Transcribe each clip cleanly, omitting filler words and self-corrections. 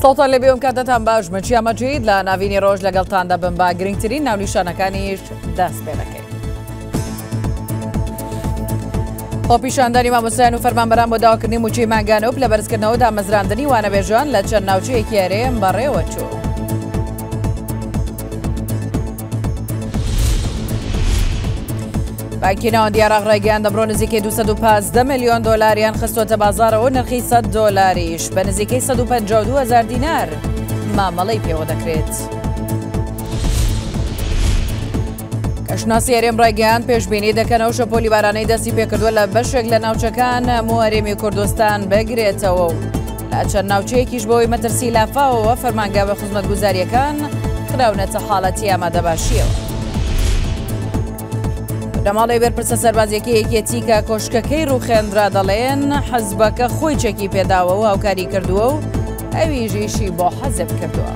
سڵتان لێ بێم کاتتان باش مەچیا مەجید لە ناوینی ڕۆژ لەگەڵتاندا بم با گرنگترین ناونیشانەکانیش دەست پێ دەکەین. خۆپیشاندانی مامۆستایان و فەرمانبەران بۆ داواکردنی موچەی مانگانۆپ لە بەرزکردنەوە دامەزراندنی وانەبێژان لە چەند ناوچەیەکی هەرێم بەڕێوە چوو. بانکی ناوەندی عێراق ڕایگەیاند ئەمڕۆ نزیکەی 215 ملیۆن دۆلاریان خستوۆتە بازارەوە نرخی 100 دۆلاریش بە نزیکەی 152,000 دینار مامەڵەی پێوە دەکرێت. کەشناسی هەرێم ڕایگەیاند پێشبینی دەکەنەوە شەپۆلی بارانەی دەستی پێکردووە لە بەشێک لە ناوچەکان هەموو هەرێمی کوردستان بگرێتەوە و لە چەند ناوچەیەکیش بەوەی مەترسی لافاوەوە فەرمانگا بە خزمەتگوزاریەکان خراونەتە حاڵەتی ئامادەباشیەوە. لەماڵی بەرپرسە سەربازیەکە یەکێتی کە کۆشکەکەی ڕووخێندرا دەڵێن حەزبەکە خۆی چەکی پێداوە و هاوکاری کردووە و ئەویژیشی بۆ حەزب کردووە.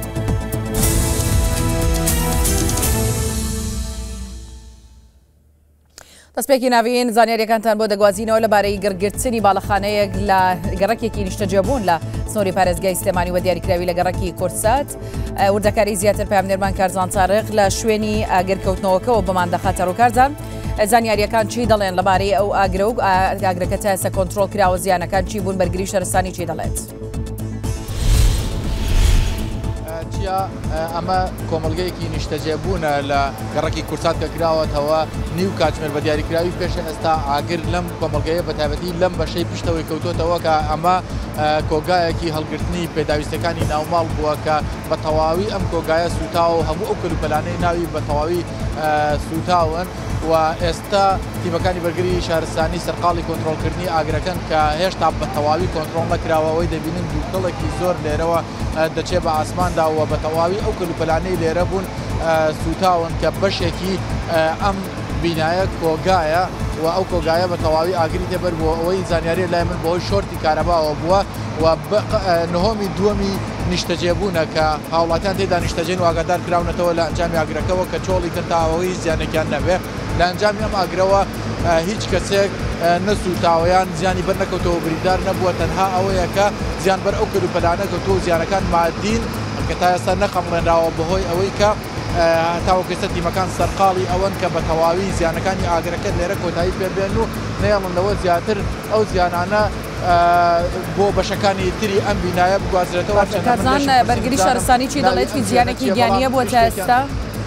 دەستپێکی ناوین زانیاریەکانتان بۆ دەگوازینەوە لەبارەی گەڕگرتنی باڵەخانەیەک لە گەڕەکێکی نیشتەجێبوون لە سنووری پارێزگای سلێمانی و دیاریکراوی لە گەڕەکی کورسات. وردەکاری زیاتر پامنێرمان کارزان چارق لە شوێنی ئاگرکەوتنەوەکەەوە بەمان دەخاتە ڕووکارزان. زانیاریەکان چی دەڵێن لەبارەی ئەو ئاگرە و ئاگرەکە تا ئێستا کۆنتڕۆڵ کراوە زیانەکان چی بوون بەرگری شەرستانی چی دەڵێت؟ ئەمە کۆمەڵگەیەکی نیشتەجێبوونە لە گەڕەکی کورسات کە کراوەتەوە نیو کاتژمێر بە دیاریکراوی پێشە ئێستا ئاگر لەم کۆمەڵگەیە بە تایبەتی لەم بەشەی پشتەوەی کەوتۆتەوە کە ئەمە کۆگایەکی هەڵگرتنی پێداویستەکانی ناوماڵ بووە کە بە تەواوی ئەم کۆگایە سوتاوە هەموو ئەو کەلوپەلانەی ناوی بە تەواوی سوتاون و ئێستا تیمەکانی بەرگری شارستانی سەرقاڵی کۆنتڕۆڵکردنی ئاگرەکەن کە هێشتا بە تەواوی کۆنتڕۆڵ نەکراوەوەی دەبینن دووکەڵێکی زۆر لێرەوە دەچێت بە ئاسماندا و بە تەواوی ئەو کەلوپەلانەی لێرە بوون سوتاون کە بەشێکی ئەم بینایە کۆگایە و ئەو کۆگایە بە تەواوی ئاگری تێبەر بووە ئەوەی زانیاری لای من بەهۆی شۆرتی کارەباوە بووە و نهۆمی دووەمی نیشتەجێبوونە کە هاوڵاتیان تێدا نیشتەجێن و ئاگادار کراونەتەوە لە ئەنجامی ئاگرەکەەوە کە چۆڵی کردتاوەی زیانێکیان نەبێ لە ئەنجامی ئەم ئاگرەوە هیچ کەسێک نەسوتاوەیان زیانی بەر نەکەوتەوە بریدار نەبووە تەنها ئەوەیە کە زیان بەر ئەو کەلوپەلانە کەوتۆ و زیانەکان مادین کە تا ئێستا نەخەمڕێنراوە بەهۆی ئەوەی کە تاوەکەستە تیمەکان سەرقاڵی ئەوەن کە بە تەواوی زیانەکانی ئاگرەکە لێرە کۆتایی پێبێن و نەیەڵندەوە زیاتر ئەو زیانانە بۆ بەشەکانی تری ئەم بینایە بگوازرێتەوە. کارزان بەرگری شارستانی چی دەڵێت هیچ زیانێکی گیانیە بۆ تا ئێستا؟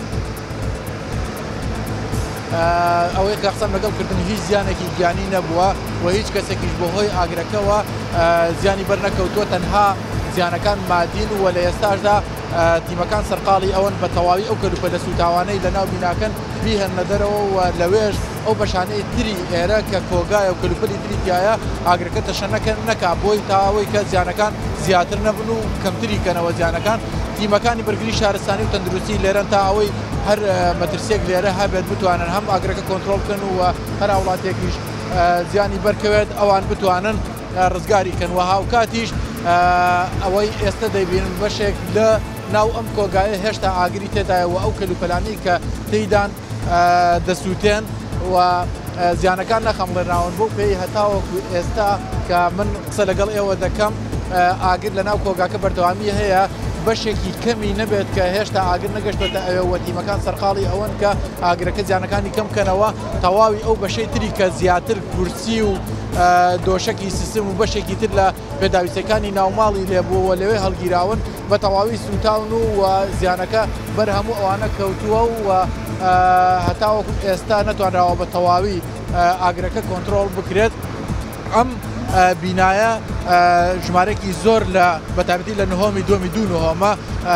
ئەوەی کە قسەم لەگەڵ کردن هیچ زیانێکی گیانی نەبووە و هیچ کەسێکیش بۆ هۆی ئاگرەکەەوە زیانی بەر نەکەوتووە تەنها زیانەکان مادین و لە ئێستاشدا تیمەکان سەرقاڵی ئەوەن بە تەواوی ئەو کەلوپەلە سوتاوانەی لە ناو بیناکەن بیهێنە دەرەوە و لەوێش ئەو بەشانەی تری ئێرە کە کۆگایە و کەلوپەلی تریتیایە ئاگرەکە تەشەنەکە نەکا بۆی تاوەی کە زیانەکان زیاتر نەبن و کەمتری کەنەوە زیانەکان. تیمەکانی بەرگری شارستانی و تەندروستی لێرەن تا ئەوەی هەر مەترسێک لێرە هەبێت بتوانن هەم ئاگرەکە کۆنتڕۆڵ بکەن و هەر وڵاتێکیش زیانی بەرکەوێت ئەوان بتوانن ڕزگاری کەن و هاوکاتیش ئەوەی ئێستا دەیبینن بەشێک لە ناو ئەم کۆگایە هێشتا ئاگری تێدایە و ئەو کەلوپەلانەی کە تێیدان دەسووتێن و زیانەکان نەخەمڕێنراون بۆ پێی هەتاوەکو ئێستا کە من قسە لەگەڵ ئێوە دەکەم ئاگر لە ناو کۆگاکە بەردەوامی هەیە بەشێکی کەمی نەبێت کە هێشتا ئاگر نەگەشتێتە ئەوێ تیمەکان سەرقاڵی ئەوەن کە ئاگرەکە زیانەکانی کەم کەنەوە تەواوی ئەو بەشەی تری کە زیاتر کورسی و دۆشکی سیستم و بەشێکی تر لە پێداویستەکانی ناوماڵی لێبووەوە لەوێ هەڵگیراون بە تەواوی سوتاون و زیانەکە بەر هەموو ئەوانە کەوتووە و هەتاوەکو ئێستا نەتوانراوە بە تەواوی ئاگرەکە کۆنتڕۆڵ بکرێت. ئەم بینایە ژمارەی زۆر لە بەتابەتی لە نهۆمی دووەمی دوو نهۆمە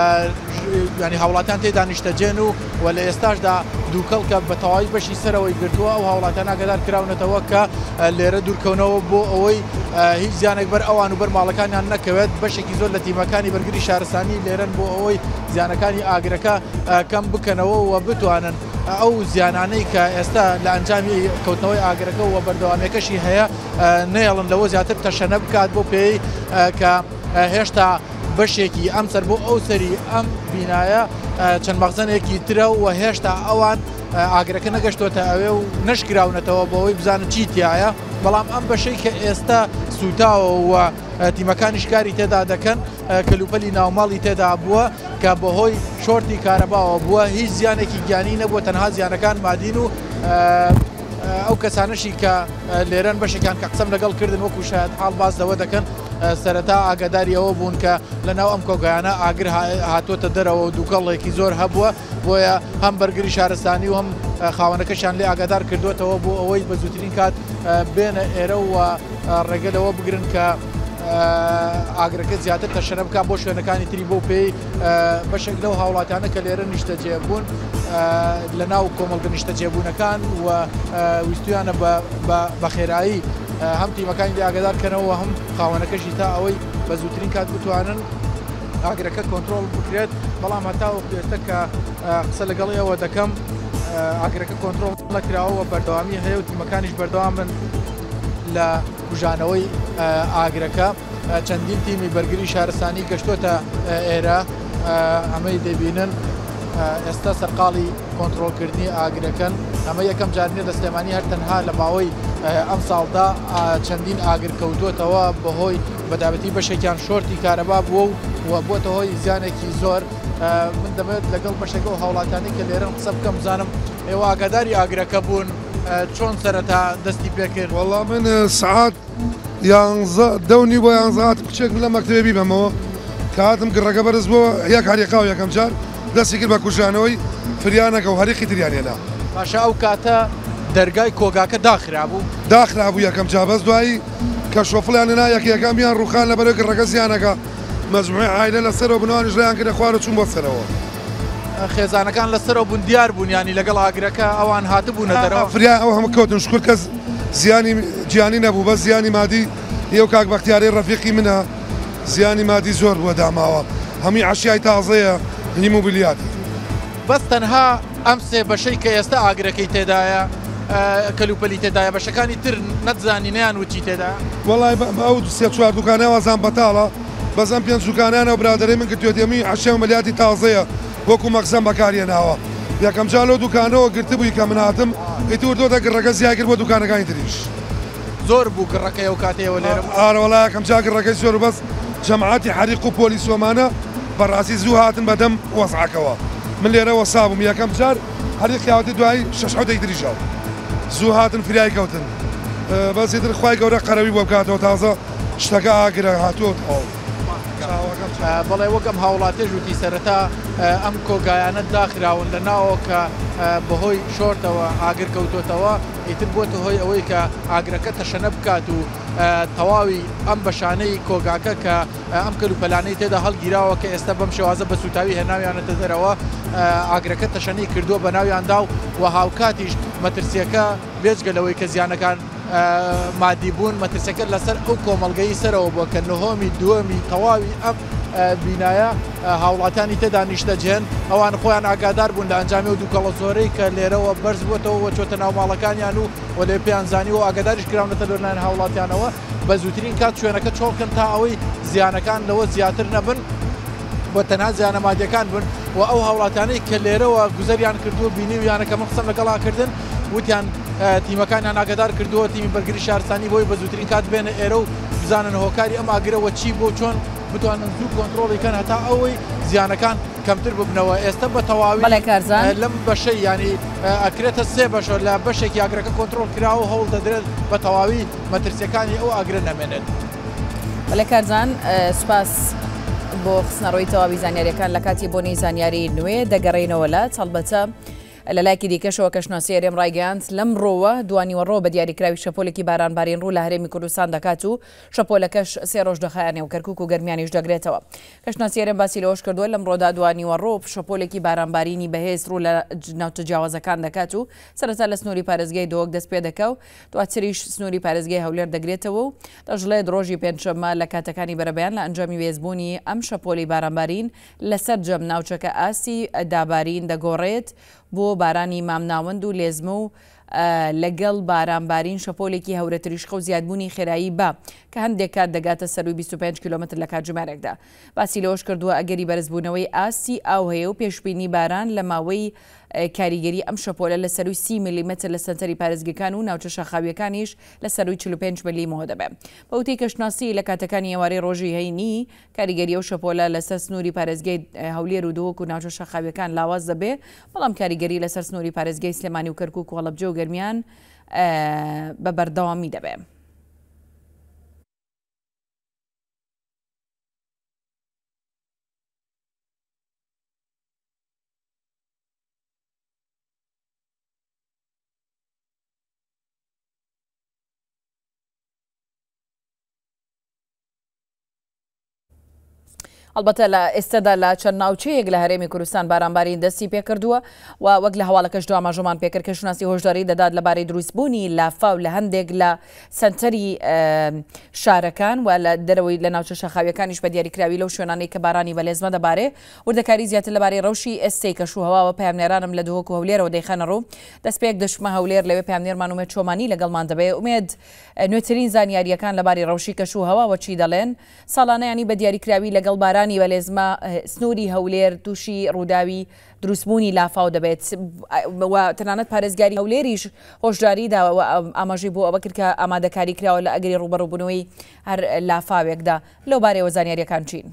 ینی هاوڵاتیان تێدا نیشتەجێن و لە ئێستاشدا دووکەڵ کە بە تەواوی بەشی سەرەوەی گرتووە ئەو هاوڵاتیان ئاگادار کراونەتەوە کە لێرە دوورکەونەوە بۆ ئەوەی هیچ زیانێک بەر ئەوان و بەر ماڵەکانیان نەکەوێت. بەشێکی زۆر لە تیمەکانی بەرگری شارستانی لێرن بۆ ئەوەی زیانەکانی ئاگرەکە کەم بکەنەوە و بتوانن ئەو زیانانەی کە ئێستا لە ئەنجامی کەوتنەوەی ئاگرەکە و بەردەوامێکەشی هەیە نەیەڵن لەوە زیاتر تەشەنە بکات بۆ پێی کە هێشتا بەشێکی ئەم سەر بۆ ئەو سەری ئەم بینایە چەند مەخزنێکی ترە و هێشتا ئەوان ئاگرەکە نەگەشتۆتە ئەوێ و نەشکراونەتەوە بۆەوەی بزانن چی تایە بەڵام ئەم بەشەی کە ئێستا سوتاوە و تیمەکانی شکاری تێدا دەکەن کەلوپەلی ناوماڵی تێدا بووە کە بەهۆی شۆرتی کارەباوە بووە هیچ زیانێکی گیانی نەبووە تەنها زیانەکان مادین و ئەو کەسانشی کە لێرەن بەشێکان کە قسەم لەگەڵ کردن وەکو شاید حاڵ باز دەوە دەکەن سەرەتا ئاگاداری ئەوە بوون کە لەناو ئەم کۆگایانە ئاگر هاتوۆتە دەرەوە و دووکەڵێکی زۆر هەبووە بۆیە هەم بەرگری شارستانی و هەم خاوەنەکەشان لێ ئاگادار کردوێتەوە بۆ ئەوەی بە زووترین کات بێنە ئێرە و ڕێگەلەوە بگرن کە ئاگرەکە زیاتر تەشەنە بکە بۆ شوێنەکانی تری بۆ پێی بەشێک لەو هاوڵاتانە کە لێرە نیشتەجێ بوون لە ناو کۆمەڵگە نیشتەجێبوونەکان و ویستویانە بە خێرایی هەم تیمەکانی ئاگادارکەنەوە هەم خاوەنەکەشی تا ئەوەی بە زووترین کات بتوانن ئاگرەکە کۆنتترۆل بکرێت بەڵام هەتاوە پێێستا کە قسە لەگەڵیەوە دەکەم ئاگرەکە کۆنتترۆل نەکراوە بەردەوامی هەیە و تیمەکانیش بەردەوامن لە کوژانەوەی ئاگرەکە چەندین تیمی بەرگری شارستانی گەشتۆتە ئێرە ئەمەی دەبینن ئێستا سەرقاڵی کۆنتترۆلکردنی ئاگرەکەن ئەمە یەکەم جارنیە لە سلێمانی هەر تەنها لە ماوەی ئەم ساڵدا چەندین ئاگر کەوتوتەوە بەهۆی بەدابەتی بەشێکیان شۆرتی کارەبا بووە و بۆتە هۆی زیانێکی زۆر من دەمێت لەگەڵ بەشێکە و هاوڵاتانی کە لێرەن قسە بکەم بزانم ئێوە ئاگاداری ئاگرەکە بوون چۆن سەرەتا دەستی پێکرد وەڵام من سعات دەونی بۆ یانزات کچێک لە مەکتەبێ بیبەمەوە کە هاتم گڕەکە بەرز بۆ یەک هەریقاو یەکەم جار دەستی کرد بە کوژانەوەی فریانەکە و هەریقی تریانێنا باشە ئەو کاتە دەرگای کۆگاکە داخرابوو یەکەم جابەز دوایی کە شۆفڵیاننا یەکەکەمیان ڕوخان لە بەرەوەی گڕەکە زیانەکە مەجموعی عایلە لەسەرەوە بنوانیش ڕیان کردە خوارە چوون بۆ سەرەوە خێزانەکان لەسەرەوە بوون دیار بوون ینی لەگەڵ ئاگرەکە ئەوان هاتبوونە دەرەوە فریا ئەو هەموو کەوتن شکر کەس زیانی گیانی نەبوو بە زیانی مادی یەو کاک بەختیاری ڕەفیقی منە زیانی مادی زۆر بووە داماوە هەمی عەشیای تازەیە هی موبیلیاتی بەس تەنها ئەم سێ بەشەی کە ئێستا ئاگرەکەی تێدایە کەلوپەلی تێدایە بەشەکانی تر نەتزانی نەیان وچی تێدا وەڵای ئەو سێ چوار دوکانەوەزان بەتاڵە بەزەم پێنج دوکانانە و برادەرەی من کردوێت هەمی عەشیا مەلیاتی تازەیە وەکو مەخزەم بەکارهێناوە یەکەم جار لەو دوکانەوە گرتبووی کە من هاتم ئیتوردۆتە گڕەکە زیای کرد بۆ دوکانەکانی تریش زۆر بوو گڕەکەی ئەو کاتەوە لێرە ئارەوەڵا یەکەم جا گڕەکەی زۆر بەس جەماعەتی حەریق و پۆلیسۆمانە بەڕاستی زوو هاتن بەدەم وەسعەکەوە من لێرە وەسابووم یەکەم جار هەریقیاوەتی دوایی شەش حەوتەی تریشەوە زوو هاتن فریای کەوتن بەسیتر خوای گەورە قەرەوی بۆ بکاتەوە تازە شتەکە ئاگرە هاتووە بەڵێ وەکەم هاوڵاتێژ وتی سەرەتا ئەم کۆگایانە داخراون لە ناوە کە بەهۆی شۆرتەوە ئاگر کەوتۆتەوە ئیتر بۆتە هۆی ئەوەی کە ئاگرەکە تەشەنە بکات و تەواوی ئەم بەشانەی کۆگاکە کە ئەم کەلوپەلانەی تێدا هەڵگیراوە کە ئێستا بەم شێوازە بە سوتاوی هێناویانەتە دەرەوە ئاگرەکە تەشەنەی کردووە بە ناویاندا و هاوکاتیش مەترسیەکە بێجگەلەوەی کە زیانەکان مادی بوون مەترسەکە لەسەر ئەو کۆمەڵگەی سەرەوە بووە کە نهۆمی دووەمی تەواوی ئەم بینایە هاوڵاتانی تێدا نیشتەجێن ئەوان خۆیان ئاگادار بوون لە ئەنجامی و دووکەڵە زۆرەی کە لێرەوە بەرز بۆتەوە چۆتە ناو ماڵەکانیان و لێ پێیانزانی و ئاگاداریش کراونەتە لەلایەن هاوڵاتیانەوە بە زووترین کات شوێنەکە چۆڵکن تا ئەوەی زیانەکان لەوە زیاتر نەبن بۆ تەنها زیانە مادیەکان بن و ئەو هاوڵاتانەی کە لێرەوە گوزەریان کردووە بینی و یانەکە من قسەم لەگەڵاکردن وتیان تیمەکانیان ئاگادار کردووە تیمی بەرگری شارستانی بۆی بە زووترین کات بێنە ئێرە و بزانن هۆکاری ئەم ئاگرەوە چی بۆ چۆن بتوانن زوو کۆنتترۆڵیکەن هەتا ئەوەی زیانەکان کەمتر ببنەوە ئێستا بە تەواوی لەم بەشەی ینی ئەکرێتە سێ بەشە لە بەشێکی ئاگرەکە کۆنتترۆل کراوە هەوڵ دەدرێت بە تەواوی مەترسیەکانی ئەو ئاگرە نەمێنێت. بەڵێ کارزان سوپاس بۆ خستنەڕۆی تەواوی زانیاریەکان لە کاتی بۆنی زانیاری نوێ دەگەڕێنەوە لە چەڵبەتە لە لایەکی دیکەشەوە کەشناسی هەرێم ڕایگەاند لەم ڕۆوە دوانیوەڕۆ بە دیاریکراوی شەپۆلێکی بارانبارین ڕوو لە هەرێمی کوردستان دەکات و شەپۆلەکەش سێ ڕۆژ دەخایانێ و کەرکووک و گەرمیانیش دەگرێتەوە. کەشناسی هەرێم باسی لەوەش کردووە لەم ڕۆدا دوانیوەڕۆ شەپۆلێکی بارانبارینی بەهێز ڕوو لە ناوچە جیاوازەکان دەکات و سەرەتا لە سنووری پارێزگای دۆک دەست پێ دەکا و دواتریش سنووری پارێزگای هەولێر دەگرێتەوە و دەژڵێت ڕۆژی پێنجشەممە لە کاتەکانی بەرەبەیان لە ئەنجامی وێزبوونی ئەم شەپۆلی بارانبارین لەسەر جەم ناوچەکە ئاسی دابارین دەگۆڕێت بۆ بارانی مامناوەند و لێزمە و لەگەڵ بارانبارین شەپۆلێکی هەورەتریشخە و زیادبوونی خێرایی بە کە هەندێک کات دەگاتە سەر 25 کیلۆمتر لە کاتژمارێکدا. باسی لەوەش کردووە ئەگەری بەرزبوونەوەی ئاسی ئاو هەیە و پێشبینی باران لە ماوەی کاریگەری ئەم شەپۆلە لە سەروی 30 میلیمتر لە سنتەری پارێزگەکان و ناوچە شەخاویەکانیش لە سەروی 45 میلیمەوە دەبێت. بە وتەی کەشناسی لە کاتەکانی ئێوارەی ڕۆژی هەینی کاریگەری ئەو شەپۆلە لەسەر سنووری پارێزگای هەولێر و دۆک و ناوچە شەخاویەکان لاواز دەبێ، بەڵام کاریگەری لەسەر سنووری پارێزگای سلێمانی و کەرکووک و هەڵەبجە و گەرمیان بە بەردەوامی دەبێت. البته لە ئێستادا لە چەند ناوچەیەک لە هەرێمی کوردستان بارانبارین دەستی پێکردووە و وەک لە هەواڵەکەش دو ئاماژەمان پێکرد کە شوناسی هۆشداری دەدات لەبارەی دروستبوونی لافاو لە هەندێک لە سنتەری شارەکان و لە دەرەوەی لە ناوچە شەخاویەکانیش بە دیاریکراوی لەو شوێنانەی کە بارانی بەلێزمە دەبارێ. وردەکاری زیاتر لەبارەی ڕەوشی ئێستەی کەشوهەواوە پامنێرانم لە دۆک و هەولێرەوە دەیخەنە ڕوو دەستپێک دەشمە هەولێر لەوێ پامنێرمان ومێد چۆمانی لەگەڵمان دەبێ. ئومێد نوێترین زانیاریەکان لەبارەی ڕەوشی کەشوهەواوە چی دەڵێن؟ ساڵانەیانی بە دیاریکراوی لەگەڵ بارانی بەلێزمە سنووری هەولێر تووشی ڕووداوی دروستبوونی لافاو دەبێت و تەنانەت پارێزگاری هەولێریش هۆشداری داوە ئاماژەی بۆ ئەوە کرد کە ئامادەکاری کراوە لە ئەگەری ڕوبەڕووبوونەوەی هەر لافاوێکدا. لەو بارەوە زانیاریەکان چین؟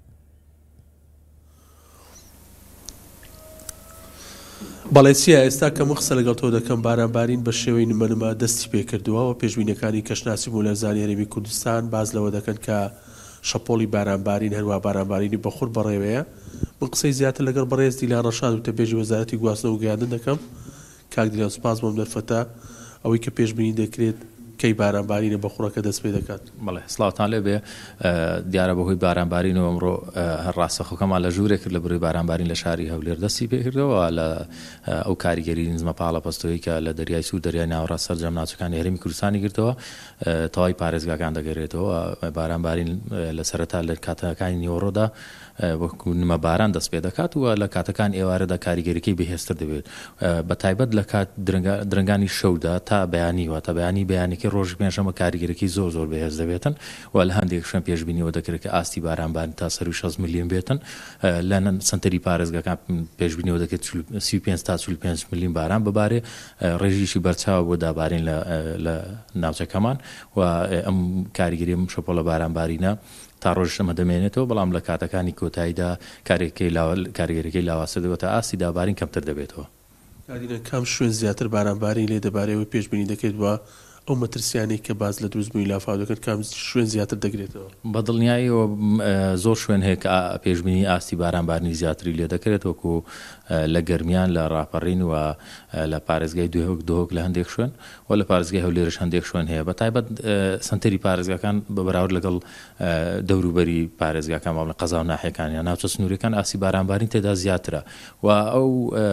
بەڵێسیە ئێستا کە مخسە لەگەڵ تۆ دەکەم بارانبارین بە شێوەی نمەنمە دەستی پێکردووە و پێشبینەکانی کەشناسی بوو لە زانیاریمی کوردستان باز لەوە دەکەن کە شەپۆلی بارانبارین هەروە بارانبارینی بەخور بەڕێوەیە. من قسەی زیاتر لەگەڵ بەڕێز دیلان ڕەشاد و تەبێژی وەزارەتی گواستنەوە و گەیاندن دەکەم. کاک دیلان سوپاس بۆم دەرفەتە ئەوەی کە پێشبینی دەکرێت کەی بارانبارینە بەخوڕەکە دەست پێ دەکات. بەڵێ سڵاوتان لێبێ دیارە بەهۆی بارانبارینەوە ئەمڕۆ هەر ڕاستەخۆکەمان لە ژوورێک کرد لە بڕی بارانبارین لە شاری هەولێر دەستی پێکردەوە لە ئەو کاریگەری نزمە پاڵە پەستۆیی کە لە دەریای سوور دەریای ناوەڕاست سەرجەم ناوچەکانی هەرێمی کوردستانی گرتەوە تەواوی پارێزگاکان دەگەرێتەوە. بارانبارین لە سەرەتا لە کاتەکانی نیوەڕۆدا وەکو نمە باران دەست پێ دەکات و لە کاتەکان ئێوارەدا کاریگەریەکەی بەهێزتر دەبێت بە تایبەت لە کات درنگانی شەودا تا بەیانیوە تا بەیانێکی ڕۆژی پێنجشەمە کاریگەرێکی زۆر بەهێز دەبێتن و لە هەندێک شوێن پێشبینیەوە دەکرێت کە ئاستی بارانبارین تا سەر 6 میلیۆن بێتن. لە سنتەری پارێزگاکان پێشبینیەوە دەکرێت 35 تا 45 میلیۆن باران ببارێ. ڕێژیشی بەرچاوە بۆ دابارین لە ناوچەکەمان و ئەم کاریگەری شەپۆلە بارانبارینە تا ڕۆژەمە دەمێنێتەوە، بەڵام لە کاتەکانی کۆتاییدا کاریگەریەکەی لاواسە دەبێتە ئاستی دابارین کەمتر دەبێتەوە. کام شوێن زیاتر بارانبارین لێ دەبارەوە پێشبینی دەکرێت وە ئەو مەترسیانی کە باز لە دروستبوونی لافاو دەکەن کام شوێن زیاتر دەگرێتەوە. بە دڵنیاییەوە زۆر شوێن هەیە کە پێشبینی ئاستی بارانبارنی زیاتری لێ دەکرێت وەکو لە گەرمیان لە ڕاپەڕین و لە پارێزگای دۆک لە هەندێک شوێن و لە پارێزگای هەولێرش هەندێک شوێن هەیە. بە تایبەت سنتەری پارێزگاکان بەراورد لەگەڵ دەوروبەری پارێزگاکان بەڵێ قەزا و ناحیەکانیان ناوچە سنووریەکان ئاسی بارانبارین تێدا زیاترە و ئەو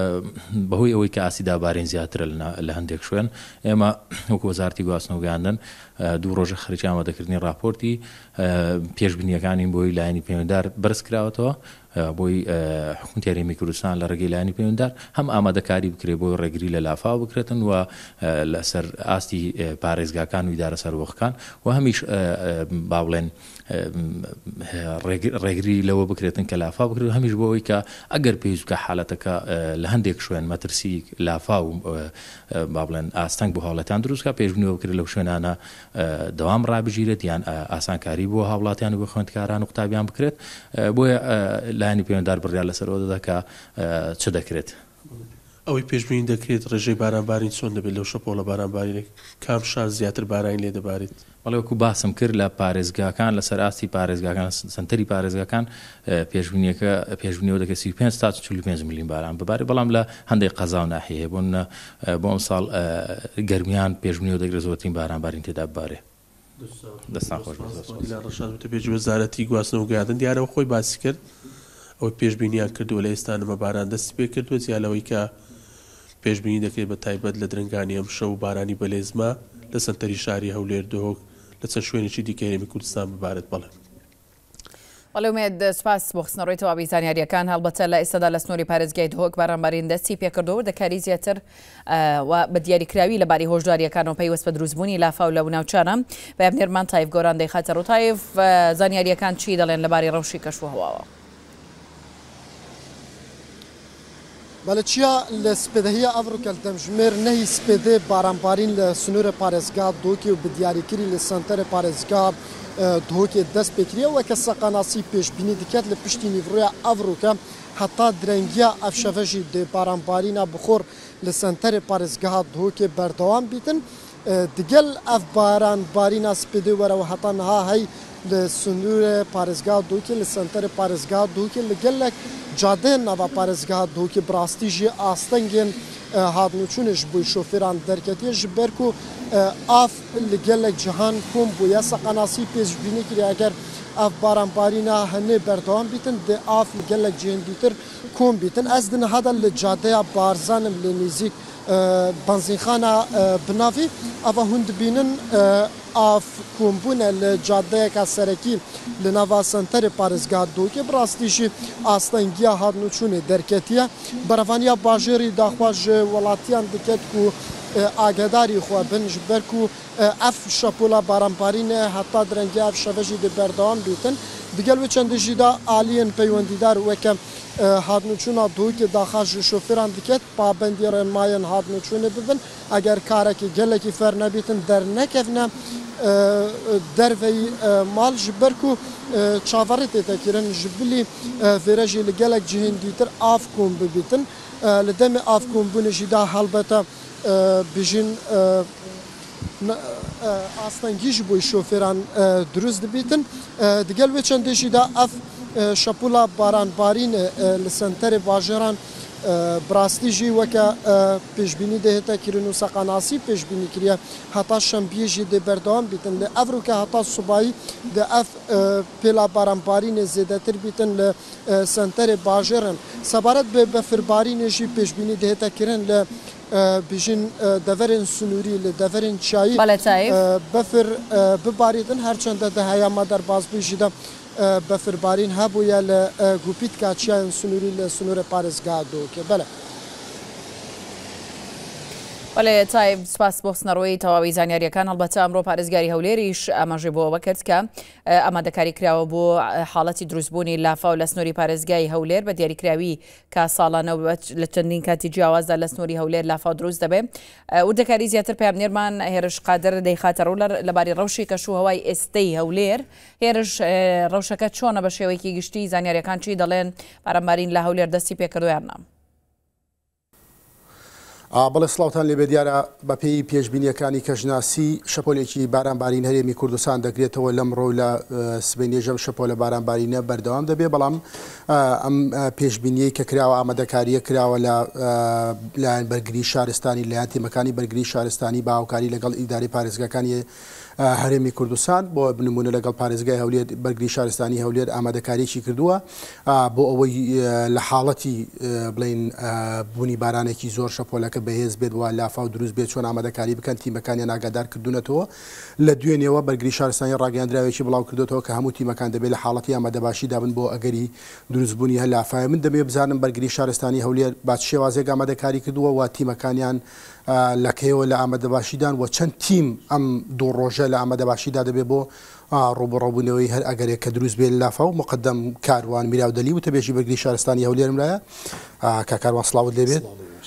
بەهۆی ئەوەی کە ئاسی دابارین زیاترە لە هەندێک شوێن ئێمە وەکو وەزارەتی گواستنەوە و گەیاندن 2 ڕۆژە خەریکی ئامادەکردنی راپۆرتی پێشبینیەکانی بۆی لایەنی پەیوەنددار بەرز کراوەتەوە بۆی حکومەتی هەرێمی کوردستان لە ڕێگەی لایەنی پەیوەنددار هەم ئامادەکاری بکرێت بۆ ڕێگری لە لافاو بکرێتن و لەسەر ئاستی پارێزگاکان و ئیدارە سەرۆخەکان و هەمیش با بڵێن ڕێگری لەوە بکرێتن کە لافاو بکرێت هەمیش بۆ ئەوەی کە ئەگەر پێویست بکە حالەتەکە لە هەندێک شوێن مەترسی لافاو با بڵێن ئاستەنگ بۆ هاوڵاتیان دروستکە پێشبینیەوە بکرێت لەو شوێنانە دەوام ڕابژیرێت یان ئاسانکاری بۆ هاوڵاتیان و بۆ خوێندکاران و قوتابیان بکرێت. بۆیە لایەنی پەیوەنددار بڕیار لەسەرەوە دەدا کە چ دەکرێت. ئەوەی پێشبینی دەکرێت ڕێژەی بارانبارین چۆن دەبێت لەو شەپۆلە بارانبارینێک کام شار زیاتر بارین لێ دەبارێت؟ بەڵێ وەکو باسم کرد لە پارێزگاکان لەسەر ئاستی پارێزگاکان سنتەری پارێزگاکان پێشبینیەوە دەکرێت 35 تا 45 میلیۆن باران ببارێت، بەڵام لە هەندێک قەزا و ناحیە بۆ ئەم ساڵ گەرمیان پێشبینیەوە دەکرێت زۆرترین بارانبارین تێدا ببارێت. دەستان خۆش ڕەشاد تەبێژی وەزارەتی گواستنەوە و گەیاندن دیارەوە خۆی باسی کرد ئەوەی پێشبینیان کردووە لە ئێستا نمە باران دەستی پێ کردووە زیالەوەی کە پێشبینی دەکرێت بە تایبەت لە درنگانی ئەم شەو بارانی بەلێزمە لە سنتەری شاری هەولێر دۆک لە چەند شوێنێکی دیکە هەرێمی کوردستان ببارێت. بەڵێ ئومێد سپاس بۆ خستنەڕۆیتەوە زانیاریەکان. هەڵبەتە لە ئێستادا لە سنووری پارێزگای دۆک بارانبارین دەستی پێکردەوە دەکاری زیاتر و بە دیاریکراوی لەباری هۆشداریەکانەوە پەیوەست بە دروستبوونی لافاو لە ناوچانە بەیانێرمان تایف گۆران دەیخاتە ڕوو. تایف زانیاریەکان چی دەڵێن لەباری ڕەوشی کەشوهەواوە؟ بله چیا لسپدهی افریقا دمجمر نهی سپده بارانبارین لسنور پارسگاه دوکی و بدیاری کری لسنتر پارسگاه دوکی دست بکریه و که سقاناسی پیش بینی دکت لپشتینی روی افریقا حتی درنگیا افشافجی د بارانبارینا بخور لسنتر پارسگاه دوکی بردوام بیتن دگل اف بارانبارینا سپده و حتی نها هی لسنور پارسگاه دوکی لسنتر پارسگاه دوکی لگلک جاده نوا پارسگاه دوکی براستیجی آستنگین هادنوچونش بوی شوفران درکتی جبرکو آف لگلک جهان کم بویا سقناسی پیش بینی کری اگر اف بارانبارینا هنه بردوام بیتن ده آف لگلک جهن دیتر کم بیتن از دن هذا لجاده بارزانم لنزیک بنزینخانه بنافی اوا هند بینن آف کومبونه لجاده کسرکی لنوا سنتر پارسگاه دوکی براستیشی آستنگیا هادنوچونه درکتیه بروانیا باجری داخواج ولاتیان دکت کو آگداری خو بنج برکو اف شپولا بارانبارینه حتی درنگی اف شوجی د بردوام بیتن دیگل چند جدا عالین پیوندیدار وکم هادنوچونا دوکی داخواج شوفران دکت پابندی رنماین هادنوچونه ببن اگر کارکی گلکی فر نبیتن در نکفنه دروی مال جبرکو چاورت تکرن جبلی فرجی لگلک جهن دیتر آف کن ببیتن لدم آف کن بنجیدا حالبتا بجن آستانگیج بوی شوفران درست بیتن دیگل و چند جدا اف شپولا بارانبارین لسنتر باجران براستیجی وکا پیشبینی دهتا کرنو سقاناسی پیشبینی کریا حتی شنبیجی ده بردوام بیتن ل افریقا حتی صبایی ده اف پلا بارانبارین زیادتر بیتن ل سنتر باجران سبارت به بفربارینشی پیشبینی دهتا کرن ل بیشین دورن سنوری ل دورن چایی بفر بباریدن هرچند ده هیام در باز بیشیدم بفربارین هبویا لگوپیت کاتشان سنوری لسنور پارسگاه دو که بله ولی تایب سپاس بۆ سنەڕۆی تەواوی زانیاریەکان هەڵبەتە ئەمڕۆ پارێزگاری هەولێریش ئاماژەی بۆەوە کرد کە ئامادەکاری کراوە بۆ حاڵەتی دروستبوونی لافا و لە سنووری پارێزگای هەولێر بە دیاریکراوی کا ساڵانە لە چەندین کاتی جیاوازدا لە سنووری هەولێر لافا دروست دەبێ وردەکاری زیاتر پامنێرمان هێرش قادر دەیخاتە ڕوو لەباری ڕەوشی کەشوهەوای ئێستەی هەولێر هێرش ڕەوشەکە چۆنە بە شێوەیەکی گشتی زانیاریەکان چی دەڵێن بارانبارین لە هەولێر دەستی پێکردویان نام بەڵێ سڵاوتان لێبێ دیارە بە پێی پێشبینیەکانی کەژناسی شەپۆلێکی بارانبارین هەرێمی کوردستان دەگرێتەوە لەمڕۆ لە سبەینێژەم شەپۆلە بارانبارینە بەردەوام دەبێ بەڵام ئەم پێشبینیەی کە کراوە ئامادەکاریە کراوە لە بەرگری شارستانی لایەن تیمەکانی بەرگری شارستانی بە هاوکاری لەگەڵ ئیداری پارێزگاکانی هەرێمی کوردستان بۆ بنمونە لەگەڵ پارێزگای هەولێر بەرگری شارستانی هەولێر ئامادەکاریی کردووە بۆ ئەوەی لە حاڵەتی بڵین بوونی بارانێکی زۆر شەپۆلەکە بەهێز بێت و لافا و دروست بێت چۆن ئامادەکاری بکەن تیمەکانیان ئاگادار کردوونەتەوە لە دوێنێەوە بەرگری شارستانی ڕاگەیاندراوێکی بڵاو کردوێتەوە کە هەموو تیمەکان دەبێت لە حاڵەتی ئامادەباشی دابن بۆ ئەگەری دروستبوونی هەر لافای من دەبێت بزانم بەرگری شارستانی هەولێر با شێوازێک ئامادەکاری کردووە و تیمەکانیان لەکەیەوە لە ئامادەباشیدان و چەند تیم ئەم دوو ڕۆژە لە ئامادەباشیدا دەبێت بۆ ڕوبڕەبوونەوەی هەر ئەگەرێک کە دروست بێت لافا و مقدم کاروان میراودەلی و تەبێژی بەرگری شارستانی هەولێرم لایە کە کاروان سڵاوت لێبێت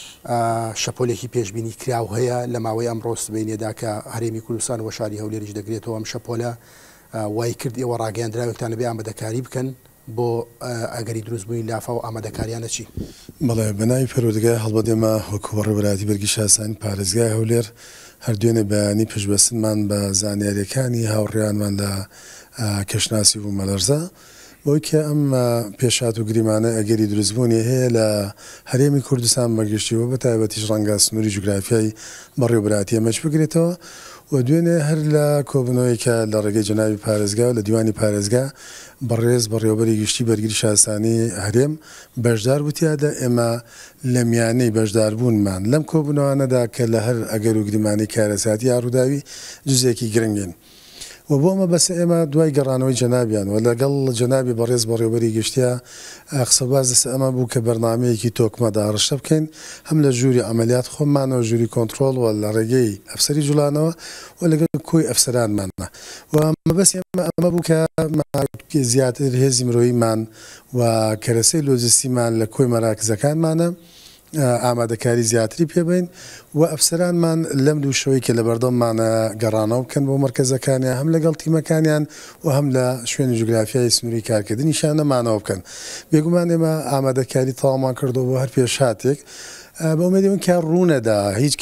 شەپۆلێکی پێشبینی کراو هەیە لە ماوەی ئەم ڕۆستبینێدا کە هەرێمی کوردستان و شاری هەولێریش دەگرێتەوە ئەم شەپۆلە وای کرد ئێوە ڕاگەیاندراوێکتان بێ ئامادەکاری بکەن بۆ ئەگەری دروستبوونی لافا و ئامادەکاریانە چی؟ بەڵێ بەناوی پەروەردگای هەڵبەدێمە وەکو ڕێبەرایەتی بەرگری شارستانی پارێزگای هەولێر هەردوێنێ بەیانی پشتبەستنمان بە زانیاریەکانی هاوڕێیانمان لە کەشناسی و مەلەرزە بۆی کە ئەم پێشات و گریمانە ئەگەری دروستبوونی هەیە لە هەرێمی کوردستان بەگشتیەوە بە تایبەتیش ڕەنگە سنووری جوگرافیایی بەڕێوەبەرایەتی ئەمەش بگرێتەوە و دوێنێ هەر لە کۆبنەوەیکە لە ڕێگەی جەناوی پارێزگا و لە دیوانی پارێزگا بەڕێز بەڕێوەبەری گشتی بەرگری شارستانی هەرێم بەشدار وتیادا ئێمە لە میانەی بەشداربوونمان لەم کۆبنەوەانەدا کە لە هەر ئەگەر و گریمانی کارەساتی یاڕووداوی جزێکی گرنگین و بۆ ئەمە بەس ئێمە دوای گەڕانەوەی جەنابیان و لەگەڵ جەنابی بەڕێز بەڕێوەبەری گشتیا قسەباز دەست ئەمە بوو کە بەرنامەیەکی تۆکمەدا ڕشتە بکەین هەم لە ژووری ئەمەلیات خۆمانەوە ژووری کۆنتترۆڵ و لە ڕێگەی ئەفسەری جوڵانەوە و لەگەڵ کۆی ئەفسەرانمانە و مەبەست ئەمە بوو کە زیاتر هێزی مرۆییمان و کەرەسەی لۆجستیمان لە کۆی مەراکزەکانمانە ئامادەکاری زیاتری پێبین و ئەفسەرانمان لەم دوو شەوەی کە لە بەردەممانە گەڕانەوە بکەن بۆ مەرکەزەکانیان هەم لەگەڵ تیمەکانیان و هەم لە شوێنی جوگرافیای سنووری کارکردنی شانەمانەوە بکەن. بێگومان ئێمە ئامادەکاری تەواومان کردەوە بۆ هەر پێشاتێک بە ئومێدیەوە کە ڕوونەدا هیچ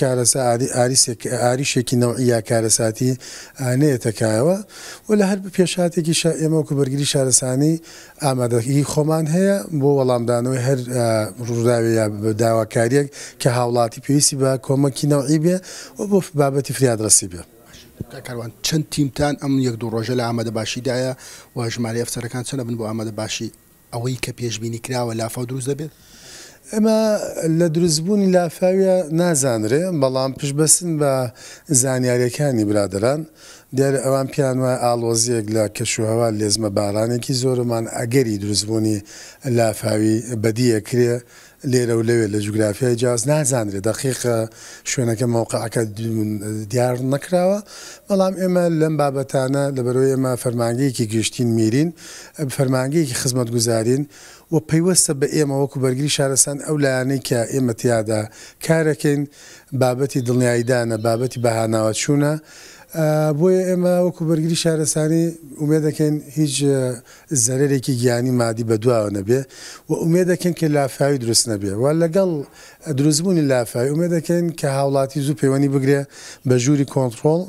ئاریشێکی نەوعی کارەساتی نێتەکایەوە و لە هەر پێشاتێکی ئێمە وەکو بەرگری شارەسانی ئامادەی خۆمان هەیە بۆ وەڵامدانەوەی هەر ڕووداوی یا داواکاریەک کە هاوڵاتی پێویستی بە کۆمەکی نەوعی بێ و بۆ بابەتی فریادڕسی بێ. کاروان چەند تیمتان ئەم یەک دوو ڕۆژە لە ئامادە باشیدایە و ژمارە ئەفسەرەکان چەندە بن بۆ ئامادە باشی ئەوەی کە پێشبینی کراوە لافاو دروست دەبێت؟ ئەمە لە دروستبوونی لافاویە نازانرێ بەڵام پشبەستن بە زانیاریەکانی برادران دیارە ئەوان پیان وایە ئاڵۆزیەک لە کەشوهەوا لێزمە بارانێکی زۆرمان ئەگەری دروستبوونی لافاوی بەدیە کرێ لێرە و لەوێ لە جوگرافیای جیاواز نازانرێت دەقیقە شوێنەکە موقعەکە دیار نەکراوە بەڵام ئێمە لەم بابەتانە لەبەرەوەی ئێمە فەرمانگەیەکی گشتین میرین فەرمانگەیەکی خزمەتگوزارین و پەیوەستە بە ئێمە وەکو بەرگری شارەسان ئەو لایەنەی کە ئێمە تیادا کارەکەین بابەتی دڵنیاییدانە بابەتی بەهاناوە چوونە بۆیە ئێمە وەکو بەرگری شارەسانی ئومێ دەکەین هیچ زەرێکی گیانی مادی بە دواوە نەبێ و ئومێ دەکەین کە لافاوی دروست نەبێ و لەگەڵ دروستبوونی لافاوی ئومێ دەکەین کە هاوڵاتی زوو پەیوەنی بگرێ بە ژووری کۆنتترۆل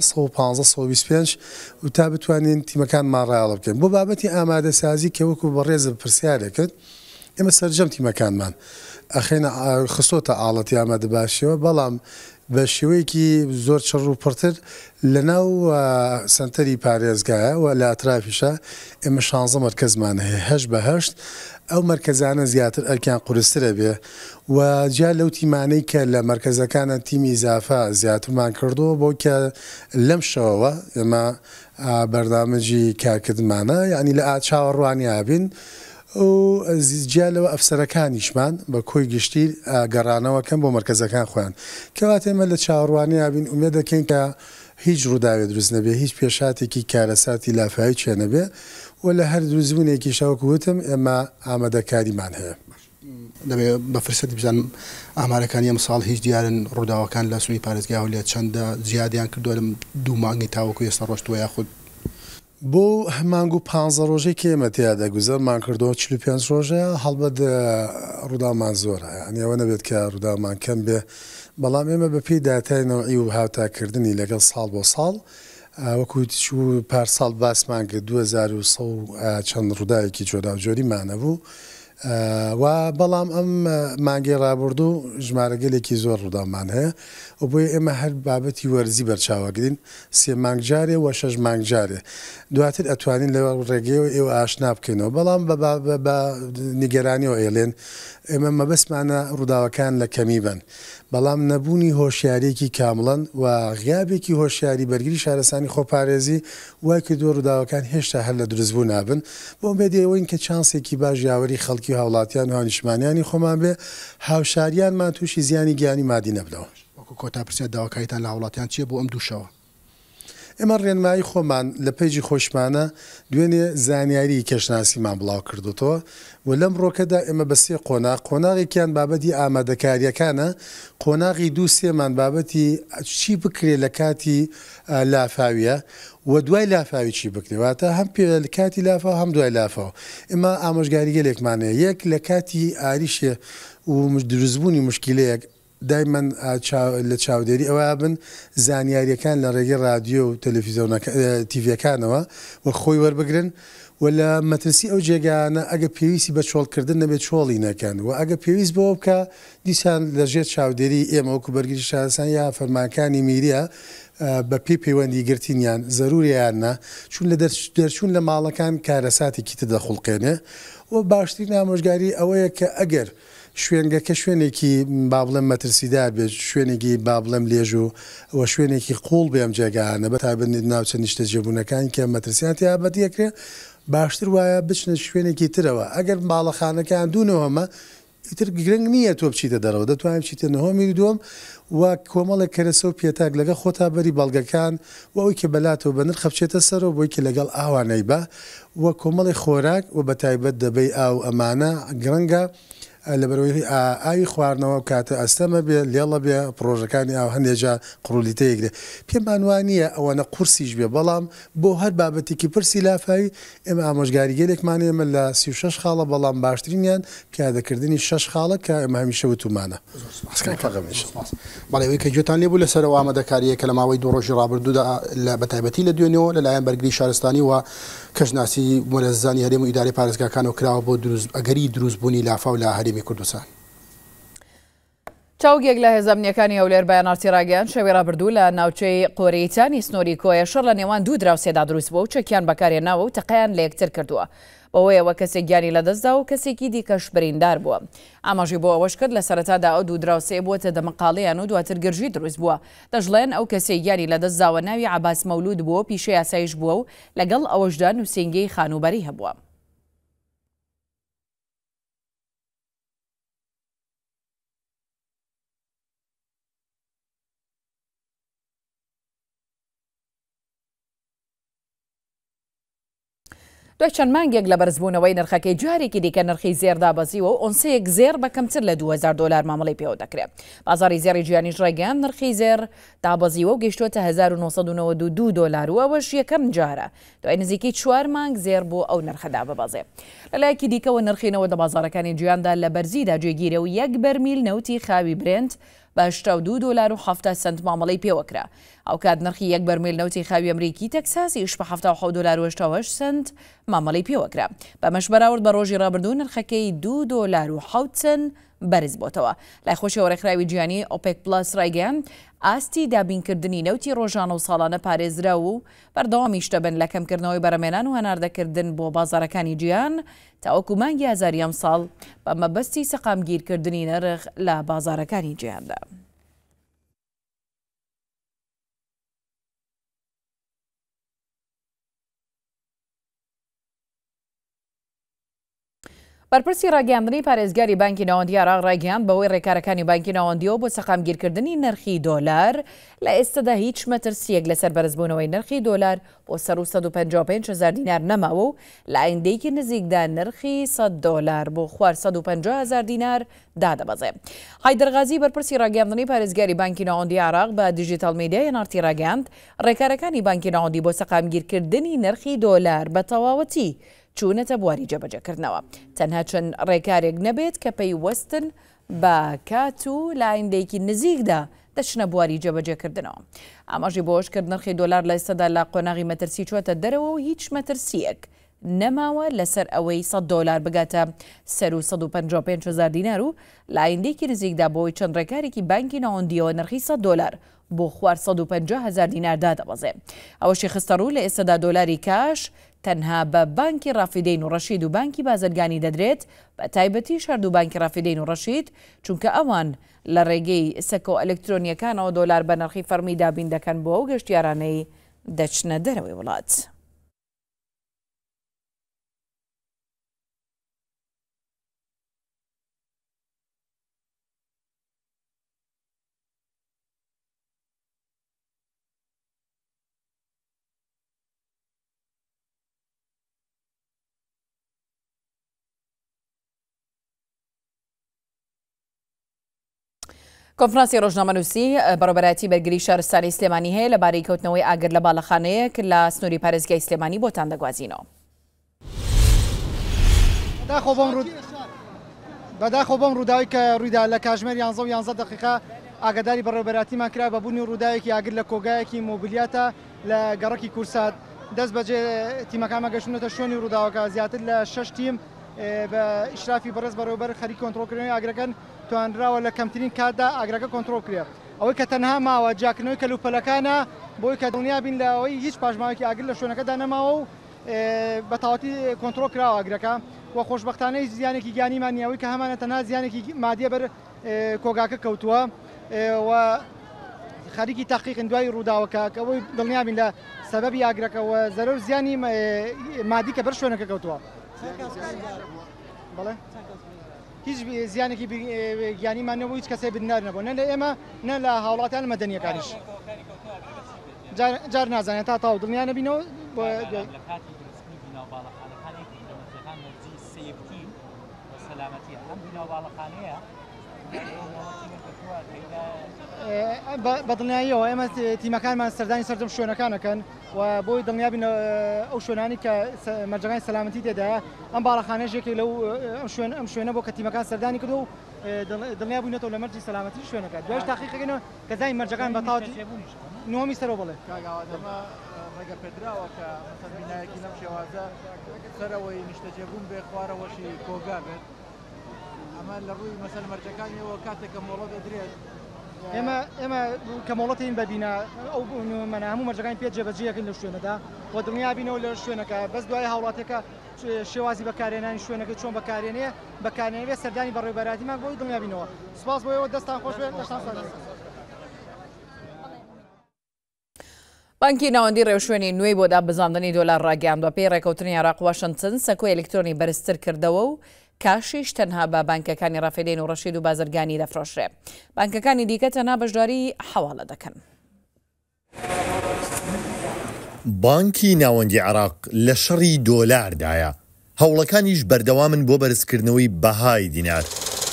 125 و تا بتوانین تیمەکان ماڕایاڵە بکەین بۆ بابەتی ئامادەسازی کە وەکو بەڕێزە پرسیارێکرد ئێمە سەرجەم تیمەکانمان ئەخێنە خستۆتە ئاڵەتی ئامادە باشیەوە بەڵام بە شێوەیەکی زۆر چڕ و پڕتر لە ناو سنتەری پارێزگایە و لە ئەترافیشە ئێمە 16 مەرکەزمان هەیە 8/8 ئەو مەرکەزانە زیاتر ئەرکیان قورسترە بێ و جا لەو تیمانەی کە لە مەرکەزەکانە تیمی ئیزافە زیاترمان کردووە بۆ کە لەم شەوەوە ئێمە بەردامەجی کارکردمانە یعنی لە چاوەڕوانی ئابین و جیالەوە ئەفسەرەکانیشمان بە کۆی گشتی گەڕانەوەکەم بۆ مەرکەزەکان خۆیان کەواتە ئێمە لە چاوەڕوانی ئابین ئومێ دەکەین کە هیچ ڕووداوێ دروست نەبێ هیچ پێشاتێکی کارەساتی لافاوی چێ نەبێ و لە هەر دروستبوونێکی شەوەکوتم ئێمە ئامادەکاریمان هەیە دەبێت بە فرسەتی بزانم ئامارەکانی ئەم ساڵ هیچ دیارن ڕووداوەکان لە سنووری پارێزگای لێ چەندە زیادیان کردووە لەم دوو مانگی تاوەکو ئێستا ڕۆشتووە یاخود بۆ مانگ و 15 ڕۆژەی کە ئێمە تیادا گوزەرمان کردەوە 45 ڕۆژەیە هەڵبەت ڕووداومان زۆرە ئەوە نەبێت کە ڕووداومان کەم بێ بەڵام ئێمە بەپێی داتای و هاوتاکردنی لەگەڵ ساڵ بۆ ساڵ وەکو پارساڵ باسمان کرد 2100 چەند ڕووداوێکی جۆدا و جۆریمانە بوو و بەڵام ئەم مانگی ڕابردوو ژمارەگەلێکی زۆر ڕووداومان هەیە و بۆیە ئێمە هەر بابەتی وەرزی بەرچاوەگرین 3 مانگ جارێ و 6 مانگ جارێ دواتر ئەتوانین لە ڕێگەیەوە ئێوە ئاشنا بکەینەوە بەڵام بە نیگەرانیەوە ئێڵێن ئێمە مەبەستمانە ڕووداوەکان لە کەمی بن بەڵام نەبوونی هۆشیارێکی کامڵەن و غیابێکی هۆشیاری بەرگری شارەسانی خۆپارێزی وای کردووە ڕووداوەکان هێشتا هەر لە دروستبوو نابن بۆ بێدەوەین کە چانسێکی باش یاوەری خەڵکی هاوڵاتیان و هاونیشتمانیانی خۆمان بێ هاوشاریانمان تووشی زیانی گیانی مادی نەبنەوە وەکو کۆتاپرسیات داواکاریتان لە هاوڵاتیان چییە بۆ ئەم دووشەوە ئێمە ڕێنمایی خۆمان لە پێیجی خۆشمانە دوێنێ زانیاری کەشناسیمان بڵاو کردوتەوە و لەم ڕۆکەدا ئێمە بە 3 قۆناغێکیان بابەتی ئامادەکاریەکانە قۆناغی 2-3مان بابەتی چی بکرێ لە کاتی لافاویە و دوای لافاوی چی بکرێواتە هەم پێ لە کاتی لافاو هەم دوای لافاو ئێمە ئامۆژگاری گەلێکمانەیە یەک لە کاتی ئاریشێ و دروستبوونی مشکلەیەک دایمەن لە چاودێری ئەوە بن زانیاریەکان لە ڕێگەی رادیۆ و تیڤەکانەوە و خۆی وەربگرن و لە مەترسی ئەو جێگانە ئەگە پێویستی بە چۆڵکردن نەبێت چۆڵی نەکەن و ئەگە پێویست بۆ بکە دیسان لەژێر چاودێری ئێمە وەکو بەرگری شارەسان یا فەرمانەکانی میریە بە پێی پەیوەندی گرتینیان زەروریانە چون لە دەرچوون لە ماڵەکان کارەساتێکی تدەخڵقێنێ و باشترین ئامۆژگاری ئەوەیە کە ئەگەر شوێنگەکە شوێنێکی با بڵێم مەترسیدار بێت شوێنێکی با بڵێم لێژ و شوێنێکی قوڵ بێم جێگانە بە تایبەت ناوچە نیشتە جێبوونەکان کە مەترسیاتی یابەتیەکرێ باشتر وایە بچنە شوێنێکی ترەوە ئەگەر باڵەخانەکان دوونەوەمە ئیتر گرنگ نییە تۆ بچیتە دەرەوە دەتوانین بچیتە نهۆمی دووەم و کۆمەڵێک کەرەسە و پێتاک لەگە خۆتا بەری بەڵگەکان و ئەوی کە بەلاتەوە بە نرخە بچێتە سەرەوە بۆی کە لەگەڵ ئاوانەی بە و کۆمەڵی خۆراک و بە تایبەت دەبەی ئاو ئەمانە گرنگە لە بەرەوەی ئاوی خواردنەوە کاتە ئەستەمە بێ لێڵە بێ پرۆژەکانی ئاو هەندێکجا قڕولیتەیەک دێ پێمان وانە ئەوەنە قورسیش بێ بەڵام بۆ هەر بابەتێکی پرسی لافاوی ئێمە ئامۆژگاریگەلێکمان ئێمە لە 36 خاڵە بەڵام باشترینیان پیادەکردنی 6 خاڵە کە ئێمە هەمیشە وتومانە بەڵێەوەی کە گوێتان لێبوو لەسەرەوە ئامادەکاریە کە لە ماوەی دوو ڕۆژی ڕابردوودا لە بەتایبەتی لە دوێنەوە لەلایەن بەرگری شارستانی و کەژناسی مۆلەزانی هەرێم و ئیداری پارێزگاکانەوە کراوە بۆ ئەگەری دروستبوونی لافاو لە هەرێمی کوردستان. چاوگێک لە هێزەمنیەکانی هەولێر بەیاناتی ڕاگەیان شەوی ڕابردوو لە ناوچەی قۆرەیتانی سنووری کۆیە شەڕ لە نێوان دوو دراوسێدا دروست بووە و چەکیان بەکارهێناوە و تەقەیان لە یەکتر کردووە. بەوەیەوە کەسێک گیانی لەدەستدا و کەسێکی دیکەش بریندار بووە. ئاماژی بۆ ئەوەش کرد لە سەرەتادا ئەو دوو دراوسێ بووەتە دەمەقاڵیان و دواتر گرژی دروست بووە. دەژڵێن ئەو کەسێک گیانی لەدەستداوە ناوی عەباس مەولود بووە پیشەی یاسایش بووە و لەگەڵ ئەوەشدا نووسینگەی خانوبەری هەبووە. دوای چەند مانگێک لە بەرزبوونەوەی نرخەکەی جارێکی دیکە نرخی زێر دابەزیوە و ئۆنسەیەک زێر بە کەمتر لە 2000 دلار مامەڵەی پێوە دەکرێت. بازاری زێری جیهانیش ڕێگەیان نرخی زێر دابەزیوە و گەیشتووەتە 1992 دلار و ئەوەش یەکەم جارە دوای نزیکەی 4 مانگ زێر بۆ ئەو نرخەدا ببەزێ. لەلایەکی دیکەوە نرخینەوە لە بازارەکانی جیهاندا لە بەرزیدا جێگیرە و 1 بەرمیل نەوتی خاوی برنت بە 82 دلار و 70 سنت مامەڵەی پێوەکرا. ئەو کات نرخی 1 بەرمیل نەوتی خاوی ئەمریکی تەکساسیش بە 77 دلار و 88 سنت مامەڵەی پێوەکرا. بەمەش بەراورد بە ڕۆژی ڕابردوو نرخەکەی 2 دلار و 7 سنت بەرز بۆتەوە. لای خۆشیەوە ڕێکخراوی جیهانی ئۆپێک پلاس ڕایگەیان ئاستی دابینکردنی نەوتی ڕۆژانە و ساڵانە پارێزرا و بەردەوامیش دەبن لە کەمکردنەوەی بەرەمێنان و هەناردەکردن بۆ بازارەکانی جیهان تاوەکو مانگی ئازاری ئەم ساڵ بە مەبەستی سەقامگیرکردنی نرخ لە بازارەکانی جیهاندا. بەرپرسی ڕاگەاندنی پارێزگاری بانکی ناوەندی عێراق ڕایگەیاند بەوەی ڕێکارەکانی بانکی ناوەندیەوە بۆ سەقامگیرکردنی نرخی دۆلار لە ئێستادا هیچ مەترسیەک لەسەر بەرزبوونەوەی نرخی دۆلار بۆ سەر 155,000 دینار نەماوە و لە ئایندەیەکی نزیکدا نرخی 100 دلار بۆ خوار 150,000 دینار دادەبەزێ. حایدەرغازی بەرپرسی ڕاگەاندنی پارێزگاری بانکی ناوەندی عێراق بە دیجیتال میدیای نارتی ڕاگەاند ڕێکارەکانی بانکی ناوەندی بۆ سەقامگیرکردنی نرخی دۆلار بە تەواوەتی چوونەتە بواری جێبەجێکردنەوە. تەنها چەند ڕێکارێک نەبێت کە پەیوەستن بە کات و لە ئایندەیەکی نزیکدا دەچنە بواری جێبەجێکردنەوە. ئاماژی بۆش کرد نرخی دۆلار لە ئێستادا لە قۆناغی مەترسی چوەتە دەرەوە و هیچ مەترسیەک نەماوە لەسەر ئەوەی 100 دلار بگاتە سەر 155,000 دینار و لە ئایندەیەکی نزیکدا بۆی چەند ڕێکارێکی بانکی ناوەندیەوە نرخی 100 دلار بۆ خوار 150,000 دینار دادەبەزێ. ئەوەشی خستە ڕوو لە ئێستادا دۆلاری کاش تەنها بە بانکی ڕافیدەین و ڕەشید و بانکی بازرگانی دەدرێت بە تایبەتی شەرد و بانکی ڕافیدەین و ڕەشید چونکە ئەوان لە ڕێگەی سەکۆ ئەلکترۆنیەکانەوە دۆلار بە نرخی فەرمی دابین دەکەن بۆ ئەو گەشتیارانەی دەچنە دەرەوەی وڵات. کۆنفرانسی ڕۆژنامەنووسی بەڕێوەبەرایەتی بەرگری شارستانی سلێمانی هەیە لەبارەی کەوتنەوەی ئاگر لە باڵەخانەیەک لە سنووری پارێزگای سلێمانی بۆتان دەگوازینەوە. بەداخۆ بەم ڕووداوی کە ڕوویدا لە کاتژمێر 11 دقیقە ئاگاداری بەڕێوەبەرایەتیمان کرا بە بوونی ڕووداوێکی ئاگر لە کۆگایەکی مۆبیلیاتە لە گەڕەکی کورسات. دەست بەجێ تیمەکانمە گەشتونەتە شوێنی ڕووداوەکە زیاتر لە 6 تیم بە ئیشرافی بەڕێز بەڕێوەبەر خەریک کۆنتڕۆلکردنەوەی ئاگرەکان توانراوە لە کەمترین کاتدا ئاگرەکە کۆنتڕۆل کرێت. ئەوەی کە تەنها ماوە جاکردنەوەی کەلوپەلەکانە بۆی کە دڵنیا بین لەوەی هیچ پاژماوەیەکی ئاگر لە شوێنەکەدا نەماوە و بە تەواوەتی کۆنتڕۆل کراوە ئاگرەکە و خۆشبەختانەی زیانێکی گیانیمان نییەوەی کە هەمانە تەنها زیانێکی مادیە بەر کۆگاکە کەوتووە و خەریکی تاقیقن دوای ڕووداوەکە کە ئەوەی دڵنیا بین لە سەبەبی ئاگرەکەەوە زەرەر زیانی مادی کە بەر شوێنەکە کەوتووە. بەڵێ هیچ زیانێکی گیانیمان نەبوو، هیچ کەسێ بنار نەبوو، نە لە ئێمە نە لە هاوڵاتیان مەدەنیەکانیش. جار نازانێت تا تاو دڵنیا نەبینەوە بەدڵنیاییەوە ئێمە تیمەکانمان سەردانی سەردەم شوێنەکانەکەن و بۆی دڵنیابین ئەو شوێنانی کە مەرجەکانی سەلامەتی تێدایە ئەم باڵەخانەیەکی لەو ئەم شوێنە بۆ کە تیمەکان سەردانی کردو و دڵنیا بووینەوە لە مەرجی سەلامەتی شوێنەکە دوایش تاقیقەکەنەوە کە زای مەرجەکان بەتاوەتی نۆمی سەرەوە بڵێ ڕێگە پێدراوە کە مەسەڵ بینایەکی لەم شێوازە سەرەوەی نیشتەجێبوون بێ خوارەوەشی کۆگا بێت ئەمە لە ڕووی مەسەل مەرجەکانیەوە کاتێک کە مۆڵە دەدرێت ئێمە کەمەڵەتین بەبینە ئەو منە هەموو مەرجەکانی پێ جێبەجێەکەین لە شوێنەدا بۆ دڵنیا بینەوە لە شوێنەکە بەس دوای هاوڵاتێکە شێوازی بەکارێنانی شوێنەکە چۆن بەکارێنەیە بەکارێنەوێ سەردانی بەڕێوەبەراتیمان بۆی دڵنیا بینەوە سوپاس بۆیەوە دەستان خۆش بێت دەستان سەر بانکی ناوەندی ڕێوشوێنی نوێی بۆ دابزاندنی دۆلار ڕاگەیاندوە پێی ڕێکەوتنی عێراق واشنگتن سەکۆی ئەلکترۆنی بەرزتر کردەوە و کاشیش تەنها بە بانکەکانی ڕافێدین و ڕەشید و بازرگانی دەفرۆشرێ. بانکەکانی دیکە تەنها بەشداری حەواڵە دەکەن. بانکی ناوەندی عێراق لە شەڕی دۆلاردایە، هەوڵەکانیش بەردەوامن بۆ بەرزکردنەوەی بەهای دینار.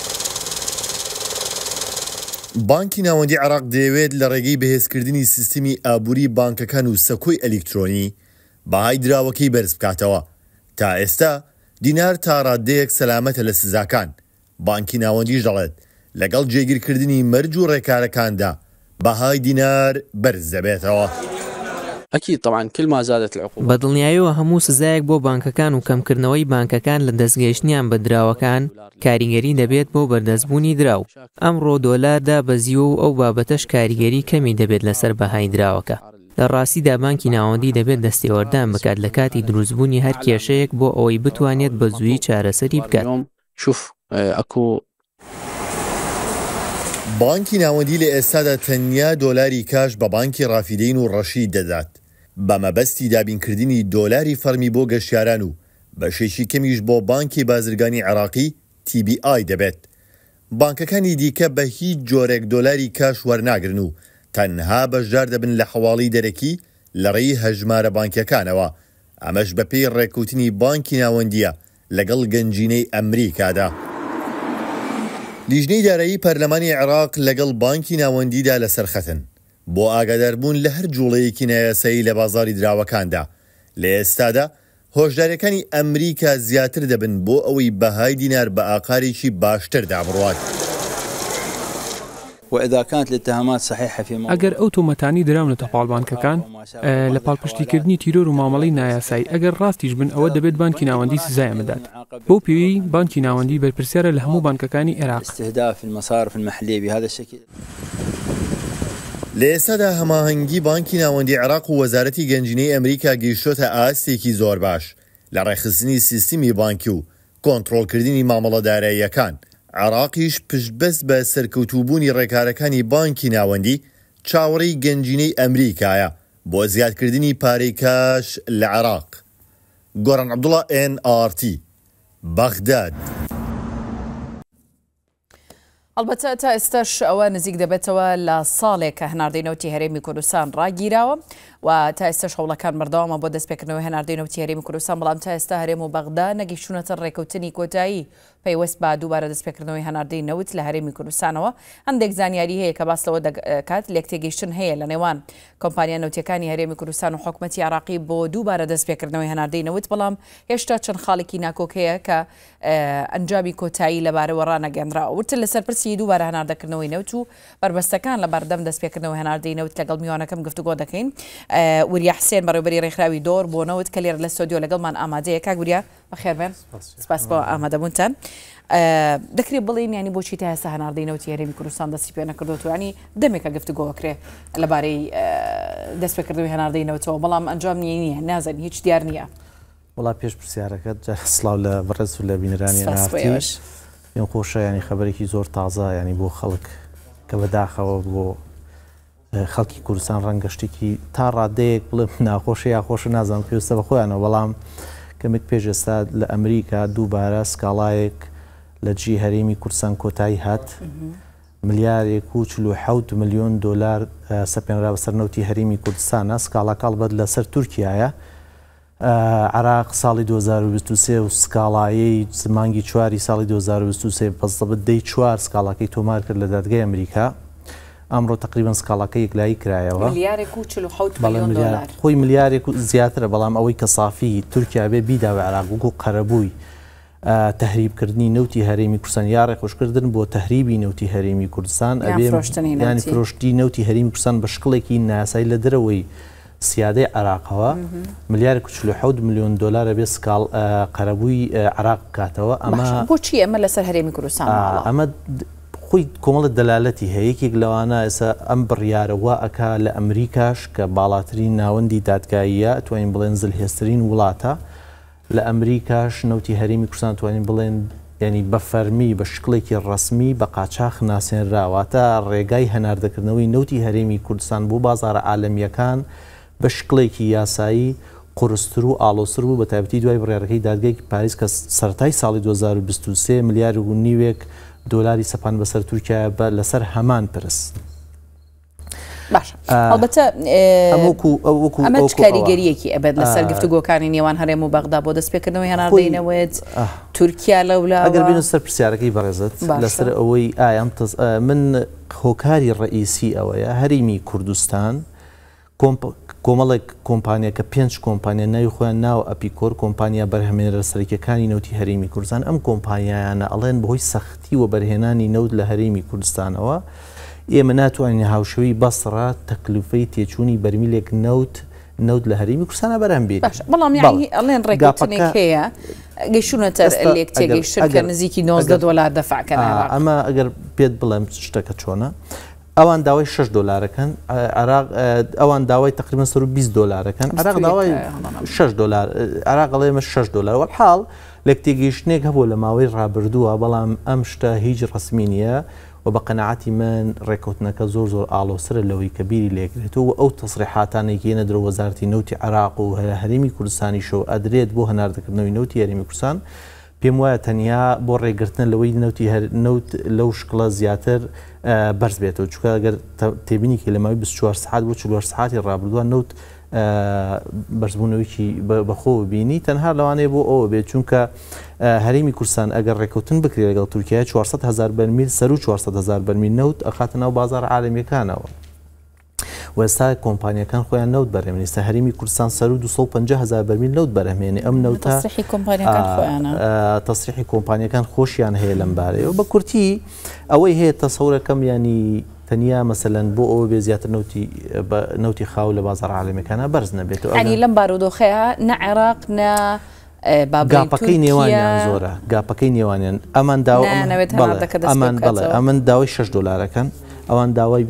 بانکی ناوەندی عێراق دەیەوێت لە ڕێگەی بەهێزکردنی سیستمی ئابووری بانکەکان و سەکۆی ئەلکترۆنی بەهای دراوەکەی بەرز بکاتەوە. تا ئێستا دینار تا ڕادەیەک سەلامەتە لە سزاکان. بانکی ناوەندیش دەڵێت لەگەڵ جێگیرکردنی مەرج و ڕێکارەکاندا بەهای دینار بەرز دەبێتەوە. أكيد طبعا كل ما زادت العقوبة بەدڵنیاییەوە هەموو سزایەک بۆ بانکەکان و کەمکردنەوەی بانکەکان لە دەستگەیشتنیان بە دراوەکان کاریگەری دەبێت بۆ بەردەستبوونی دراو. ئەمڕۆ دۆلاردا بەزیوە و ئەو بابەتەش کاریگەری کەمی دەبێت لەسەر بەهای دراوەکە. لە ڕاستیدا بانکی ناوەندی دەبێت دەستێوەردان بکات لە کاتی دروستبوونی هەر کێشەیەک بۆ ئەوەی بتوانێت بە زوویی چارەسەری بکات. بانکی ناوەندی لە ئێستادا تەنیا دۆلاری کاش بە بانکی ڕافیدین و ڕەشید دەدات بە مەبەستی دابینکردنی دۆلاری فەرمی بۆ گەشتیاران و بەشێکی کەمیش بۆ بانکی بازرگانی عێراقی TBI دەبێت. بانکەکانی دیکە بە هیچ جۆرێک دۆلاری کاش وەرناگرن و تەنها بەشدار دەبن لە حەواڵی دەرەکی لە ڕێی هەژمارە بانکیەکانەوە. ئەمەش بەپێی ڕێکوتنی بانکی ناوەندیە لەگەڵ گەنجینەی ئەمریکادا. لیژنەی دارایی پەرلەمانی عێراق لەگەڵ بانکی ناوەندیدا لەسەر خەتن بۆ ئاگاداربوون لە هەر جوڵەیەکی نایاسایی لە بازاری دراوەکاندا. لە ئێستادا هۆشداریەکانی ئەمریکا زیاتر دەبن بۆ ئەوەی بەهای دینار بە ئاقارێکی باشتر دابڕوات. ئەگەر ئەو تۆمەتانی دراون لە تەپاڵبانکەکان لە پاڵپشتیکردنی تیرۆر و مامەڵی نایاسایی ئەگەر ڕاستیش بن ئەوە دەبێت بانکی ناوەندی سزای ئەمەدات. بۆ پێوی بانکی ناوەندی بەرپرسیارە لە هەموو بانکەکانی عێراق. لە ئێستادا هەماهەنگی بانکی ناوەندی عێراق و وەزارەتی گەنجینەی ئەمریکا گەیشتۆتە ئاستێکی زۆر باش لە ڕێخستنی سیستمی بانکی و کۆنتڕۆڵکردنی مامەڵە داراییەکان. عێراقیش پشتبەست بە سەرکەوتوبوونی ڕێکارەکانی بانکی ناوەندی چاوەڕێی گەنجینەی ئەمریکایە بۆ زیادکردنی پارەی کاش لە عێراق. گۆران عەبدوڵڵا NRT بەغداد. ئەلبەتە تا ئێستاش ئەوە نزیک دەبێتەوە لە ساڵێک کە هەناردەینەوەتی هەرێمی کوردستان ڕاگیراوە و تا ئێستاش هەوڵەکان بەردەوامە بۆ دەستپێکردنەوەی هەناردەینەوەتی هەرێمی کوردستان، بەڵام تا ئێستا هەرێم و بەغدا نەگەیشتونەتە ڕێکەوتنی کۆتایی پەیوەست بە دووبارە دەستپێکردنەوەی هەناردەی نەوت لە هەرێمی کوردستانەوە. هەندێک زانیاری هەیە کە باس لەوە دەکات لێک تێگەیشتن هەیە لە نێوان کۆمپانیا نەوتیەکانی هەرێمی کوردستان و حکوومەتی عێراقی بۆ دووبارە دەستپێکردنەوەی هەناردەی نەوت، بەڵام هێشتا چەند خاڵێکی ناکۆک هەیە کە ئەنجامی کۆتایی لەبارەوە ڕانەگەێنراوە. ورتر لەسەر پرسی دووبارە هەناردەکردنەوەی نەوت و بربەستەکان لە بەردەم دەستپێکردنەوەی هەناردەی نەوت لەگەڵ میوانەکەم گفتوگۆ دەکەین. وریا حسێن بەڕێوەبەری ڕێکخراوی دۆر بۆ نەوت کە لێرە لە ستۆدیۆ لەگەڵمان ئامادەیە. کاک وریا بەخێربێن، سپاس بۆ ئامادەبوونتان. دەکرێت بڵێن ینی بۆچی تا ئێستا هەناردەی نەوتی هەرێمی کوردستان دەستی پێ نەکردووە، ینی دەمێکە گفتوگۆکرێ لەبارەی دەستپێکردنەوەی هەناردەی نەوتەوە، بەڵام ئەنجام نییە نازانین هیچ دیار نییە. وڵا پێش پرسیارەکەت سڵاو لە بەڕێز و لە بینەرانی نافتی پێم خۆشە ینی خەبەرێکی زۆر تازە ینی بۆ خەڵک کە بەداخەوە بۆ خەڵکی کوردستان ڕەنگەشتێکی تا ڕادەیەک بڵێ ناخۆشە یا خۆشە نازانم پێویستە بە خۆیانەوە، بەڵام کەمێک پێش ئێستا لە ئەمریکا دووبارە سکاڵایەک لە جی هەرێمی کوردستان کۆتایی هات ملیارێک و 47 ملیۆن دۆلار سەپێنرا بەسەر نەوتی هەرێمی کوردستانە. سکاڵاکەڵ بەد لەسەر تورکیایە عراق ساڵی 2023 و سکاڵایی مانگی چواری ساڵی 2023 بەستە بدەی 4 سکاڵاکەی تۆمار کرد لە دادگای ئەمریکا ئەمڕۆ تقریبان سکاڵاکە یەکلایی کرایەوە خۆی ملیارێک و زیاترە بەڵام ئەوەی کە سافی تورکیا بێ بیداوە عراق وەکو قەرەبووی تهریبکردنی نەوتی هەرێمی کوردستان یا ڕێخۆشکردن بۆ تهریبی نەوتی هەرێمی کوردستان ینی فرۆشتی نەوتی هەرێمی کوردستان بە شکڵێکی ناسایی لە دەرەوەی سیادەی عراقەوە ملیار 47 میلیۆن دلار بێ سکاڵ قەرەبووی عراق بکاتەوە ئەمە بۆچی ئەمە لەسەر هەرێمی کوردستان ئەمە خۆی کۆمەڵە دەلالەتی هەیە یەکێک لەوانە ئێستا ئەم بڕیارەوە ئەکا لە ئەمریکاش کە باڵاترین ناوەندی دادگاییە توانین بڵێن زلهێسترین وڵاتە لە ئەمریکاش نەوتی هەرێمی کوردستان توانین بڵێن ینی بە فەرمی بە شکڵێکی ڕسمی بە قاچاق ناسێنراواتە ڕێگای هەناردەکردنەوەی نەوتی هەرێمی کوردستان بۆ بازارە عالەمیەکان بە شکڵێکی یاسایی قورستر و ئالۆسر بوو بە تایبەتی دوای بڕیارەکەی دادگایەکی پاریس کە سەرەتای ساڵی 2023 ملیار و نیوێک دۆلاری سەپان بەسەر تورکیا بە لەسەر هەمان پرس. باش ئەلبەتە ئەمە کاریگەریەکی ئەبێت لەسەر گفتوگۆکانی نێوان هەرێم و بەغدا بۆ دەستپێکردنەوەی هەناردەینەوەت تورکیا لەولا ئەگەر بینە سەر پرسیارەکەی بەڕێزت لەسەر ئەوەی ئایم من هۆکاری ڕئیسی ئەوەیە هەرێمی کوردستان کۆمەڵێک کۆمپانیەکە 5 کۆمپانیا ناوی خۆیان ناو ئەپیکۆر کۆمپانیا بەرهەمێنەرە سەرەکیەکانی نەوتی هەرێمی کوردستان ئەم کۆمپانیایانە ئەڵێن بەهۆی سەختی و بەرهێنانی نەوت لە هەرێمی کوردستانەوە ئێمە ناتوانین هاوشەوی بەسڕە تەکلیفەی تێچوونی بەرمیلێک نەوت لە هەرێمی کوردستانە بەرهەم بێت بەڵام ئەڵێن ڕێگەوتنێک هەیە گەیشتونەتە لێک تێگەیشتن کە نزیکی 90 دلار دەفعکەن ئەمە ئەگەر پێت بڵێم شتەکە چۆنە ئەوان داوای 6 دلارەکەن عراق ئەوان داوای تقریبا 20 دلارەکەن عراق داوای 6 دلار عراق ئەڵێمە 6 دلار وەحاڵ لەک تێگەیشتنێک هەبوو لە ماوەی ڕابردووە بەڵام ئەم شتە هیچ ڕسمی نییە و بە قەنەعەتی من ڕێکەوتنەکە زۆر ئالۆسرە لەوەی کە بیری لێکرێتەوە ئەو تەسریحاتانێکیێنە درۆ وەزارەتی نەوتی عراق و هەرێمی کوردستانی شەو ئەدرێت بۆ هەناردەکردنەوەی نەوتی هەرێمی کوردستان پێم وایە تەنیا بۆ ڕێگرتن لەوەی نەوت لەو شکڵە زیاتر بەرز بێتەوە چونکە ئەگەر تێبینیکی لە ماوەی 24 ساعت بۆ 44 ساعتی ڕابردووە نەوت بەرزبوونەوەیکی بەخۆ بینی تەنها لەوانەیە بۆ ئەوە بێت چونکە هەرێمی کوردستان ئەگەر ڕێکەوتن بکرێت لەگەڵ تورکیا 400,000 بەرمیل سەر و 400,000 بەرمیل نەوت ئەخاتە ناو بازار عالەمیەکانەوە وەستا کۆمپانیەکان خۆیان نەوت بەرهێنێتە هەرێمی کوردستان سەر و 250,000 بەرمیل نەوت بەرهەمێنێ ئەم نەوتە تەسریحی کۆمپانیەکان خۆشیان هەیە لەم بارەیەوە بە کورتی ئەوەی هەیە تەسەورەکەم ینی تەنیا مەسەلەن بۆ ئەوە بێ زیاتر نەوتی خاو لە بازار عالەمیەکانە بەرز نەبێتەوە ینی لەم بارودۆخەیە نە عێراق نە گاپەکەی نێوانیان زۆرە گاپەکەی نێوانیان ئەمان ئەمن داوای 6 دلارەکەن ئەوان داوای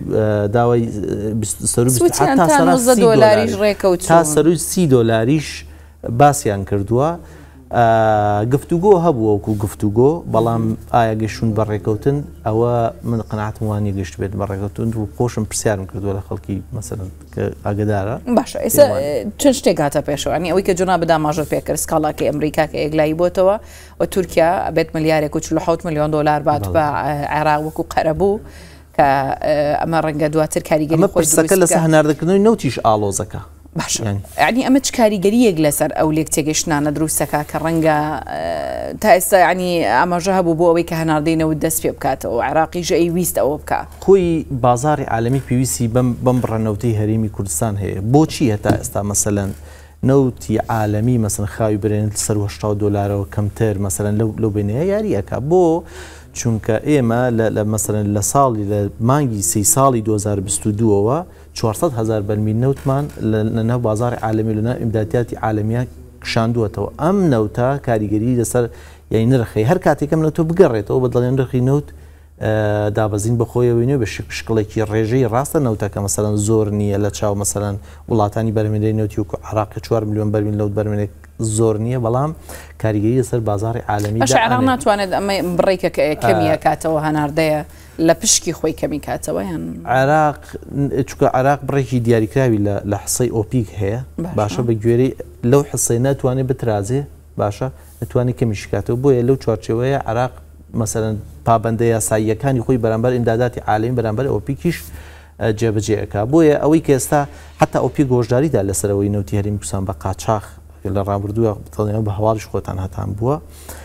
تا سەروی 30 دلاریش باسییان کردووە گفتوگۆ هەبووە وەکو گفتوگۆ بەڵام ئایا گەشتون بە ڕێکەوتن ئەوە من قەناعەتم وانی گەشت بێت بە ڕێکەوتن و خۆشم پرسیارم کردووە لە خەڵکی مەسەلەن ئاگدارە باشە ئێستا چەند شتێک هاتە پێشەوەنی ئەوەی کە جونا بەداماژە پێکرد سکاڵاکەی ئەمریکا کە یەکلایی بۆتەوە و تورکیا ئەبێت ملیارێک و 47 میلیۆن دلار بات بە عێراق وەکو قەرەبوو کە ئەمە ڕەنگە دواتر کاریگەری پرسەکە لەسەر هەناردەکردنەوەی نەوتیش ئالۆزەکە باش ینی ئەمە چ کاریگەریەک لەسەر ئەو لێک تێگەشتانە دروستەکە کە ڕەنگە تا ئێستا ینی ئاماژە هەبوو بۆ ئەوەی کە هەناردەینەوە دەست پێ بکاتەوە عێراقیش ئەی ویست ئەوە بکە خۆی بازاری عالەمی پێویستی بەم بڕەنەوتەی هەرێمی کوردستان هەیە بۆچی هەتا ئێستا مەسەلەن نەوتی عالەمی مەسەن خاوی برێنێت سەر 80 دلارەوە کەمتر مەسەلەن لەو بینەیە یاریەکە بۆ چونکە ئێمە لە مەسەلەن لە ساڵی لە مانگی 3 ساڵی 2022ەوە 400,000 بەرمیل نەوتمان لەناو بازاری عالەمی لەناو ئیمدادیاتی عالەمیە کشاندووەتەوە ئەم نەوتە کاریگەری لەسەر یعنی نرخی هەر کاتێکم نەوتۆ بگەڕێتەوە بە دڵێن نرخی نەوت دابەزین بەخۆیەوەی بە شکڵێکی ڕێژەی ڕاستە نەوتەکە مەسەلەن زۆر نییە لە چاو مەسەلەن وڵاتانی بەرهەمهێنەری نەوتی وەکو عێراق 4 میلیۆن بەرمیل نەوت بەرمێنێک زۆر نییە بەڵام کاریگەری لەسەر بازاری عالەمی عێراق ناتوانێت ئەمە بڕێکە کەمیە کاتەوە هەناردەیە لە پشکی خۆی کەمی کاتەوە یان عێراق چونکە عێراق بڕێکی دیاریکراوی لە حسەی ئۆپیک هەیە باشە بە گوێرەی لەو حسەی ناتوانێت بترازێ باشە نتوانێت کەمیش کاتەوە بۆیە لەو چوارچێوەیە عێراق مەسەلەن پابەندە یاساییەکانی خۆی بەرامبەر ئیمداداتی عالەمی بەرامبەر ئۆپیکیش جێبەجێەکە بۆیە ئەوەی کە ئێستا حتا ئۆپی گۆژداریدا لەسەرەوەی نەوتی هەرێمی کوردستان بە قاچاق لە ڕابردووە بە هەواڵش خۆتان هەتان بووە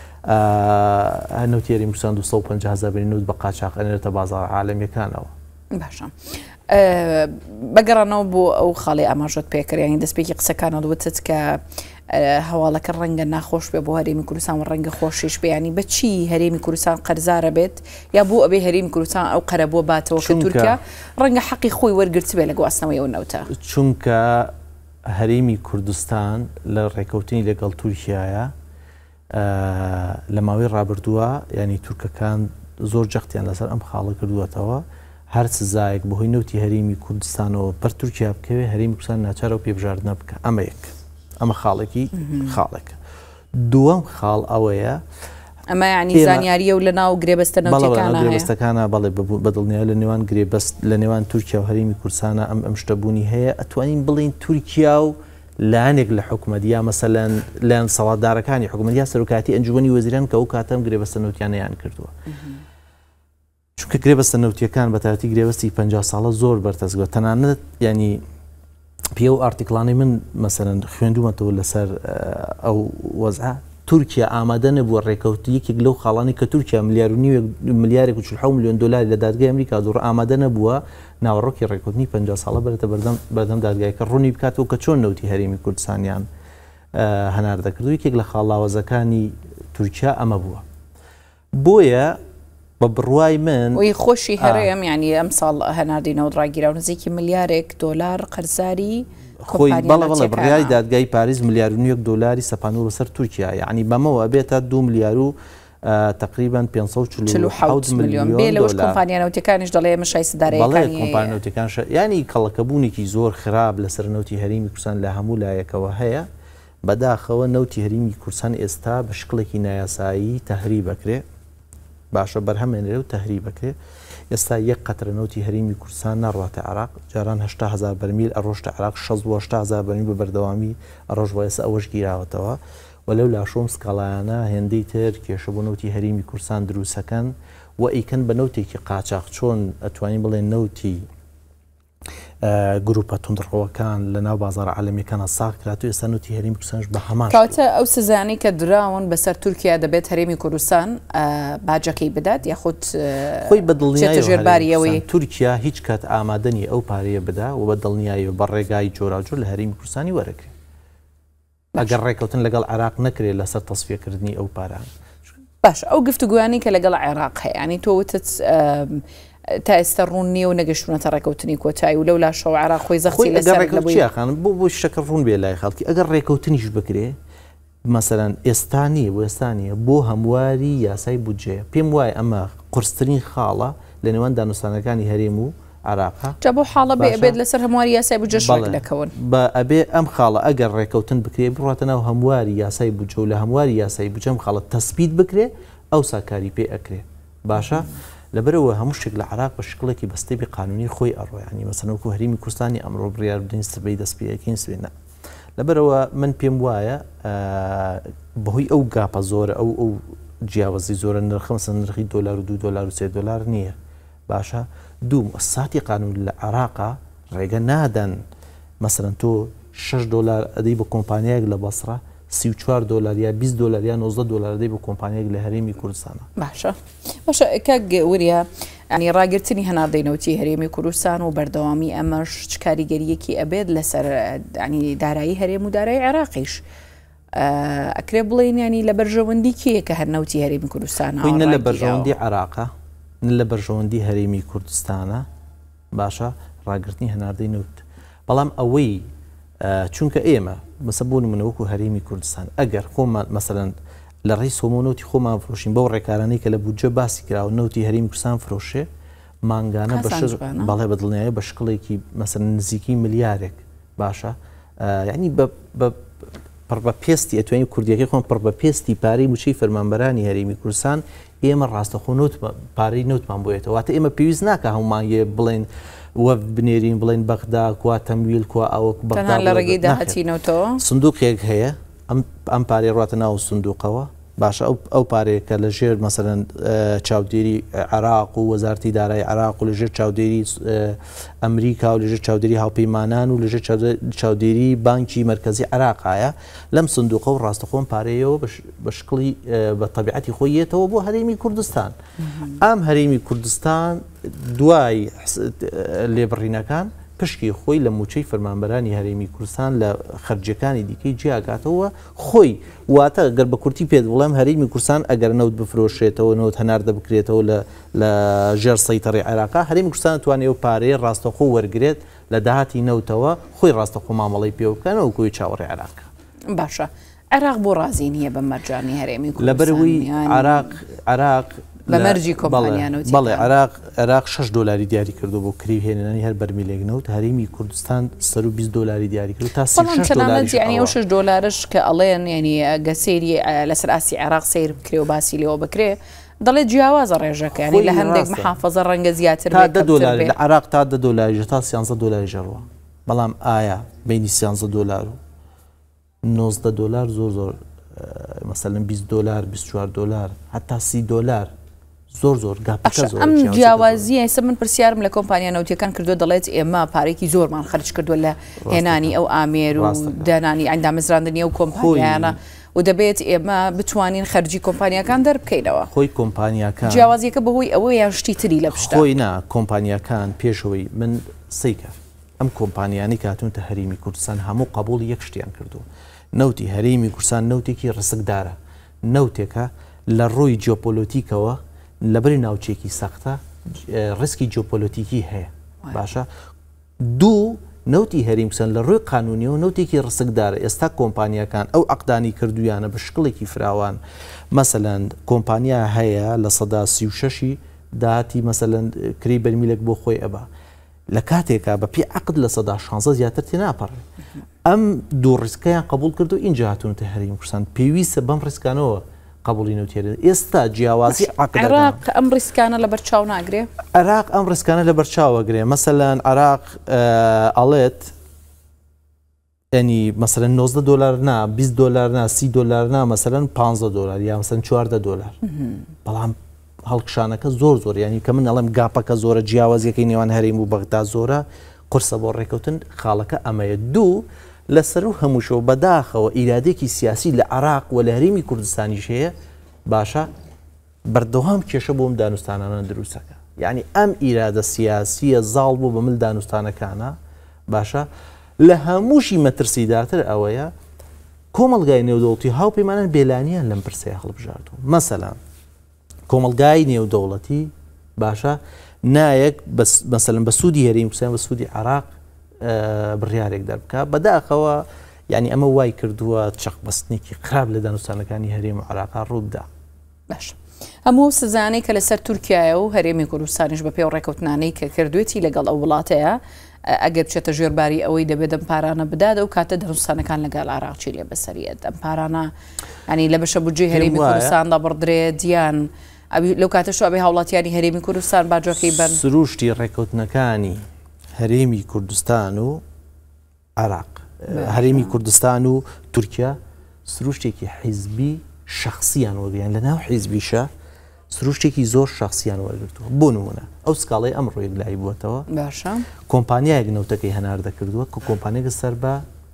نەوتی هەرێمی کوردستان 250,000 بەری نوت بە قاچاق ئەنێرێتە بازاڕ عالەمیەکانەوە. باشە بەگەڕانەوە بۆ ئەو خاڵی ئاماژۆت پێکردیانی دەستپێکی قسەکانە دووتت کە هەواڵەکە ڕەنگە ناخۆش بێ بۆ هەرێمی کوردستان و ڕەنگە خۆشیش بێیانی بەچی هەرێمی کوردستان قەرزارە بێت یا بۆ ئەبێ هەرێمی کوردستان ئەو قەرە بۆ باتەوە کە تورکیا ڕەنگە حەقی خۆی وەرگرت بێ لە گواستنەوەی ئەو نەوتە چونکە هەرێمی کوردستان لە ڕێکەوتنی لەگەڵ تورکیایە لە ماوەی ڕابردووە ینی تورکەکان زۆر جەختیان لەسەر ئەم خاڵە کردووەتەوە هەر سزایەک بەهۆی نەوتی هەرێمی کوردستانەوە بەر تورکیا بکەوێ هەرێمی کوردستان ناچارە و پێبژاردنە بکە ئەمە یەک ئەمە خاڵێکی خاڵێکە دووەم خاڵ ئەوەیە ئەمە ینی زانیاریە و لە ناو گرێبەستە گرێبەستەکانە بەڵێ بەدڵنییا لە نێوان گرێبەست لە نێوان تورکیا و هەرێمی کوردستانە ئەم شتەبوونی هەیە ئەتوانین بڵین تورکیا و لایەنێک لە حکوومەتیا مەسەلەن لایەن سەڵاتدارەکانی حکوومەتیا سەرۆکاتی ئەنجومەنی وەزیران کە ئەو کاتەم گرێبەستە نەوتیانەیان کردووە چونکە گرێبەستە نەوتیەکان بە تایبەتی گرێبەستی 50 ساڵە زۆر بەرتەسگوە تەنانەت ینی پێ و ئارتیکڵانی من مەسەرەن خوێندومەتەوە لەسەر ئەو وەزع تورکیا ئامادە نەبووە ڕێکەوتی یەکێک لەو خاڵانی کە تورکیا ملیارێک و 40 میلیۆن دلاری لە دادگای ئەمریکا دوڕ ئامادە نەبووە ناوەڕۆکی ڕێکوتنی 50 ساڵە بەرێتە بەردەم دادگایکە ڕوونی بکاتەوە کە چۆن نەوتی هەرێمی کوردستانیان هەنار دەکردو یەکێک لە خاڵاوەزەکانی تورکیا ئەمە بووە بۆیە بە بڕوای من وی خۆشی هەرێم ینی ئەم ساڵ هەناردینەوە ڕاگیرا و نزیکی ملیارێک دۆلار قەرزاری خۆی بەڵە بڕیای دادگای پاریس ملیار و نیوەک دۆلاری سەپانەوە بەسەر تورکیا یعنی بەمەوە بێتە 2 ملیار و تقریبا 547 میلیۆن بێ لەوەش کۆمپانیانەوتەکانیش دەڵێ مەشای سدارەکانی کۆمپانیەوتەکان ینی کەڵەکەبوونێکی زۆر خراپ لەسەر نەوتی هەرێمی کوردستان لە هەموو لایەکەوە هەیە بەداخەوە نەوتی هەرێمی کوردستان ئێستا بە شکڵێکی نایاسایی تەهری بکرێ باشە بەرهەمێنرێ و تەهری بکرێ ئێستا یەک قەترە نەوتی هەرێمی کوردستان ناڕاتە عراق جاران 80,000 بەرمیل ئەڕۆشتە عراق 60,000 بەرمیل بە بەردەوامی ئەڕۆژ ئێستا ئەوەش گیراوەتەوە و لەو لاشۆم سکاڵایانە هێندەی تر کێشە بۆ نەوتی هەرێمی کوردستان دروستەکەن و ئیکەن بە نەوتێکی قاچاق چۆن ئەتوانین بڵێن نەوتی گروپە تونندڕەوەکان لە ناو بازاڕ عالەمیەکانە ساغ کرات و ئێستا نەوتی هەرێمی کوردستانش بە هەمان کاتە ئەو سزانەی کە دراون بەسەر تورکیا دەبێت هەرێمی کوردستان باجەکەی بدات یاخود خۆی بەدڵنیایەوەی تورکیا هیچ کات ئامادەنی ئەو پارەیە بدا و بە دڵنیایی بە ڕێگای جۆراجۆر لە هەرێمی کوردستانی وەرەگرێت ئەگەر ڕێکەوتن لەگەڵ عراق نەکرێت لەسەر تەسفیەکردنی ئەو پاران باش ئەو گفتوگویانی کە لەگەڵ عێراق هەیە ینی تۆ وتت تا ئێستا ڕوون نییە و نەگەشتونەتە ڕێکەوتنی کۆتایی و لەو لاشەوە عراق خۆی زەختی لەسەرخان بۆ شتەکە ڕوون بێ لای خەڵکی ئەگەر ڕێکەوتنیش بکرێ مەسەرەن ئێستانی بۆ ئێستانیە بۆ هەمواری یاسای بودجەیە پێم وایە ئەمە قورسترین خاڵە لە نێوان دانوستانەکانی هەرێم و عراقا جا بۆ حاڵە بێ ئەبێت لەسەر هەمواری یاسای بودجە شڕێک دەکەون بە ئەبێ ئەم خاڵە ئەگەر ڕێکەوتن بکرێ بڕاتە ناو هەمواری یاسای بودجە و لە هەمواری یاسای بودجەم خاڵە تەسبیت بکرێ ئەو ساکاری پێ ئەکرێ باشە لەبەرەوە هەموو شتێک لە عراق بە شکڵێکی بەستێبی قانونی خۆی ئەڕۆیانی مەسەنەوەکو هەرێمی کوردستانی ئەمڕۆ بڕیار بدەین سبەی دەستپێکین سوێنە لەبەرەوە من پێم وایە بەهۆی ئەو گاپە زۆرە ئەو جیاوازی زۆرە نرخ مەسەن نرخی دۆلار و 2 دلار و 3 دلار نییە باشە دوو مؤسساتی قانون لە عراقا ڕێگە نادەن مەسەرەن تۆ 6 دلار ئەدەی بە کۆمپانیایەک لە بەسڕە 34 دلار یا 20 دلار یا 19 دلار دەی بە کۆمپانیایەک لە هەرێمی کوردستانە باشە کاک وریە ینی ڕاگررتنی هەناردەینەوتی هەرێمی کوردستان و بەردەوامی ئەمەش کاریگەریەکی ئەبێت لەسەر ینی دارایی هەرێم و دارایی عراقیش ئەکرێ بڵێن ینی لە بەرژەوەندی کێیە کە هەرنەوتی هەرێمی کوردستان نە لە بەرژەوەندی عراقا لە بەرژەوەندی هەرێمی کوردستانە باشە ڕاگررتنی هەناردەی نوت بەڵام ئەوەی چونکە ئێمە مەسەبوون منەوەکو هەرێمی کوردستان ئەگەر خۆمان مەسەرەن لە ڕێی سۆمۆنەوتی خۆمان فرۆشین بەو ڕێکارانەی کە لە بودجە باسی کراوە نەوتی هەرێمی کوردستان فرۆشێ مانگانە بەڵێ بەدڵنیایە بە شکڵێکی مەسەن نزیکی ملیارێک باشە یعنی پڕ بە پێستی ئەتوانین کوردیەکەی خۆن پڕ بە پێستی پارەی موچەی فەرمانبەرانی هەرێمی کوردستان ئێمە ڕاستەخۆ پارەی نوتمان بۆیێتەوە واتە ئێمە پێویست ناکە هەمومانگە بڵێن وە بنێرین بڵێن بەغدا کوا تەمویل کوا ئەوە لە ڕێگەی داهاتینەوەتەوە سندوقێک هەیە ئەم پارەی ڕاتە ناو سندوقەوە باشە ئەو پارەیە کە لە ژێر مەسەرەن چاودێری عێراق و وەزارەتی دارایی عێراق و لەژێر چاودێری ئەمریکا و لەژێر چاودێری هاوپەیمانان و لەژێر چاودێری بانکی مرکزی عێراقایە لەم سندوقە و ڕاستەخۆم پارەیەوە بە شکڵی بە تەبیعەتی خۆیەتەوە بۆ هەرێمی کوردستان. ئەم هەرێمی کوردستان دوای لێبڕینەکان پشکی خۆی لە موچەی فەرمانبەرانی هەرێمی کوردستان لە خەرجەکانی دیکەی جیاگاتەوە خۆی واتە گەر بە کورتی پێت بڵێم هەرێمی کوردستان ئەگەر نەوت بفرۆشێتەوە نەوت هەناردە بکرێتەوە لە ژێر سەیتەڕی عێراقا هەرێمی کوردستان توانێت پارەیە ڕاستەخۆ وەرگێت لە داهاتی نەوتەوە خۆی ڕاستەخۆ مامەڵی پێ بکەنەوە کۆی چاوەڕی عێراقا. باشە عێراق بۆ ڕازی نییە بە مەرجانی هەرێمی کوردستان لەبەرەوەی عێراق بەمەرجی کۆمپانیانەوە بەڵێ عێراق 6 دلاری دیاری کردو بۆ کری هێنانی هەر بەرمیلێکنەوت هەرێمی کوردستان 120 دلاری دیاری کرد تا 6 دلاری 6 دلارش کە ئەڵێن ینی گەسێری لەسەر ئاسی عێراق سیر بکرێ و باسی لێەوە بکرێ دەڵێت جیاوازە ڕێژەکە ینی لە هەندێک محافەزە ڕەنگە زیاتر تا 10 دلار لە عێراق تا 10 دلاری تا 13 دلاری ژەڕوە بەڵام ئایا بینی 13 دلار و 19 دلار زۆر مثلا 20 دلار 24 دلار حتا 30 دلار زۆر ئەم جیاوازیە ئێستا من پرسیارم لە کۆمپانیا نەوتیەکان کردو دەڵێت ئێمە پارێکی زۆرمان خەرج کردو لە هێنانی ئەو ئامێر و دانانی ئەندامەزراندنی ئەو کۆمپانیانە و دەبێت ئێمە بتوانین خەرجی کۆمپانیەکان دەربکەینەوە خۆی کۆمپانیەکان جیاوازیەکە بەهۆی ئەوە یان شتی تری لە پشت خۆی نا کۆمپانیەکان پێشەوەی من سیکە ئەم کۆمپانیانی کاتونتە هەرێمی کوردستان هەموو قبول یەک شتیان کردو نەوتی هەرێمی کوردستان نەوتێکی ڕسکدارە نەوتێکە لە ڕۆی جیۆپۆلۆتیکەوە لەبەری ناوچێکی سەختە ڕسکی جیۆپۆلۆتیکی هەیە باشە دوو نەوتی هەرێمی کوردستان لە ڕۆی قانونیەوە نەوتێکی ڕسکدارە ئێستا کۆمپانیەکان ئەو عەقدانی کردویانە بە شکڵێکی فراوان مەسەلەن کۆمپانیا هەیە لە سەدا 36 داهاتی مەسەلەن کری بەرمیلێک بۆ خۆی ئەبا لە کاتێکا بە پێی عەقد لە سەدا 16 زیاتر تێناپەڕێ ئەم دوو ڕیسکەیان قبول کرد و اینجا هاتوونەتە هەرێمی کوردستان پێویستە بەم ڕیسکانەوە قبولی نوتێرن ئێستا جیاوازی عێراق ئەم ڕیسکانە لە بەرچاو ناگرێ عێراق ئەم ڕیسکانە لە بەرچاوەگرێ مەسەلەن عێراق ئەڵێت ینی مەسەلەن 19 دلار نا 20 دلار نا 30 دلار نا مەسەلەن 15 دلار یا مەسەلەن 14 دلار بەڵام هەڵکشانەکە زۆر ینی کە من ئەڵێم گاپەکە زۆرە جیاوازیەکەی نێوان هەرێم و بەغدا زۆرە قورسە بۆ ڕێکەوتن خاڵەکە ئەمەیە دوو لەسەر و هەمووشەوە بەداخەوە ئیرادێکی سیاسی لە عێراق و لە هەرێمی کوردستانیش هەیە باشە بەردەوام کێشە بۆم دانوستانانە دروستەکە یعنی ئەم ئیرادە سیاسیە زاڵ بوو بە مل دانوستانەکانە باشە لە هەمووشی مەترسیداتر ئەوەیە کۆمەڵگای نێودەوڵەتی هاوپەیمانان بێلانیان لەم پرسەیە هەڵبژاردووە مەسەلەن کۆمەڵگای نێودەوڵەتی باشە نایەک مەسەلەن بە سوودی هەرێمی کوردستان بە سوودی عێراق بڕیارێک دەربکە بەداخەوە یعنی ئەمە وای کردووە چەقبەستنێکی خراپ لە دانوستانەکانی هەرێم و عێراقا ڕووبدا باش هەموو سزانەی کە لەسەر تورکایە و هەرێمی کوردستانیش بە پێ و ڕێکەوتنانەی کە کردوێتی لەگەڵ ئەو وڵاتەیە ئەگەر بچێتە ژێرباری ئەوەی دەبێت ئەم پارانە بدات و کاتە دانوستانەکان لەگەڵ عێراقچی لێ بەسەریەت ئەم پارانە ینی لە بەشە بودجێ هەرێمی کوردستاندا بڕدرێت دییان لەو کاتەشو ئەبێ هاوڵاتیانی هەرێمی کوردستان باجۆکەی بن سروشتی ڕێکەوتنەکانی هەرێمی کوردستان و عێراق هەرێمی کوردستان و تورکیا سروشتێکی حیزبی شخصیان وەگریان لە ناو حیزبیشە سروشتێکی زۆر شخصیان وەرگرتووە بۆ نمونە ئەو سکاڵی ئەم ڕۆی لای بووەتەوە باشە کۆمپانیایەک نەوتەکەی هەناردە کردووە کە کۆمپانیەکە سەر بە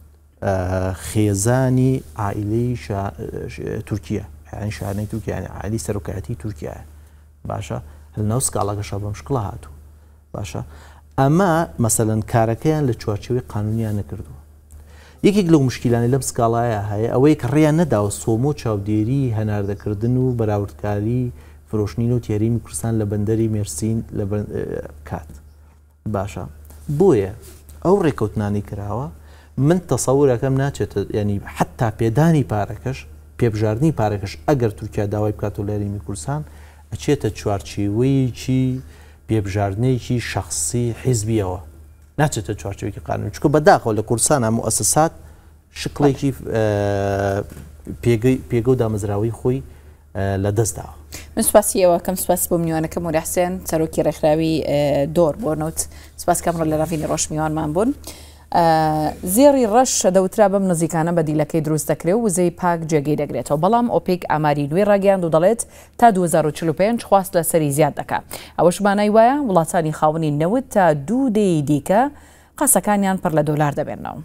خێزانی عائیلەی تورکیا یعنی شارنەی تورکیا یعنی عائیلی سەرۆکایەتی تورکیایە باشە لە ناو سکاڵەکەشە بەم شکڵە هاتوو باشە ئەمە مەسەلەن کارەکەیان لە چوارچەوەی قانونیان نەکردووە یەکێک لەو مشکیلانی لەم سکاڵایە هەیە ئەوەی کە ڕێیان نەداوە سۆمۆ چاودێری هەناردەکردن و بەراوردکاری فرۆشتنین و هەرێمی کوردستان لە بەندەری مێرسین لە کات باشە بۆیە ئەو ڕێکەوتنانی کراوە من تەسەورەکەم ناچێتە ینی حتا پێدانی پارەکەش پێبژاردننی پارەکەش ئەگەر تورکیا داوای بکات و لە هەرێمی کوردستان ئەچێتە چوارچێوەیەکی پێبژاردنەیەکی شخصی حیزبیەوە ناچێتە چوارچێوەیەکی قانون چکە بەداخەوە لە کوردستانە موسسات شکڵێکی پێگە و دامەزراوی خۆی لە دەستداوە من سوپاسیەوە کەم سوپاس بۆ میوانەکە موری حسێن سەرۆکی ڕێکخراوی دۆر بۆ نەوت سپاس کەمڕۆ لە ڕاوینی ڕۆژمیوانمان بوون زێڕی ڕەش دەوترا بەم نزیکانە بەدیلەکەی دروست دەکرێت و وزەی پاک جێگەی دەگرێتەوە بەڵام ئۆپێک ئاماری نوێ ڕاگەیاند و دەڵێت تا 2045 خواست لە سەری زیاد دەکات ئەوەش مانای وایە وڵاتانی خاوەنی نەوت تا 2 دەی دیکە قاسەکانیان پڕ لە دۆلار دەبێنەوە.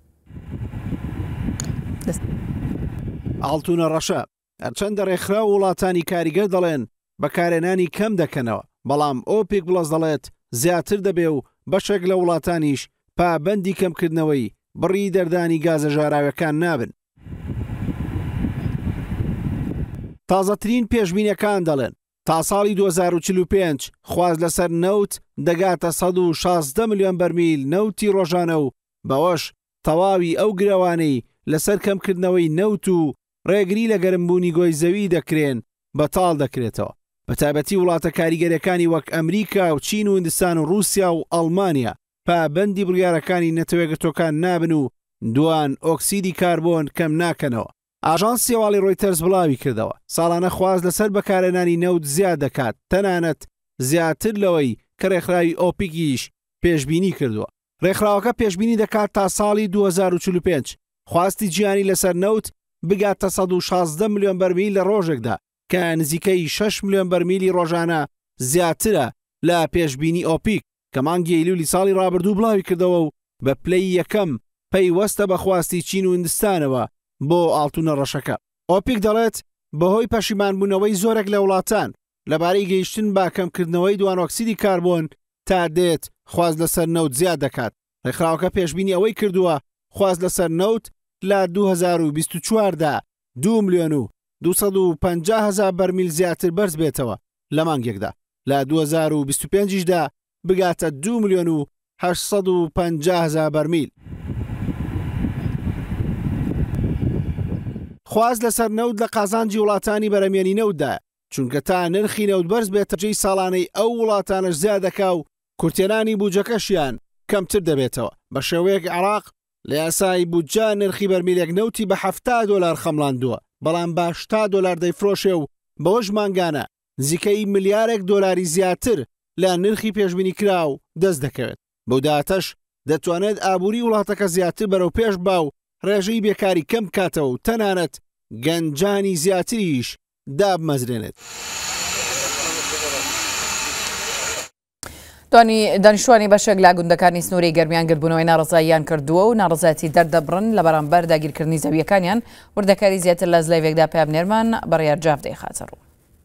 ئاڵتونە ڕەشە هەرچەندە ڕێکخرا و وڵاتانی کاریگەر دەڵێن بەکارێنانی کەم دەکەنەوە بەڵام ئۆپێک بڵاز دەڵێت زیاتر دەبێ و بەشێک لە وڵاتانیش پابەندی کەمکردنەوەی بڕی دەردانی گازە ژاراوەکان نابن. تازەترین پێشبینیەکان دەڵێن تا ساڵی 2045 خواز لەسەر نەوت دەگاتە 116 ملیۆن بەرمیل نەوتی ڕۆژانە و بەوەش تەواوی ئەو گرەوانەی لەسەر کەمکردنەوەی نەوت و ڕێگری لە گەرمبوونی گۆی زەوی دەکرێن بەتاڵ دەکرێتەوە. بەتایبەتی وڵاتە کاریگەریەکانی وەک ئەمریکا و چین و هیندستان و رووسیا و ئەڵمانیا پابەندی بڕیارەکانی نەتەوەیەگرتوەکان نابن و دوان ئۆکسیدی کاربۆن کەم ناکەنەوە. ئاژانس سێواڵی ڕۆیتەرز بڵاوی کردەوە ساڵانە خواز لەسەر بەکارهێنانی نەوت زیاد دەکات تەنانەت زیاتر لەوەی کە ڕێکخراوی ئۆپیکیش پێشبینی کردووە. ڕێکخراوەکە پێشبینی دەکات تا ساڵی 2045 خواستی جیهانی لەسەر نەوت بگاتە 116 ملیۆن بەرمیل لە ڕۆژێکدا کە نزیکەی 6 ملیۆن بەرمیلی ڕۆژانە زیاترە لە پێشبینی ئۆپیک کە مانگی ئەیلولی ساڵی ڕابردوو بڵاوی کردەوە و بە پلەی یەکەم پەیوەستە بە خواستی چین و هیندستانەوە بۆ ئاڵتونە ڕەشەکە. ئۆپیک دەڵێت بەهۆی پەشیمانبوونەوەی زۆرێک لە وڵاتان لەبارەی گەیشتن با کەمکردنەوەی دوان ئۆکسیدی کاربۆن تا دێت خواز لەسەر نەوت زیاد دەکات. ڕێکخراوەکە پێشبینی ئەوەی کردووە خواز لەسەر نەوت لە 2024دا 2 ملیۆن و 250 هزار بەرمیل زیاتر بەرز بێتەوە لە مانگێکدا لە 2025دا بگاتە 2 ملیۆن و 850 هزار بەرمیل. خواز لەسەر نەوت لە قازانجی وڵاتانی بەرەمێنی نەوتدا چونکە تا نرخی نەوت بەرز بێتە جێی ساڵانەی ئەو وڵاتانش زیاد دەکا و کورتێنانی بوجەکەشیان کەمتر دەبێتەوە. بە شێوەیەک عێراق لە یاسای بودجە نرخی بەرمیلێک نەوتی بە 70 دلار خەمڵاندووە بەڵام بە 80 دلار دەیفرۆشێ و بەوەش مانگانە نزیکەی ملیارێک دۆلاری زیاتر لە نرخی پێشبینی کراو دەست دەکەوێت. بەو داتەش دەتوانێت ئابووری وڵاتەکە زیاتر بەرەو پێش با و ڕێژەی بێکاری کەم کاتەوە و تەنانەت گەنجانی زیاتریش دابمەزرێنێت. دانیشتوانی بەشێک لا گوندەکانی سنووری گەرمیان گرتبوونەوەی ناڕزاییان کردووە و ناڕزایەتی دەردەبڕن لە بەرامبەر داگیرکردنی زەویەکانیان وردەکاری زیاتر لە زلایڤێکدا پێام نێرمان بەڕیار جاف دەیخاتەڕوو.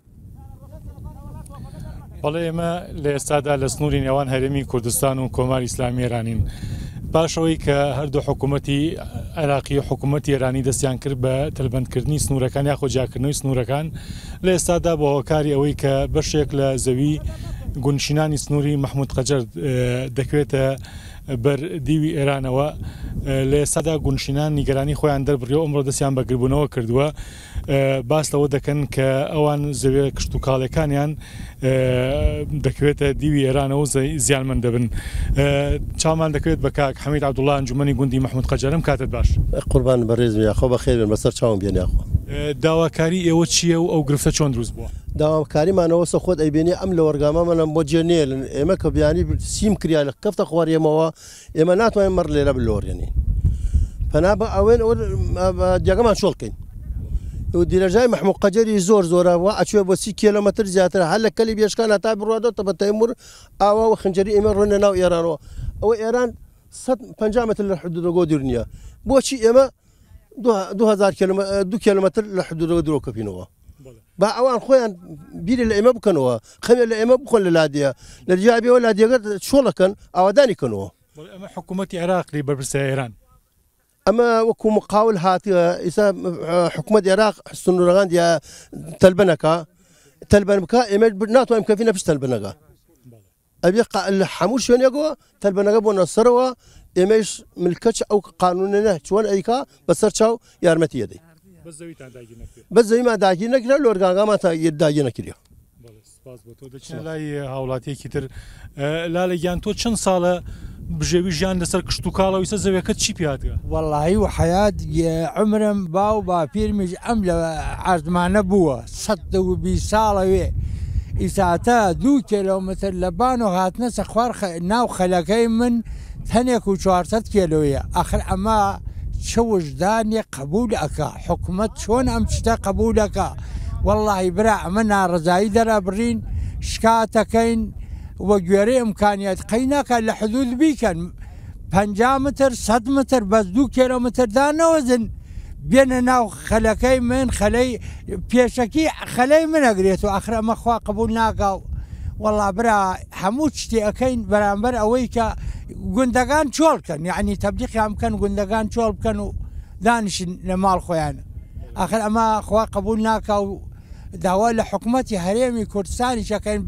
بەڵێ ئێمە لە ئێستادا لە سنووری نێوان هەرێمی کوردستان و کۆماری ئیسلامی ئێرانین پاشەوەی کە هەردوو حکوومەتی عێراقی و حکوومەتی ئێرانی دەستیان کرد بە تەلبەندکردنی سنوورەکان یاخۆ جاکردنەوەی سنوورەکان لە ئێستادا بە هۆکاری ئەوەی کە بەشێک لە زەوی گونشینانی سنووری محمود قەجەر دەکوێتە بەر دیوی ئێرانەوە لە ئێستادا گونشینان نیگەرانی خۆیان دەربڕیەوە ئەمڕۆ دەستیان بە گربوونەوە کردووە باس لەوە دەکەن کە ئەوان زەوێ کشت و کاڵەکانیان دەکوێتە دیوی ئێرانەوە زیانمەند دەبن. چامان دەکوێت بە کاک حەمید عەبدوڵڵا ئەنجومەنی گوندی محمود قەجەرم کاتت باش. قوربان بەڕێزم یاخۆ بەخێر بن بەسەر چاوم بێن یاخۆ. داواکاری ئێوە چییە و ئەو گرفتە چۆن دروست بووە؟ داواکاریمانەوە خۆت ئەیبێنی ئەم لە وەرگامەمەم بۆ جێنێلن ئێمە کە بیانی سیم کریا لە کەفتە خوارێمەوە ئێمە ناتوانین مەڕ لێرە بلۆڕێنین پەنا بە ئەوێن جێگەمان شۆڵکەین دیرەژای محمود قەجەری زۆر زۆرەوە ئەچوێ بۆ 30 کیلۆمەتر زیاتر هەر لە کەلی بێشکان تا بڕوادەوە بە تەیمور ئاوا و خنجەری ئێمە ڕۆنە ناو ئێرانەوە ئەوە ئێران 150 متر لە حدودەگۆ دوور نییە بۆچی ئێمە 2 کیلۆمەتر لە حدودەوە درۆکەبینەوە با ئەوان خۆیان بیری لە ئێمە بکەنەوە خەمێ لە ئێمە بخۆن لە لادێە لە جیابەوە لادێگە شۆڵەکەن ئاوادانی کەنەوە. ئەمە حکوومەتی عێراقی بەرپرسە ئێران ئەمە وەکو مقاول هاتیە ئیسا حکوومەت عێراق سنوورەکان دیە تەلبەنەکە تەلبەن بکە ئێمە ناتوانین کەفینە پشت تەلبەنەکە ئەبێ لە هەموو شوێنێکەوە تەلبەنەکە بۆ نەسەرەوە ئێمەش ملکەچ ئەو قانونێنە چۆن ئەیکا بەسەر چاو یارمەتی دەی بە زەویمان داگیر نەکرا لە وەرگاگامان تا داگیر نەکردی. دەچنە لای هاوڵاتیەکی تر لالەگیان تۆ چەند ساڵە بژێوی ژیان لەسەر کشت و کاڵەوە ئیسە زەویەکەت چی پیاتگە؟ وەڵاهی و حەیات عمرم باو با پیرمیش ئەم لە عەردمانە بووە 120 ساڵەوێ ئیساتە 2 کیلۆمەتر لە بان و هاتنە سەخوار ناو خەلەکەی من هەنێک و 400 کیلۆیە ئەخر ئەمە چه وجدانی قبول ئەکا حکوومەت چۆن ئەم شتە قبولەکە واللهی برا ئەمە ناڕزایی دەرە بڕین شکاتەکەین وە گوێرە ئەمکانیت قەینەکە لە حدود بیکەن 50 متر 100 متر بەس 2 کیلۆمتردا نەوەزن بێنە ناو خەلەکەی من خەلەی پێشەکی خەلەی منەگرێت و ئەخر ئەمە خوا قبول ناکاو والله برا هەموو شتێ ئەەکەین بەرامبەر ئەوەی کە گوندەکان چۆڵکەن یعنی تەبلیغیان بکەن گوندەکان چۆڵ بکەن و دانیشن لە ماڵ خۆیانە ئاخر ئەمە خوا قبول ناکا و داوا لە حکوومەتی هەرێمی کوردستانی شەکەین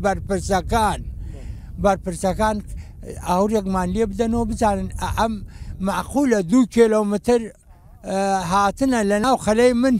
بەرپرسەکان ئاورێکمان لێ بدەنەوە بزانن ئەم معقولە 2 کیلۆمتر هاتنە لە ناو خەلەی من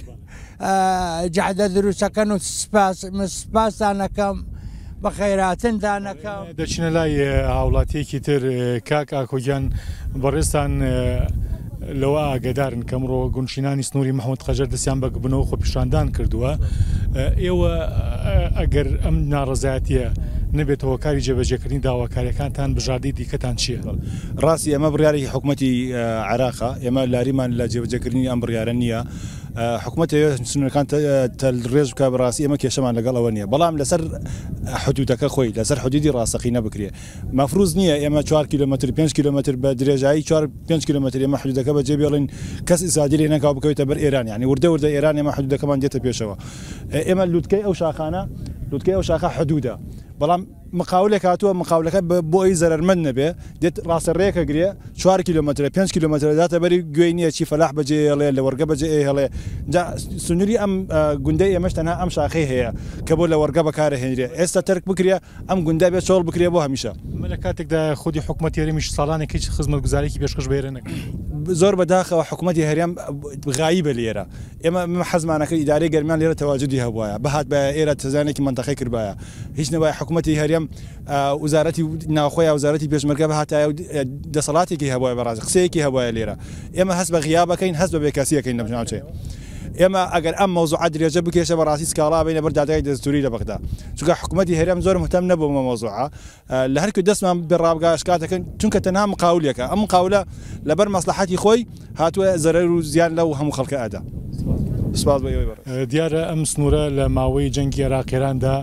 جەعدە دروستەکەن و سپاسانەکەم بە خەیراتندانەکەم دەچنە لای هاوڵاتیەکی تر کاک ئاکۆگیان بەڕێستان لەوە ئاگدارن کەمڕۆ گونشینانی سنووری محەممەد قەژەر دەستیان بە بنەوە خۆپیشاندان کردووە ئێوە ئەگەر ئەم ناڕزایەتیە نبێتەوە کاری جێبەجێکردنی داواکاریەکانتان بژاردەی دیکەتان چییە؟ ڕاستی ئەمە بڕیاری حکوومەتی عێراقا ئێمە لاریمان لە جێبەجێکردنی ئەم بڕیارە نییە حکوومەت سنوورەکان ڕێژ بکە بەڕاستی ئێمە کێشەمان لەگەڵەوە نییە بەڵام لەسەر حدودەکە خۆی لەسەر حدودی ڕاستەقی نەبکرێ مەفروض نییە ئێمە 4 کیلومتر 5 کیلومتر بە درێژایی 5 کیلومتر ئێمە حدودەکە بەجێ بێڵین کەس ئیسادی لێ نەکاو بکەوێتە بەر ئێران یعنی وردە ئێران ئێمە حدودەکەمان دێتە پێشەوە ئێمە لوتکەی ئەو شاخە حدودە بەڵام مقاولێک هاتووە مقاولەکە بۆ ئەی زەرمەند نەبێ دێت ڕاستەڕێیەکە گرێ 4 کیلومتر 5 کیلومتر داتە بەری گوێی نییە چی فەلاح بەجێ هێڵێ لە وەرگە بەجێ هێڵێ سنووری ئەم گوندەی ئێمەش تەنها ئەم شاخەی هەیە کە بۆ لە وەرگە بەکارە هێنرێ ئێستا تەرک بکرێ ئەم گوندە بێت چۆڵ بکرێ بۆ هەمیشە لە کاتێکدا خودی حکوومەت هەرێمیش ساڵانێک هیچ خزمەتگوزارێکی پێشکەش بێرە نەکرد زۆر بەداخەوە حکوومەتی هەرێم غایبە لێرە ئێمە حەزمانەکە ئیدارەی گەرمیان لێرە تەواجدی هەبووایە بەهات بە ئێرە تزانێکی منتەقەی کردبایە هیچ نەبای حکوومەتی هەرێم وزارەتی ناوخۆی وزارەتی پێشمەرگە بەهاتایە دەسەڵاتێکی هەبووە بەڕازی قسەیەکی هەبووە لێرە ئێمە هەست بە غیابەکەین هەست بە بێکاسیەکەین لە بناوچێ ئێمە ئەگەر ئەم مۆزوع درێژە بکێشە بەڕاستی سکاڵا بینە بەر دادگای دەستوری لە بەغدا چونکە حکوومەتی هەرێم زۆر مهتەم نەبوو بە مۆزوعە لە هەرکو دەستمان بێڕابگا شکاتەکەن چونکە تەنها مقاولێکە ئەم مقاولە لەبەر مەسلحەتی خۆی هاتووە زەرەر و زیان لەو هەموو خەڵکە ئەدا سپاس بە ئێوەی دیارە ئەم سنوورە لە ماوەی جەنگی عێراقیێراندا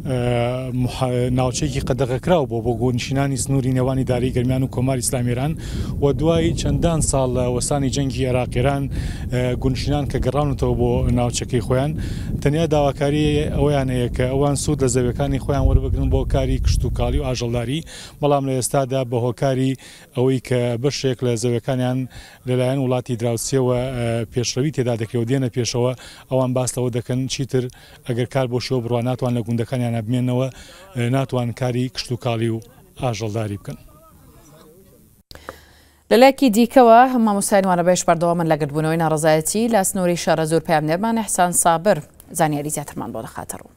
ناوچەیەکی قەدەغەکراو بۆ گۆنشینانی سنووری نێوانی داری گەرمیان و کۆماری ئیسلامیێران و دوای چەندان ساڵ لە وەستانی جەنگی عێراقیێران گونشینان کە گەڕاونەتەوە بۆ ناوچەکەی خۆیان تەنیا داواکاری ئەویان هەیە کە ئەوان سوود لە زەویەکانی خۆیان وەربگرن بۆ کاری کشت و کاڵی و ئاژەڵداری بەڵام لە ئێستادا بە هۆکاری ئەوەی کە بەشێک لە زەویەکانیان لەلایەن وڵاتی دراوسیەوە پێشڕەوی تێدا دەکرێت و دێنە پێشەوە ئەوان باستەوە دەکەن چیتر ئەگەر کار بۆ شێوە بڕوان ناتوان لە گوندەکانیان بمێنەوە ناتوان کاری کشت و کاڵی و ئاژەڵداری بکەن. لەلایەکی دیکەوە مامۆستایانوانە بەش بەردەوامن لەگەربوونەوەی ناڕزایەتی لە سنووری شارە زۆر پامنێرمان ئەحسان سابر زانیاری زیاترمان بۆ دەخاتەڕوو.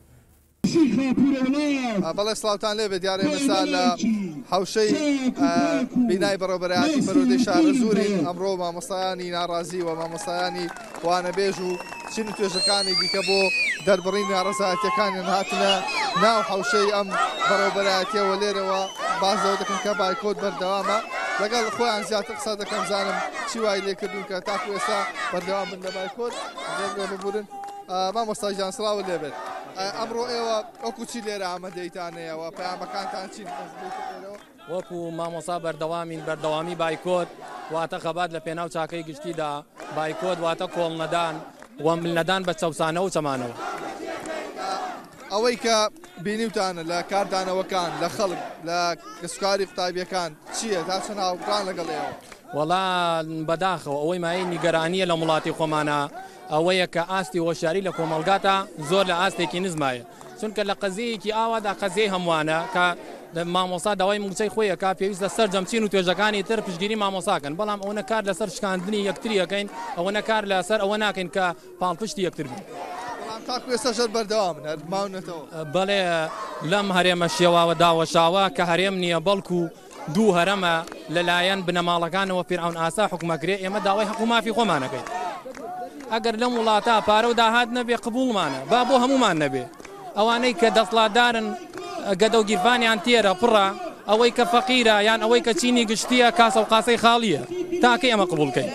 بەڵێ سڵاوتان لێ بێت دیارە ئێمەسا لە حوشەی بینای بەڕێوەبەرایەتی بەرۆدەی شارە زووری ئەمڕۆ مامۆستایانی ناڕازی و مامۆستایانی وانەبێژ و چین و توێژەکانی دیکە بۆ دەربڕین ناڕزایەتیەکانیان هاتنە ناو حوشەی ئەم بەڕێوەبەرایەتیەوە لێرەوە بازەوە دەکەن کە بایکۆت بەردەوامە لەگەڵ خۆیان زیاتر قسە دەکەم زانم چی وای لێکردون کە تاکو ئێستا بەردەوام بن لە بایکۆت ببورن مامۆستا گیان سڵاوت لێ بێت. ئەمڕۆ ئێوە ئەوکو چی لێرە ئامادەیتانەیەوە پەیامەکانتان چین وەکو مامۆسا بەردەوامی بایکۆت واتە خەبات لە پێناو چاکەی گشتیدا بایکۆت واتە کۆڵنەدان وەملنەدان بە چەوسانە و چەمانەوە ئەوەی کە بینیوتانە لە کاردانەوەکان لە خەڵک لە گەسوکاری قوتابیەکان چییە تا چەند هاوڕان لەگەڵەوە وەڵا بەداخەوە ئەوەی مای نیگەرانیە لە وڵاتی خۆمانە ئەوەیە کە ئاستی هۆشیاری لە کۆمەلگاتە زۆر لە ئاستێکی نزمایە چونکە لە قەزەیەکی ئاوادا قەزەی هەمووانە کە مامۆسا داوای موچەی خۆیەکە پێویست لە سەر جەمچین و توێژەکانی تر پشتگیری مامۆساکەن بەڵام ئەوە کار لەسەر شکاندنی یەکتریەکەین ئەوە نەکار لەسەر ئەوە ناکەین کە پاڵپشتی یەکتر بین ێستاشەر بەردەوامن ماونەتەوە بەڵێ لەم هەرێمە شێواوە داوەشاوە کە هەرێم نییە بەڵکو دوو هەرەمە لەلایەن بنەماڵەکانەوە فیرعون ئاسا حکومەکرێ ئێمە داوای حکومافی خۆمانەکەین ئەگەر لەم وڵاتە پارە و داهات نەبێ قبوڵمانە با بۆ هەمومان نەبێ ئەوانەی کە دەسڵاتدارن گەدە و گیرفانیان تێرە پڕە ئەوەی کە فەقیرە یان ئەوەی کە چینی گشتیە کاسە و قاسەی خاڵیە تاکەی ئەمە قبولکەین.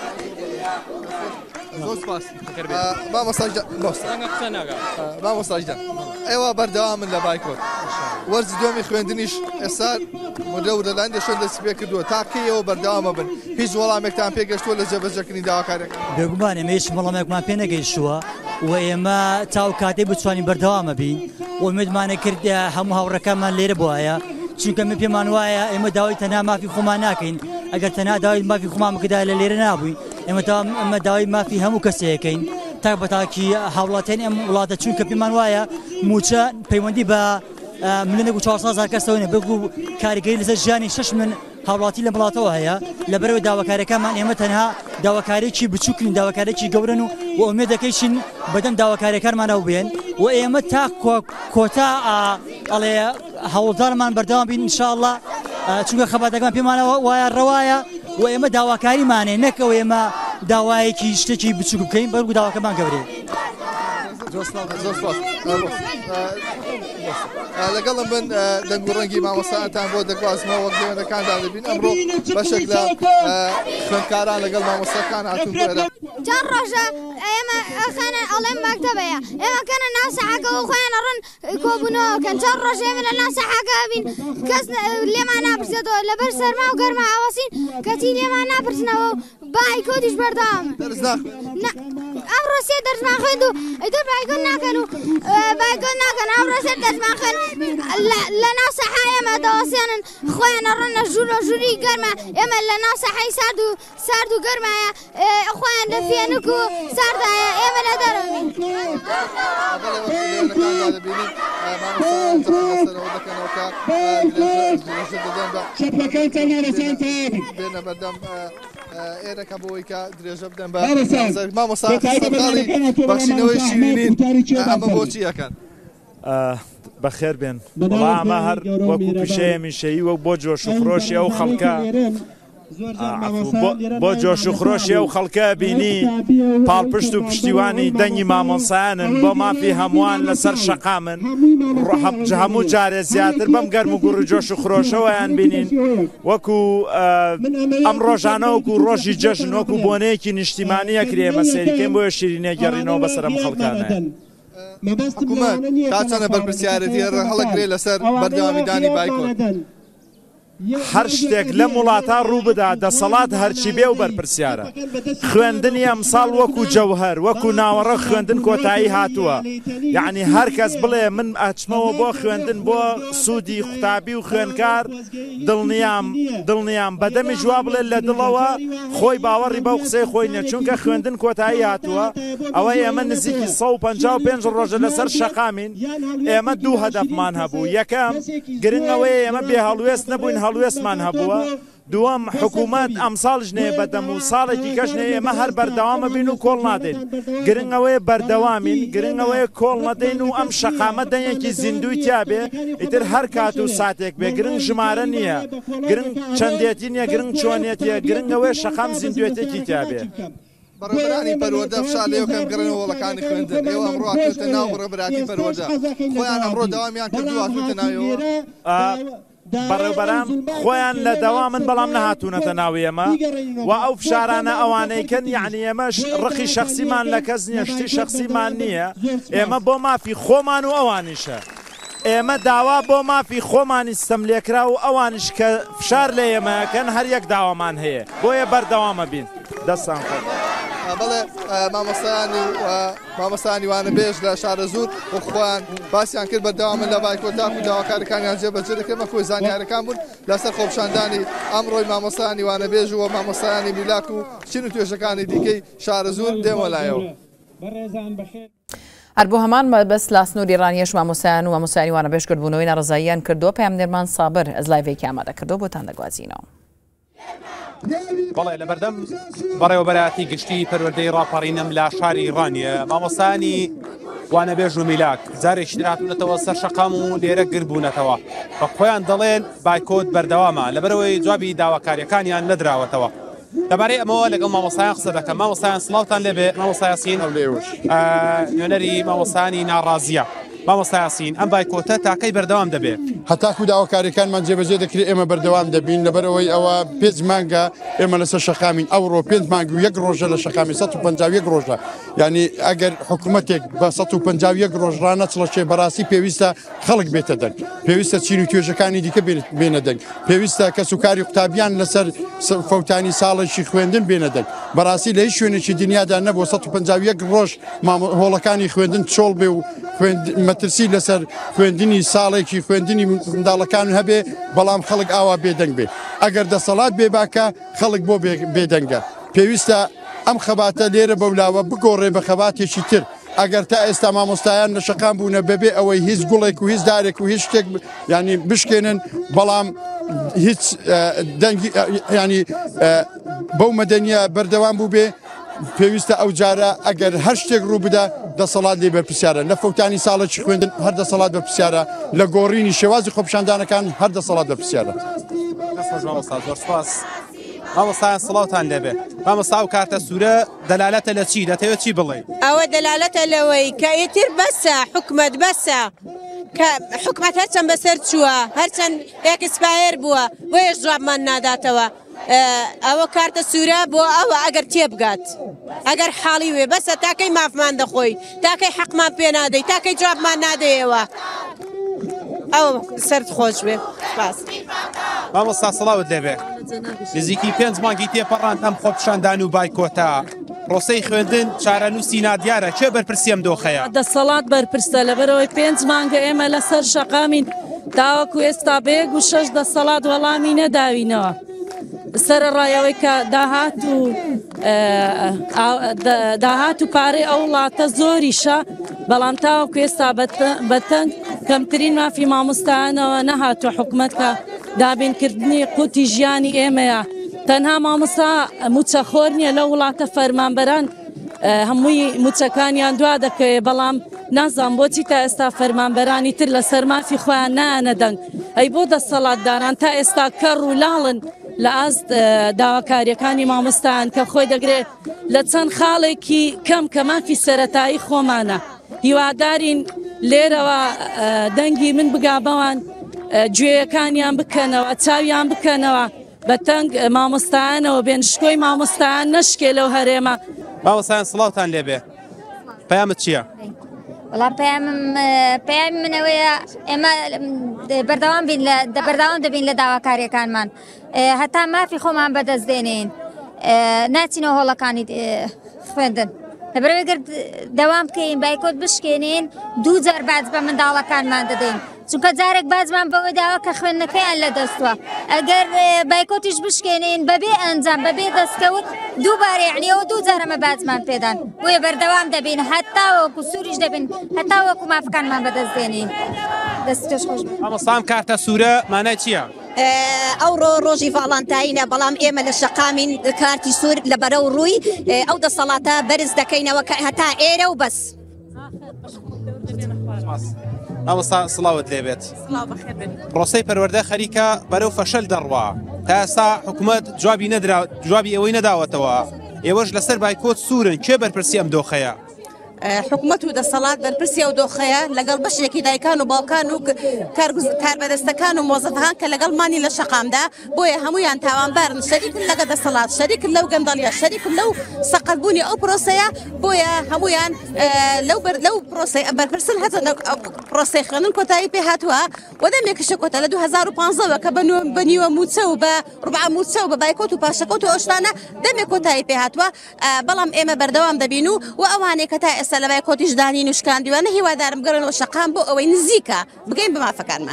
مامۆستاژدان ئێوە بەردەوامن لە بایکۆت وەرزی دومی خوێندنیش ئێستا مدە و لەلاەن دەشێن دەستی پێ کردووە تاکەیەوە بەردەوامە بن هیچ وەڵامێکتان پێگەشتووە لە جێبەجێکردنی داواکارێک بێگومان ئێمە هیچ وەڵامێکمان پێ نەگەیشتووە و ئێمە تاو کاتێ بتوانین بەردەوامە بین ومێدمانە کرد هەموو هاوڕەکانمان لێرە بواە چونکە من پێمان وایە ئێمە داوای تەنها مافی خۆمان ناکەین ئەگەر تەنها داوای مافی خۆمان بکەدا لە لێرە نابووین ئێمە داوای مافی هەموو کەسەیەکەین تا بەتاکی هاوڵاتیان ئەم وڵاتە چونکە پێمان وایە موچە پەیوەندی بە ملیۆنێک و 400,000 کەسەوەینە بگو کاریگەری لەسەر ژیانی 6 من هاوڵاتی لە وڵاتەوە هەیە لەبەرەوەی داواکاریەکانمان ئێمە تەنها داواکارێکی بچووکین داواکارێکی گەورن و ئومێد دەکەیشین بەدەم داواکاریەکانمانەوە بێن و ئێمە تا کۆتا ئەڵێ هەوڵدارمان بەردەوام بین ئینشاءڵڵا چونکە خەباتەکان پێمانەوە وایە ڕەوایە و ئێمە داواکاریمانێ نەکەوە ئێمە داوایەکی شتێکی بچووک بکەین بەڵکو داواکەمان گەورەیە. لەگەڵم بن دەنگ و ڕەنگی مامۆستایان بۆ دەگوازمەوە وەک لێوەندەکاندا دەبین ئەمڕۆ بەشێک لە خوێندکاران لەگەڵ مامۆستاکان هاتوون بۆێرە چەند ڕۆژە ئێمە ئەخەنە ئەڵێم مەکتەبەیە ئێمە کەنە ناو سەحەکەەوە خۆیان ڕۆن کۆبوونەوەکەن چەند ڕۆژ ئێمە لە ناو سەحەکە بین کەس لێمان ناپرسێتەوە لەبەر سەرما و گەرما ئاوەسین کەچی لێمان ناپرسنەوە بایکۆتیش بەردەوام ئەمڕۆ سێ دەرسمان خوێند و ئیتر بایکۆت ناکەن و بایکۆت ناکەن ئەمڕۆ سێ دەرسمان خوێن لە ناو سەحا ئێمە دەوەسێنن خۆیان ڕۆنە ژوور و ژووری گەرمە ئێمە لە ناو سەحای سارد و گەرمایە خۆیان لە فێنک و ساردایە ئێمە لە دەرەوەین بێنە بەردەم ئێرەکە بۆی کە درێژە بدەن بە مامۆستاقاڵی بەخشینەوەی شیرینین ئەمە بۆچی ئەەکەن بەخێر بێن وڵا ئەمە هەر وەکو پیشەیە میشەیی وەک بۆ جۆش و خۆشی ئەو خەڵکە بۆ جۆش و خۆشی ئەو خەڵکە بینی پاڵپشت و پشتیوانی دەنگی مامۆسایانن بۆ مافی هەمووان لەسەر شەقا من هەموو جارێ زیاتر بەم گەرم و گوڕ و جۆش و خۆشەوەیان بینین وەکو ئەم ڕۆژانە وەکو ڕۆژی جەژن وەکو بۆنەیەکی نیشتیمانیە کرێمە سێریکەین بۆیە شیرینە گەڕینەوە بەسەر ئەم خەڵکانە حکوومەت تا چەندە بەرپرسیارەتی هەڵەگرێ لەسەر بەردەوامیدانی بایکۆت هەر شتێک لەم وڵاتە ڕوو بدا دەسەڵات هەرچی بێ و بەرپرسیارە خوێندنی ئەمساڵ وەکو جەوهەر وەکو ناوەڕە خوێندن کۆتایی هاتووە یعنی هەر کەس بڵێ من ئەچمەوە بۆ خوێندن بۆ سوودی قوتابی و خوێندکار دڵنیام بەدەمی جواب بڵێ لە دڵەوە خۆی باوەڕی بەو قسەی خۆی نیە چونکە خوێندن کۆتایی هاتووە ئەوە ئێمە نزیکی 155 ڕۆژە لەسەر شەقامین ئێمە دوو هەدەفمان هەبوو یەکەم گرنگەوەی ئێمە بێ هەڵوێست نەبووین هەڵوێستمان هەبووە دووەم حکوومەت ئەمساڵش نێ بەدەم و ساڵێکی کەش نێ ئێمە هەر بەردەوامە بین و کۆڵ نادەین گرنگەوەی بەردەوامین گرنگەوەی کۆڵ نەدەین و ئەم شەقامە دەنگێکی زیندوی تیابێ ئیتر هەر کات و ساتێک بێ گرنگ ژمارە نییە گرنگ چەندێتی نییە گرنگ چۆنێتیە گرنگەوەی شەقام زیندوێتێکی تیابێ بەڕێبەرانی پەروەردە فشار لێو کەم گەڕێنەوە وڵەکانی خوێندن ئێوە ئەمڕۆ هاتووەتە ناو بەڕێبەراتی پەروەردە خۆیان ئەمڕۆ داوامیان کردووە هاتووەتە ناویەوە بەڕێبەران خۆیان لە دەوامن بەڵام نەهاتوونەتە ناوی ئێمە و ئەو فشارانە ئەوانەیەکەن یعنی ئێمەش ڕقی شخصیمان لە کەس نییە شتی شخصیمان نییە ئێمە بۆ مافی خۆمان و ئەوانیشە ئێمە داوا بۆ مافی خۆمانی ستەم لێکرا و ئەوانش کە فشار لە ئێمەکەن هەر یەک داوامان هەیە بۆیە بەردەوامە بین دەستان خۆ بەڵێ مامۆستانی وانە بێژ لە شارە زوور و خۆیان باسییان کرد بەردەوامن لە بایکۆتاک و داواکارەکانیان جێبەجێ دەکرێمە خۆی زانیارەکان بوون لەسەر خۆپشاندانی ئەمڕۆی مامۆستانی وانە بێژ و مامۆستایانی میلاک و چین و توێژەکانی دیکەی شارە زوور دێمە لایەوە هەر بۆ هەمان بەس لا سنووری ڕانیەش مامۆسایان و مامۆسایانی وانە بێژکردبوونەوەی ناڕزاییان کردووە پەیامنێرمان سابر ئەز لایڤێکی ئامادە کردو بۆتان دەگوازینەوە. بەڵێ لەبەردەم بەڕێوەبەراتی گشتی پەروەردەی ڕاپەڕینەم لە شاری ڕانیە مامۆستایانی وانەبێژ و میلاک جارێکی دراتونەتەوە سەر شەقام و لێرە گربوونەتەوە بە خۆیان دەڵێن بایکۆت بەردەوامە لەبەرەوەی جوابی داواکاریەکانیان نەدراوەتەوە لەبارەی ئەمەوە لەگەڵ مامۆستایان قسە دەکەم مامۆستایان سڵاوتان لێبێ مامۆستای یاسین نوێنەری مامۆستایانی ناڕازیە مامۆستا یاسین ئەم بایکۆتە تاکەی بەردەوام دەبێت هەتاکو داواکاریەکانمان جێبەجێ دەکرێت ئێمە بەردەوام دەبین لەبەرەوەی ئەوە 5 مانگە ئێمە لەسەر شەقامین ئەوڕۆ 5 مانگ و 1 ڕۆژە لە شەقامی 151 ڕۆژە یعنی ئەگەر حکوومەتێک بە 151 ڕۆژ ڕانەچڵەشێ بەڕاستی پێویستە خەڵک بێتە دەنگ پێویستە چین و توێژەکانی دیکە بێنە دەنگ پێویستە کەس و کاری قوتابیان لەسەر فەوتانی ساڵێکی خوێندن بێنە دەنگ بەڕاستی لە هیچ شوێنێکی دنیادا نەبوو 151 ڕۆژ هۆڵەکانی خوێندن چۆڵ بێ و مەترسی لەسەر خوێندنی ساڵێکی خوێندنی منداڵەکان هەبێ بەڵام خەڵک ئاوا بێدەنگ بێ ئەگەر دەسەڵات بێ باکە خەڵک بۆ بێدەنگە پێویستە ئەم خەباتە لێرە بەولاوە بگۆڕێ بە خەباتێکی تر ئەگەر تا ئێستا مامۆستایان لە شەقام بوونە بەبێ ئەوەی هیچ گوڵێک و هیچ دارێک و هیچ شتێک ینی بشکێنن بەڵام هیچ دەنگی ینی بەو مەدەنیە بەردەوام بوو بێ پێویستە ئەو جارە ئەگەر هەر شتێک ڕوو بدە دەسەڵات لێ بەرپرسیارە لە فەوتانی ساڵێکی خوێندن هەر دەسەڵات بەرپرسیارە لە گۆڕینی شێوازی خۆپیشاندانەکان هەر دەسەڵات بەرپرسیارە. مامۆستایان سڵاوتان لێبێ مامۆستا و کارتە سوورە دەلالەتە لە چی دەتەوێت چی بڵێ ئەوە دەلالەتە لەوەی کە ئیتر بەسە حکومەت بەسە کە حکومەت هەرچەند بەسەر چووە هەرچەند ئێکسپایر بووە بۆیە جوابمان ناداتەوە ئەوە کارتە سوورە بۆ ئەوە ئەگەر تێبگات ئەگەر حاڵی وێ بەسە تاکەی مافمان دەخۆی تاکەی حەقمان پێ نادەی تاکەی جوابمان نادەیەوە ئەوە سەرت خۆش بێ مامۆستا سڵاوت لێبێ نزیکی 5 مانگی تێپەڕان ئەم خۆپیشاندان و بایکۆتە ڕۆستەی خوێندن چارەنووسی نادیارە کێ بەرپرسی ئەم دۆخەیە دەسەڵات بەرپرسە لەبەرەوەی 5 مانگە ئێمە لەسەر شەقامین تاوەکو ئێستا بەیەک و 6 دەسەڵات وەڵامی نەداوینەوە سەرڕایەوەی کە داهات و پارەی ئەو وڵاتە زۆریشە بەڵام تاوەکو ئێستا بەتەنگ کەمترین مافی مامۆستایانەوە نەهاتوە حکوومەتکە دابینکردنی قوتی ژیانی ئێمەیە تەنها مامۆستا موچەخۆر نییە لە وڵاتە فەرمانبەران هەمووی موچەکانیان دوا دەکەوێت بەڵام نازان بۆچی تا ئێستا فەرمانبەرانی تر لە سەرمافی خۆیان نانە دەنگ ئەی بۆ دەسەڵاتداران تا ئێستا کەڕ و لاڵن لە ئاست داواکاریەکانی مامۆستایان کە خۆی دەگرێت لە چەند خاڵێکی کەم کە مافی سەرەتایی خۆمانە هیوادارین لێرەوە دەنگی من بگابەوان گوێیەکانیان بکەنەوە چاویان بکەنەوە بە تەنگ مامۆستایانەوە بێن شکۆی مامۆستایان نەشکێ لەو هەرێمە مامۆستایان سڵاوتان لێبێ پەیامت چییە؟ وڵا پەیامی منەوەیە ئێمە بەردەوام دەبین لە داواکاریەکانمان هەتا مافی خۆمان بەدەستدێنین ناچینەوە هۆڵەکانی خوێندن لەبەرەوەی گەر دەوام بکەین بایکۆت بشکێنین 2 جار باز بە منداڵەکانمان دەدەین چونکە جارێک بازمان بەوە داوە کە خوێندنەکەیان لە دەستوە ئەگەر بایکۆتیش بشکێنین بەبێ ئەنجام بەبێ دەستکەوت دووبارە یعنیەوە 2 جارەمە بازمان پێدان بۆیە بەردەوام دەبین هەتا وەکو سووریش دەبین هەتا وەکو مافەکانمان بەدەستدێنین دەستکەش خۆش مامۆستام کارتە سوورە مانای چییە؟ ئەوڕۆ ڕۆژی ڤاڵانتاینە بەڵام ئێمە لە شەقامین کارتی سوور لە بەرەو ڕووی ئەو دەسەڵاتە بەرز دەکەینەوە کە هەتا ئێرە و بەس مامۆستا سڵاوت لێبێت ڕۆستەی پەروەردە خەریکە بەرەو فەشەل دەڕوا تا ئێستا حکوومەت جوابی ئەوەی نەداوەتەوە ئێوەش لەسەر بایکۆت سوورن کێ بەرپرسی ئەم دۆخەیە؟ حکوومەت و دەسەڵات بەرپرسی ئەو دۆخەیە لەگەڵ بەشێکی دایکان و باوکان و کاربەدەستەکان و مۆزەفەکان کە لەگەڵ مانی لە شەقامدا بۆیە هەمویان تاوانبارن شەریکن لەگە دەسەڵات شەریکن لەو گەندەڵیە شەریکن لەو سەقەتبوونی ئەو پرۆسەیە بۆیە هەمویان لەو پرۆسەی بەرپرسن هەزە پرۆسەی خوێندن کۆتایی پێ هاتووە وەدەمێکیشە کۆتە لە 2015ەوە کە بەنیوە موچە و بە ڕوبع موچە و بە بایکۆت و پاشەکۆت و ئەوشتانە دەمێک کۆتایی پێ هاتووە بەڵام ئێمە بەردەوام دەبین و ئەوانێک کە تا ئێستا لە بایکۆتیش دانین و شکاندیوانە هیوادارم گەڕنەوە شەقام بۆ ئەوەی نزیکە بگەین بە مافەکانمان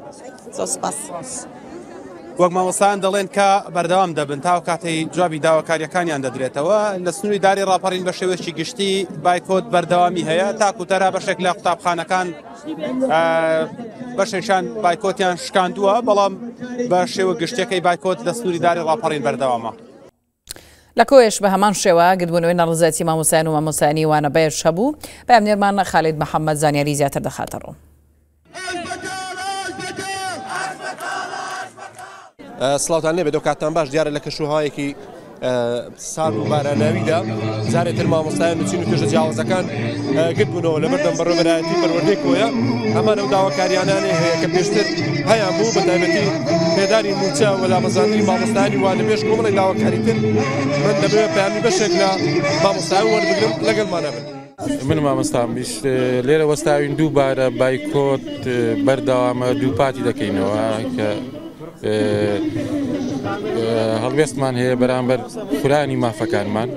وەک مامۆستایان دەڵێن کە بەردەوام دەبن تا کاتەی جوابی داواکاریەکانیان دەدرێتەوە لە سنووری داری ڕاپەڕین بە شێوەیەکی گشتی بایکۆت بەردەوامی هەیە تاکوتەرا بەشێک لە قوتابخانەکان بەشێکشان بایکۆتیان شکاندووە بەڵام بە شێوە گشتەکەی بایکۆت لە سنووری داری ڕاپەڕین بەردەوامە لە کۆیش بە هەمان شێوە گردبوونەوەی نەڕزەتی مامۆستایان و مامۆستایانی وانە بەیەش هەبوو پامنێرمان خالید محەممەد زانیاری زیاتر دەخاتە ڕوو. سڵاوتان لێبێت و کاتان باش دیارە لە کەشوهایەکی ساڵ و باراناویدا جارێتتر مامۆستایان نوچین و توێژە جیاوازەکان گرت بوونەوە لە بەردەم بەڕێوەبەرایەتی پەروەردەی کۆیە ئەمان ئەو داواکاریانانێ هەیە کە پێشتر هەیان بوو بە تایبەتی پێداری موچە و لامەزاندنی مامۆستایانی وانە پێش کۆمەڵی داواکاریتر من دەبێت پەیامی بەشێک لە مامۆستایان وەربگرم لەگەڵمانە بن. من مامۆستام بیست لێرە وەستاوین دووبارە بایکۆت بەردەوامە دووپاتی دەکەینەوە کە هەڵوێستمان هەیە بەرامبەر خورانی مافەکانمان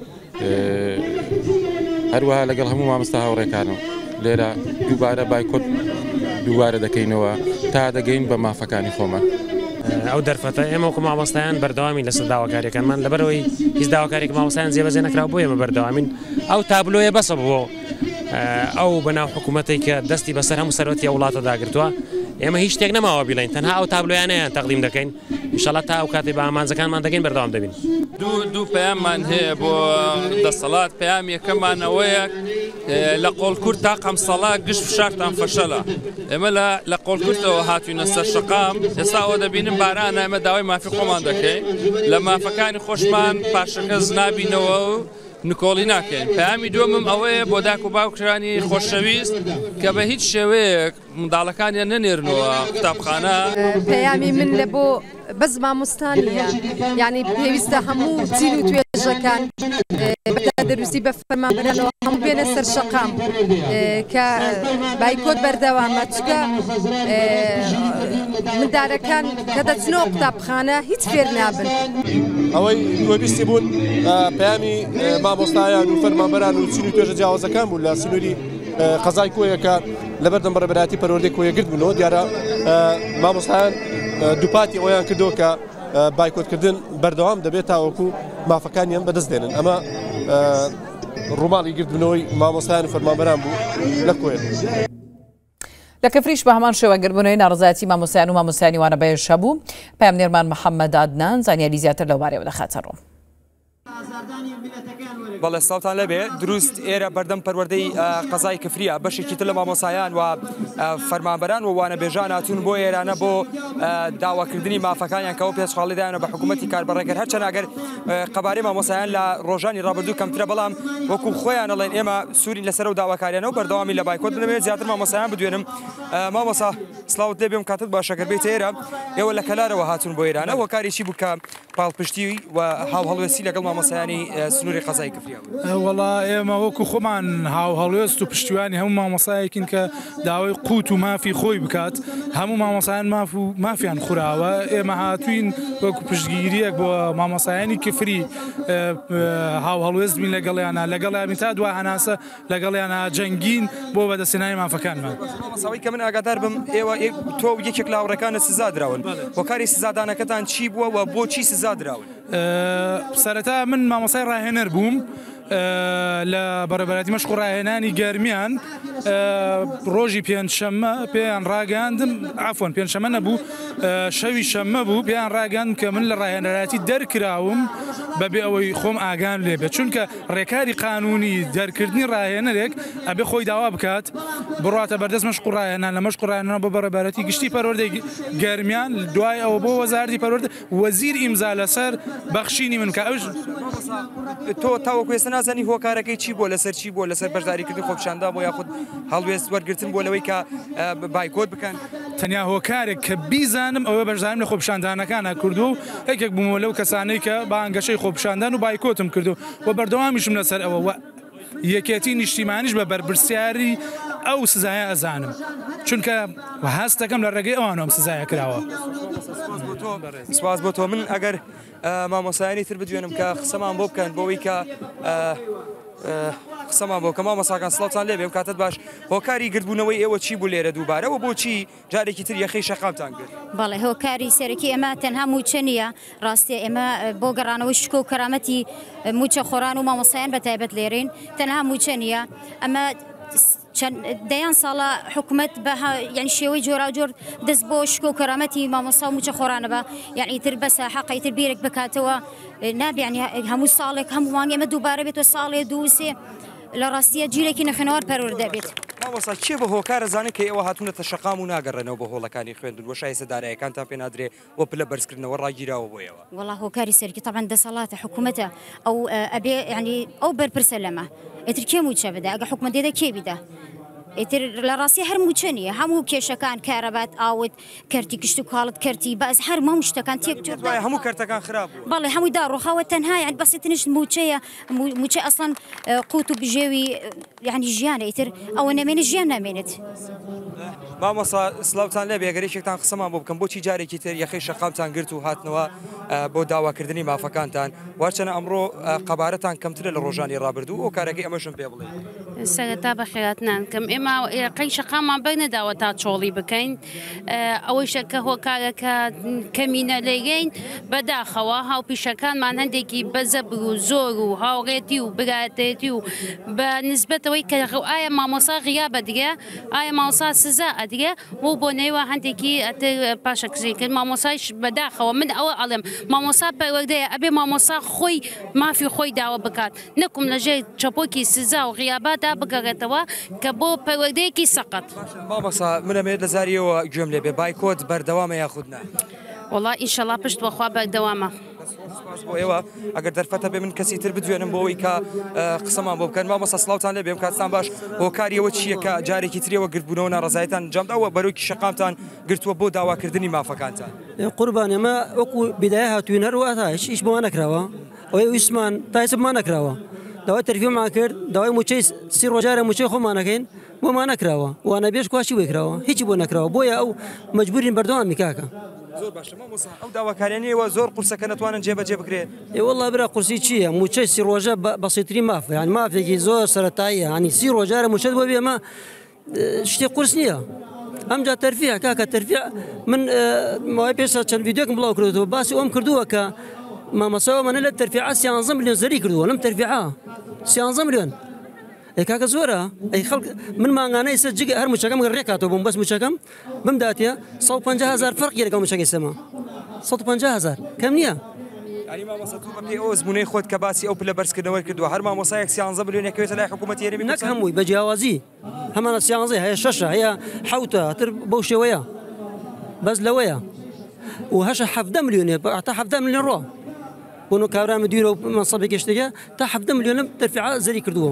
هەروەها لەگەڵ هەموو مامۆستا هاوڕێکانەوە لێرە دووبارە بایکۆت دووبارە دەکەینەوە تا دەگەین بە مافەکانی خۆمان. ئەو دەرفەتە ئێمە وەکو مامۆستایان بەردەوامی لەسەر داواکاریەکانمان لەبەرەوەی هیچ داواکارێک مامۆستایان جێبەجێ نەکراوە بۆ ئێمە بەردەوامین ئەو تابلۆیە بەسە بووە ئەو بەناو حکوومەتێک کە دەستی بەسەر هەموو سەرەتی وڵاتە داگرتووە ئێمە هیچ شتێک نەماوە بیڵین تەنها ئەو تابلۆیانەیە تەقدیم دەکەین ئینشاڵڵا تا ئەو کاتێ بە ئامانجەکانمان دەگەین بەردەوام دەبین. دوو پەیاممان هەیە بۆ دەسەڵات پەیام یەکەمانەوەیە لە قۆڵکورد تا قەمسەڵا گشت فشارتان فەشەلە ئێمە لە قۆڵکوردەوە هاتوینە سەر شەقام ئێستاەوە دەبینم بارانە ئەمە داوای مافی خۆمان دەکەین لە مافەکانی خۆشمان پاشەکەس نابینەوە و نکۆڵی ناکەین. پەیامی دووەمم ئەوەیە بۆ داک و باوکرانی خۆشەویست کە بە هیچ شێوەیەک منداڵەکانیان نەنێرنەوە قوتابخانە. پەیامی من لە بۆ بەس مامۆستانیە یعنی پێویستە هەموو جین و توێژەکان بە دەروسی بە فەرمانبەرانەوە هەموو بێنە سەر شەقام کە بایکۆت بەردەوامە چکە مندارەکان کە دەچنەوە قوتابخانە هیچ فێر نابن. ئەوەی وەبیستی بوون پەیامی مامۆستایان و فەرمانبەران و چین و توێژە جیاوازەکان بوو لە سنووری قەزای کۆیە کە لەبەردەم بەڕێبەراتی پەروەردەی کۆیە گرت بوونەوە دیارە مامۆستایان دووپاتی ئەویان کردو کە بایکۆتکردن بەردەوام دەبێت تاوەکو مافەکانیان بەدەست دێنن ئەمە ڕووماڵی گرتبوونەوەی مامۆستایان و فەرمانبەران بوو لە کۆیە. لە کەفریش بە هەمان شێوە گربوونەوەی ناڕزایەتی مامۆستایان و مامۆستایانی وانە بەهێش هەبوو پەیامنێرمان محەممەد عادنان زانیاری زیاتر لەوبارەوە دەخاتە ڕوو. بەڵێ ساڵتان لەبێ دروست ئێرە بەردەم پەروەردەی قەزای کفریە بەشێکی تر لە مامۆسایان و فەرمانبەران و وانە بێژان هاتوون بۆ ئێرانە بۆ داواکردنی مافەکانیان کەەوە پێشخاڵیدایانە بە حکوومەتی کاربڕێگەر هەرچەند ئەگەر قەبارەی مامۆسایان لە ڕۆژانی ڕابردوو کەمترە بەڵام وەکو خۆیان ئەڵێن ئێمە سوورین لەسەر و داواکاریانە و بەردەوامی لە بایکۆت دەبێت زیاتر مامۆسایان بدوێنم مامۆسا سلااوت لێ بێم کاتت باشەکەر بێت ئێرە ئێوە لە کەلارەوە هاتوون بۆ ئێرانە وە کارێکی بوو کە پاڵپشتی و هاو هەڵوێستی لەگەڵ مامۆسایانی سنووری قەزای کفریە. وەڵا ئێمە وەکو خۆمان هاو هەڵوێست و پشتیوانی هەموو مامۆسایەکین کە داوای قوت و مافی خۆی بکات هەموو مامۆسایان مافیان خوراوە ئێمە هاتوین وەکو پشتگیریەک بۆ مامۆسایانی کفری هاو هەڵوێست بین لەگەڵیانە لەگەڵیان تا دوای هەناسە لەگەڵیانە جەنگین بۆ بەدەستێنانی مافەکانمان. مەساوی کە من ئاگادار بم ئێوە تۆ یەکێک لە هاوڕێکانە سزا دراون بۆ کاری سزادانەکەتان چی بووە و بۆچی سزا دراون؟ سەرەتا من مامۆسای ڕاهێنەر بووم لە بەڕێبەراتی مەشق و ڕاهێنانی گەرمیان ڕۆژی پێنجشەممە پێیان ڕاگەاندم ئافۆن پێنجشەممە نەبوو شەوی شەممە بوو پێیان ڕاگەاند کە من لە ڕاهێنەراتی دەرکراوم بەبێ ئەوەی خۆم ئاگام لێبێت چونکە ڕێکاری قانونی دەرکردنی ڕاهێنەرێک ئەبێ خۆی داوا بکات بڕاتە بەردەست مەشق و ڕاهێنان لە مەشق و ڕاهێنان بۆ بەڕێبەراتی گشتی پەروەردەی گەرمیان دوای ئەوە بۆ وەزارەتی پەروەردە وەزیر ئیمزا لەسەر بەخشینی من کە ئەوش تۆ تاوەکو ئێستا نازانی هۆکارەکەی چی بۆ لەسەر چی بۆ لەسەر بەشداریکردن خۆپیشاندا بۆ یاخود هەڵوێست وەرگرتن بۆ لەوەی کە بایکۆت بکەن تەنیا هۆکارێک کە بیزانم ئەوە بەشداریم لە خۆپیشاندانەکانە کردو و یەکێک بوومەوە لەو کەسانەی کە بە ئەنگەشەی خۆپیشاندان و بایکۆتم کردو و بەردەوامیشم لەسەر ئەوە یەکێتی نیشتیمانیش بە بەرپرسیاری ئەو سزایە ئەزانم چونکە هەستەکەم لە ڕێگەی ئەوانم سزایە کراوە. سپاس بۆ تۆ من ئەگەر مامۆسایانی تر بدوێنم کە قسەمان بۆ بکەن بۆەوەی کە قسەمان بۆ کە مامۆساکان سڵاوتان لێ بێم کاتت باش هۆکاری گرتبوونەوەی ئێوە چی بوو لێرە دووبارەوە بۆچی جارێکی تر یەخەی شەقامتان کرد؟ بەڵێ هۆکاری سەرەکی ئێمە تەنها موچە نییە ڕاستی ئێمە بۆ گەڕانەوەی شکۆ و کەرامەتی موچە خۆران و مامۆسایان بە تایبەت لێرین تەنها موچە نییە ئەمە دەیان ساڵە حکوومەت بە یعنی شێوەی جۆرا جۆر دەست بۆ شکۆ و کەرامەتی مامۆستا و موچە خۆرانە بە یعنی تر بەسە حەقی تر بیرێک بکاتەوە نابیانی هەموو ساڵێک هەموو وانگە ئێمە دووبارە بێتەوە ساڵێ دوو سێ لە ڕاستیە جیرێکی نەخێنەوار پەروەردە بێت. مامۆستا چێ بە هۆکارە زانێت کە ئێوە هاتوونەتە شەقام و ناگەڕێنەوە بە هۆڵەکانی خوێندن وەشای سەدارەیەکانتان پێ نادرێ وە پلە بەرزکردنەوە ڕاگیراوە بۆیەوە والله هۆکاری سەرکی طبعا دەسەڵاتە حکوومەتە ئەو ئەبێ ینی ئەو بەرپرسە لەمە ئیتر کێ موچە بدە ئەگە حکوومەتێدا کێ بیدە ئیتر لە ڕاستی هەر موچە نییە هەموو کێشەکان کارەبات ئاوت کەرتی گشت و کاڵت کەرتی بەس هەر مەم شتەکان تێک هەموو کەرتەکان خراپ بەڵێ هەمووی داڕۆخاوە تەنها یعنی بەسیتنش موچەیە موچە ئەسڵەن قوت و بژێوی یعنی ژیانە ئیتر ئەوە نامێنێت ژیان نامێنێت مامۆستا سلااوتان لێ بێگەرێکێکتان قسەمان بۆ بکەم بۆچی جارێکی تر یەخی شەقامتان گرت و هاتنەوە بۆ داواکردنی مافەکانتان واچەنە ئەمڕۆ قەبارەتان کەمترە لە ڕۆژانی ڕابردوو ئەو کارەکەی ئەمەشم پێ بڵێ سەرەتا بە خێراتنان کەم ئێمە قەی شەقامان بەر نەداوە تا چۆڵی بکەین ئەوەی شەکە هۆکارەکە کەمینە لێگەین بەداخەوە هاوپیشەکانمان هەندێکی بەزەبر و زۆر و هاوڕێتی و برایەتێتی و بە نسبەتەوەی کە ئایا مامۆستا غیابە دیگە ئایا مامۆستا سزا ئەدیگە و بۆ نەیوە هەندێکی ئەتر پاشە کزی کرد مامۆستایش بەداخەوە من ئەوە ئەڵێم مامۆستا پەروەردەیە ئەبێ مامۆستا خۆی مافی خۆی داوە بکات نەکوم لەژێر چەپۆکی سزا و غیابادا بگەڕێتەوە کە بۆ پەروەردەیەکی سەقەت مامۆستا منەمێت لە زاریەوە گوێم لێ بێ بایکۆت بەردەوامە یاخود نا وڵا ئینشەڵا پشتوەخوا بەردەوامە بۆ ئێوە ئەگەر دەرفەتە بێ من کەسی تر بدوێنم بۆەوەی کە قسەمان بۆ بکەن مامۆستا سڵاوتان لێ بێم کاتتان باش هۆکاریەوە چییە کە جارێکی ترەوە گرتبوونەوە ناڕزایەتان جامداوە بەرۆکی شەقامتان گرتووە بۆ داواکردنی مافەکانتان قوربان ئێمە وەکو بیدایە هاتوین هەروەها هیچ بۆ نەکراوە ئەوەی ویسمان تایسبمان نەکراوە داوای تەرفیعمان کرد داوای موچەی سی ڕۆژارە موچەی خۆمانەکەین بۆمان نەکراوە وانە بێش کواشی وەکراوە هیچی بۆ نەکراوە بۆیە ئەو مەجبورین بەردەوامی کاکە زۆر باشە مامۆستا ئەو داواکاریانەوە زۆر قورسەکە نەتوانن جێبەجێ بکرێت وەڵا برا قورسی چییە موچەی سی ڕۆژە بەسیتری مافە یان مافێکی زۆر سەرەتاییە ینی سی ڕۆژارە موچەت بۆ بێ ئەمە شتێک قورس نییە ئەمجا تەرفیع کاکە تەرفیع من ماوەی پێشە چەند ڤیدیۆکم بڵاو کردەوە باسی ئەوم کردووە کە مامۆستاوە منە لە تەرفیع 13 ملیۆن زەری کردووە لەم تەرفیع 13 ملیۆن کاکە زۆرە ئەی خەڵک من مانگانەی سەر جگە هەر موچەکەم ڕێکاتەوە بووم بەس موچەکەم بمداتێ 150,000 فەرقی لەگەڵ موچەکەی سەما 150,000 کەم نییە ینی مامۆستا تۆ بەپێی ئەو زمونەی خۆت کە باسی ئەو پلە بەرزکردنەوەی کردووە هەر مامۆستایەک 13 ملیۆنێکەوێتە لای حکوومەتی هەرێمی نەک هەمووی بە جیاوازی هەمانە 13 هەیە 6 هەیە 7 تر بەو شێوەیە بەس لەوەیە و هەشە 7 ملیۆنێ تا 7 ملیۆن ڕۆ بۆنە کابرامە دوورە و مەنسەبێکی شتێکە تا 7 ملیۆنم تەرفیع زەری کردووە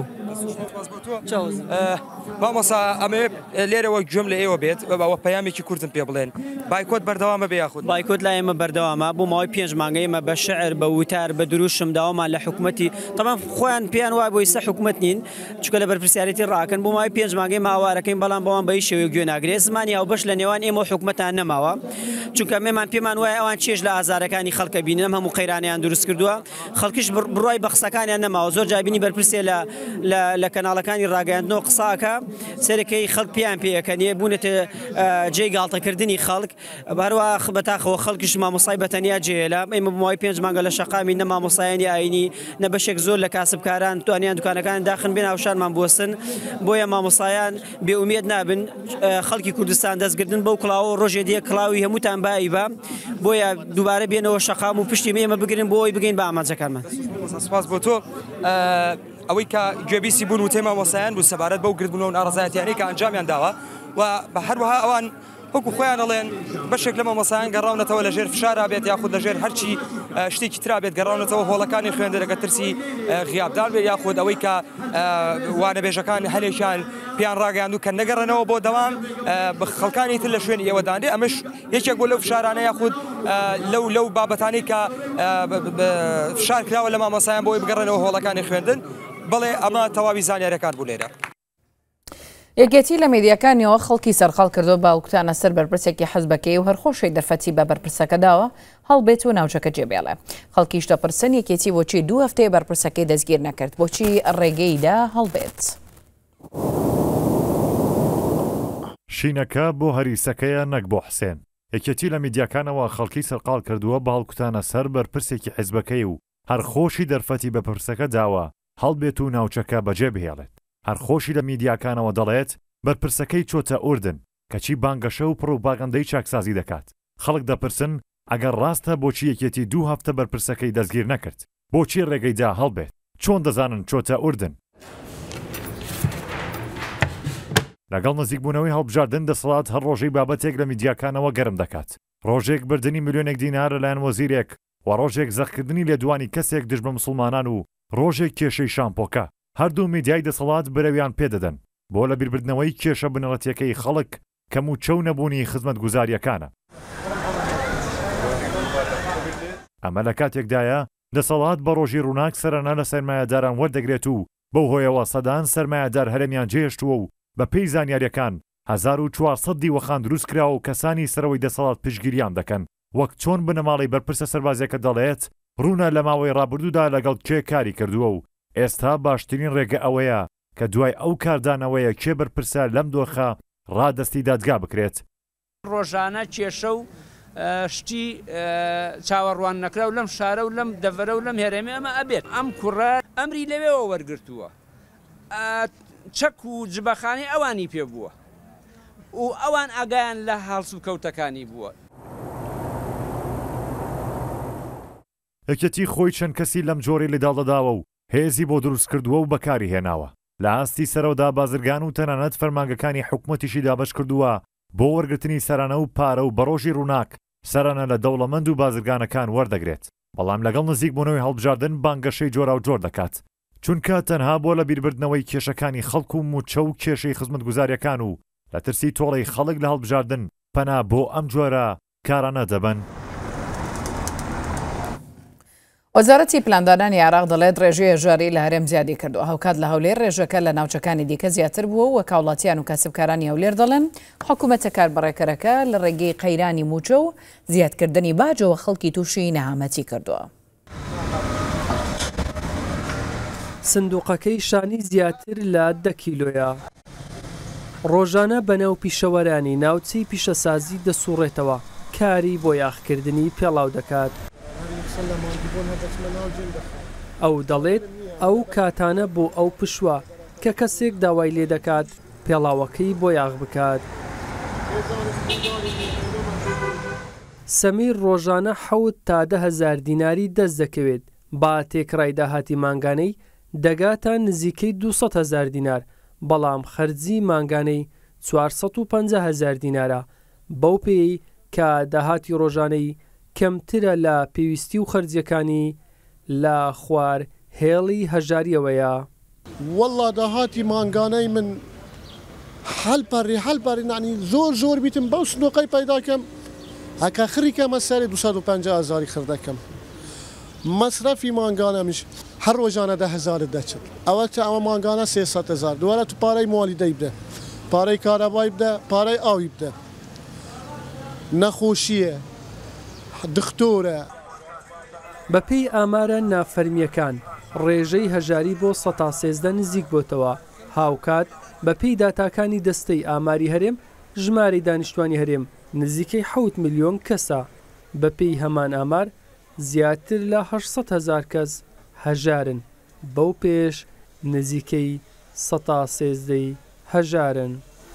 مامۆستا ئەمێ لێرەوە گوێم لە ئێوە بێت بەوە پەیامێکی کورتم پێ بڵێن بایکۆت بەردەوامە بێ یاخود بایکۆت لا ئێمە بەردەوامە بۆ ماوەی 5 مانگە ئێمە بە شەعر بە وتار بە دروشم داوامان لە حکوومەتی تەمام خۆیان پێیان وای بۆ ئێستا حکوومەت نین چونکە لە بەرپرسیارەتی ڕاکەن بۆ ماوەی 5 مانگەی ماوارەکەین بەڵام بەوان بەی شێوەیە گوێ ناگرێت زمانی ئەو بەش لە نێوان ئێمە حکوومەتان نەماوە چونکە پێمان وایە ئەوان چێژ لە ئازارەکانی خەڵکە بینم هەموو قەیرانیان دروست کردووە خەڵکیش بڕای بە قسەکانیان نەماوە زۆر جابینی بەرپرسێ لە کەناڵەکانی ڕاگەاندنەوە قساکە سەرەکەی خەڵک پیان پێەکەنیە بوونێتە جێی گاڵتەکردنی خەڵک بەروە بەتاخەوە خەڵکیش مامۆستای بەتەنیا جێلا ئێمە بماوەی 5 مانگە لە شەقامی نە مامۆستایانی ئاینی نە بەشێک زۆر لە کاسبکاران توانیان دوکانەکان داخن بێن هاوشارمان بوەستن بۆیە مامۆستایان بێئومێد نابن خەڵکی کوردستان دەستگردن بەو کڵاوە ڕۆژێ دیە کڵاوی هەمووتان باییبە بۆیە دووبارە بێنەوە شەقام و پشتی ئێمە بگرن بۆ ئەوی بگەین بە ئامانجەکانمان سپاس بۆ تۆ ئەوەی کە گوێبیستی بوون و تێما مۆسایان بوو سەبارەت بەو گرتبوونەوە و ناڕزایەتیانەی کە ئەنجامیان داوە و بە هەروەها ئەوان وەکو خۆیان ئەڵێن بەشێک لە مامۆسایان گەڕاونەتەوە لەژێر فشارا بێت یاخود لەژێر هەرچی شتێکی ترا بێت گەڕاونەتەوە هۆڵەکانی خوێندەرەکە ترسی غیابدار بێت یاخود ئەوەی کە وانەبێژەکان هەلێکیان پیان ڕاگەیاندوو کە نەگەڕێنەوە بۆ دەوام بە خەڵکانی تر لە شوێنی ئێوەداندێ ئەمەش یەکێک بۆ لەو فشارانە یاخود لەو بابەتانی کە فشار کراوە لە مامۆسایان بۆی بگەڕێنەوە هۆڵەکانی خوێندن بڵێ ئەمە تەواوی زانیاریەکان بوو لێرە یەکێتی لە میدیاکانیەوە خەڵکی سەرخەڵ کردو باوکتانە سەر بەرپرسێکی حەزبەکەی و هەرخۆشی دەرفەتی بە بەرپرسەکە داوە هەڵبێت و ناوچەکە جێبێڵێ خەڵکیش دەپرسن یەکێتی بۆچی 2 هەفتەیە بەرپرسەکەی دەستگیر نەکرد بۆچی ڕێگەیدا هەڵبێت شینەکە بۆ هەریسەکەیە نەک بۆ حسێن یەکێتی لە میدیاکانەوە خەڵکی سەرقال کردووە باڵکوتانە سەر بەرپرسێکی حیزبەکەی و هەرخۆشی دەرفەتی بە پرسەکە داوە هەڵبێت و ناوچەکە بەجێ بهێڵێت هەرخۆشی لە میدیاکانەوە دەڵێت بەرپرسەکەی چۆتە ئوردن کەچی بانگەشە و پڕۆپاگەندەی چاکسازی دەکات خەڵک دەپرسن ئەگەر ڕاستە بۆچی یەکێتی 2 هەفتە بەرپرسەکەی دەستگیر نەکرد بۆچی ڕێگەیدا هەڵبێت چۆن دەزانن چۆتە ئوردن لەگەڵ نزیکبوونەوەی هەڵبژاردن دەسەڵات هەر ڕۆژەی بابەتێک لە میدیاکانەوە گەرم دەکات. ڕۆژێک بردننی ملیۆنێک دینار لەلایەن وەزیرێک و ڕۆژێک زەخکردنی لێدوانی کەسێک دژ بە مسلمانان و ڕۆژێک کێشەی شامپۆکە. هەردوو میدیای دەسەڵات بەرەویان پێدەدەن بۆ لە بیربردنەوەی کێشە بنەڕەتیەکەی خەڵک کەم و چەو نەبوونی خزمەتگوزاریەکانە. ئەمە لە کاتێکدایە دەسەڵات بە ڕۆژی ڕووناک سەرانە لە سەرمایەداران وەردەگرێت و بەو هۆیەوە سەدان سەرمایەدار هەرێمیان جێهێشتووە و بە پێی زانیاریەکان 1400 دیوەخان دروست کراوە و کەسانی سەرەوەی دەسەڵات پشگیریان دەکەن وەک چۆن بنەماڵی بەرپرسە سەربازیەکە دەڵێت ڕوونە لە ماوەی ڕابردوودا لەگەڵ کێ کاری کردووە و ئێستا باشترین ڕێگە ئەوەیە کە دوای ئەو کاردانەوەیە کێ بەرپرسە لەم دۆخە ڕادەستی دادگا بکرێت. ڕۆژانە کێشە و شتی چاوەڕوان نەکرا و لەم شارە و لەم دەڤەرە و لەم هێرەمە ئەمە ئەبێت ئەم کوڕە ئەمری لەوێەوە وەرگرتووە چەک و جبەخانی ئەوانی پێ بووە و ئەوان ئاگایان لە هەڵس و کەوتەکانی بووە. یەکێتی خۆی چەند کەسی لەم جۆری لێداڵدەداوە و هێزی بۆ دروست کردووە و بەکاری هێناوە. لە ئاستی سەرەوەدا بازرگان و تەنانەت فەرمانگەکانی حکوومەتیشی دابەش کردووە بۆ وەرگرتنی سەرانە و پارە و بەڕۆژی ڕووناک سەرانە لە دەوڵەمەند و بازرگانەکان وەردەگرێت. بەڵام لەگەڵ نزیکبوونەوەی هەڵبژاردن بانگەشەی جۆرا و جۆر دەکات چونکە تەنها بۆ لە بیربردنەوەی کێشەکانی خەڵک و موچە و کێشەی خزمەتگوزاریەکان و لە ترسی تۆڵەی خەڵک لە هەڵبژاردن پەنا بۆ ئەم جۆرە کارانە دەبن. وەزارەتی پلاندانانی عێراق دەڵێت ڕێژەیە ژاری لە هەرێم زیادی کردووە. هەوکات لە هەولێر ڕێژەکە لە ناوچەکانی دیکە زیاتر بووە و کاوڵاتیان و کەسبکارانی هەولێر دەڵێن حکوومەتە کاربڕێکەرەکە لە ڕێگەی قەیرانی موچە و زیادکردنی باجەوە خەڵکی تووشی نەهامەتی کردووە. سندوقەکەی شانی زیاتر لە 10 کیلۆیە. ڕۆژانە بەناو پیشەوەرانی ناوچەی پیشەسازی دەسوڕێتەوە کاری بۆ یاخکردنی پێڵاو دەکات. ئەو دەڵێت ئەو کاتانە بۆ ئەو پشوە کە کەسێک داوای لێ دەکات پێڵاوەکەی بۆ یاغ بکات. سەمیر ڕۆژانە 7 تا 10,000 دیناری دەست دەکەوێت با تێکڕای داهاتی مانگانەی دەگاتە نزیکەی 200,000 دینار بەڵام خەرجی مانگانەی 450,000 دینارە بەو پێی کە داهاتی ڕۆژانەی کەمترە لە پێویستی و خەرجیەکانی لە خوار هێڵی هەژاریەوەیە. والله داهاتی مانگانەی من هەلپەڕی نانی زۆر بیتم بەو سندوقەی پەیداکەم هەکە خڕیکەمە سەری 250,000 خردەکەم مەسرەفی مانگانەمیش هەر ڕۆژانە 10,000 دەچێت ئەوە تا ئەمە مانگانە 300,000 دووارە تو پارەی موالیدەی بدە پارەی کارەبای بدە پارەی ئاوی بدە نەخۆشیە دکتۆرە. بەپێی ئامارە نافەرمیەکان ڕێژەی هەژاری بۆ 113 نزیک بۆتەوە هاوکات بەپێی داتاکانی دەستەی ئاماری هەرێم ژمارەی دانیشتوانی هەرێم نزیکەی 7 ملیۆن کەسە بەپێی هەمان ئامار زیاتر لە 800,000 کەس هەژارن بەو پێش نزیکەی 113 هەژارن.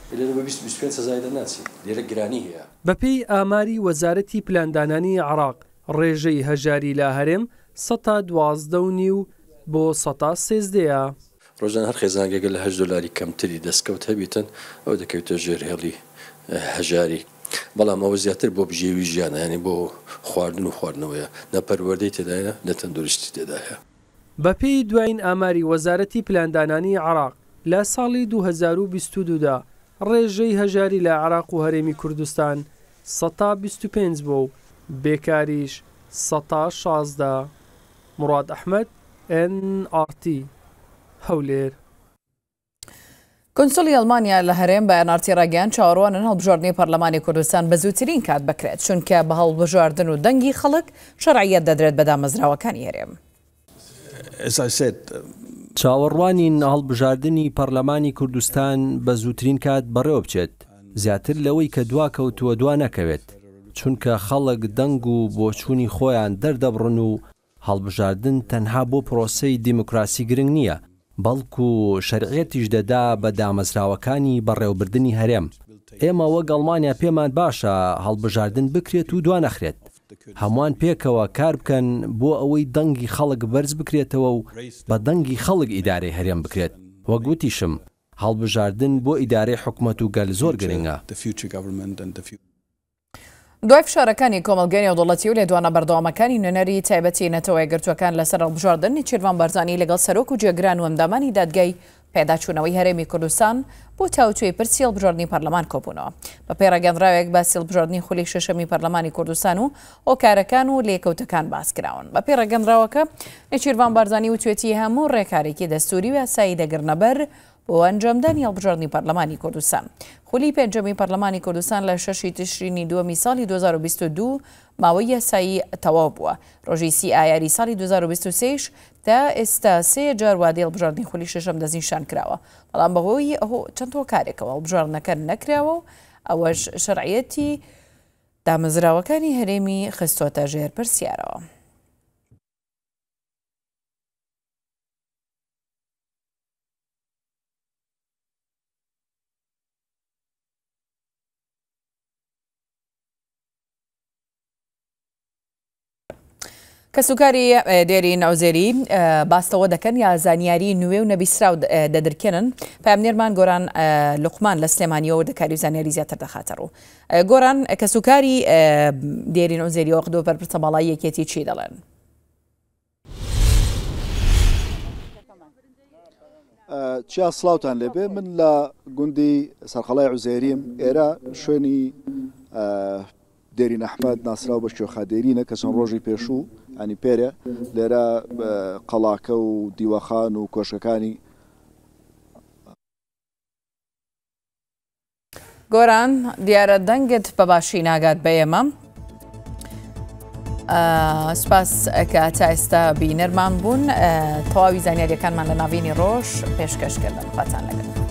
بەپێی ئاماری وەزارەتی پلاندانانی عێراق ڕێژەی هەژاری لە هەرێم 112.5 بۆ 113ە. ڕۆژان هەر خێزانگەگە لە $8 کەمتری دەستکەوت هەبیتن ئەو دەکەوێتە ژێر هێڵی هەژاری بەڵام ئەوە زیاتر بۆ بژێوی ژیانە ینی بۆ خواردن و خواردنەوەیە نەپەروەردەی تێدایە نەتەندروستی تێدایە. بەپێی دوایین ئاماری وەزارەتی پلاندانانی عێراق لە ساڵی 2022دا ڕێژەی هەژاری لە عێراق و هەرێمی کوردستان 125 بوو بێکاریش 116. مراد ئەحمەد NRT هەولێر. کۆنسولی ئەڵمانیا لە هەرێم بە NRT ڕاگەیان چاوەڕوانن هەڵبژاردننی پەرلەمانی کوردستان بە زووترین کات بکرێت چونکە بە هەڵبژاردن و دەنگی خەڵک شەرعیەت دەدرێت بە دامەزراوەکانی هەرێم. چاوەڕوانین هەڵبژاردننی پەرلەمانی کوردستان بە زووترین کات بەڕێوە بچێت زیاتر لەوەی کە دواکەوتووە دوا نەکەوێت چونکە خەڵک دەنگ و بۆچوونی خۆیان دەردەبڕن و هەڵبژاردن تەنها بۆ پرۆسەی دیموکراسی گرنگ نییە بەڵکو شەرعیەتیش دەدا بە دامەزراوەکانی بەڕێوەبردننی هەرێم. ئێمە وەک ئەڵمانیا پێمان باشە هەڵبژاردن بکرێت و دوا نەخرێت هەمووان پێکەوە کار بکەن بۆ ئەوەی دەنگی خەڵک بەرز بکرێتەوە و بە دەنگی خەڵک ئیدارەی هەرێم بکرێت. وەک گوتیشم هەڵبژاردن بۆ ئیدارەی حکوومەت و گەل زۆر گرنگە. دوای فشارەکانی کۆمەڵگەی نێودەوڵەتی و لێدوانە بەردەوامەکانی نوێنەری تایبەتی نەتەوەی گرتوەکان لەسەر هەڵبژاردنی چیروان بارزانی لەگەڵ سەرۆک و جێگران و ئەندامانی دادگای پێداچوونەوەی هەرێمی کوردستان بۆ تاوتوێی پرسی هەڵبژاردننی پەرلەمان کۆبوونەوە. بە پێڕاگەندراوێک باسی هەڵبژاردننی خولی شەشەمی پەرلەمانی کوردستان و هۆکارەکان و لێکەوتەکان باس کراون. بە پێڕاگەندراوەکە نێچیروان بارزانی وتوێتی هەموو ڕێکارێکی دەستوری و یاسایی دەگرنەبەر بۆ ئەنجامدانی هەڵبژاردننی پەرلەمانی کوردستان. خولی پێنجەمی پەرلەمانی کوردستان لە 6 تشرینی دووەمی ساڵی 2022 ماوەی یاسایی تەواو بووە. ڕۆژی 30 ئایاری ساڵی 2023 تا ئێستا 3 جار وادەی هەڵبژاردننی خولی شەشەم دەستنیشان کراوە، بەڵام بەهۆی چەند هۆکارێکەوە هەڵبژاردنەکە نەکراوە و ئەوەش شەرعیەتی دامەزراوەکانی هەرێمی خستۆتە ژێر پرسیارەوە. کەسوکاری دێری ناوزێری باستەوە دەکەن یا زانیاری نوێ و نەبیسراو دەدرکێنن. پامنێرمان گۆران لوقمان لە سلێمانیەوە دەکاری و زانیاری زیاتر دەخاتەڕوو. گۆران کەسوکاری دێری ناوزێری وەقدۆ بەرپرسە باڵای یەکێتی چی دەڵێن؟ چیا سلااوان لێبێ من لە گوندی سەرخەڵای عوزێریم ئێرە شوێنی دێری نەحمەد ناسرااو بە شێخادێرینە کە چەند ڕۆژی پێشوو ئەنی پێرە لێرە قەڵاکە و دیوەخان و کۆشەکانی گۆران دیارە دەنگت بە باشی ناگات بە ئێمە. سپاس کە تا ئێستا بینەرمان بوون. تەواوی زانیاریەکانمان لە ناوینی ڕۆژ پێشکەشکردن. خواتان لەگەڵ.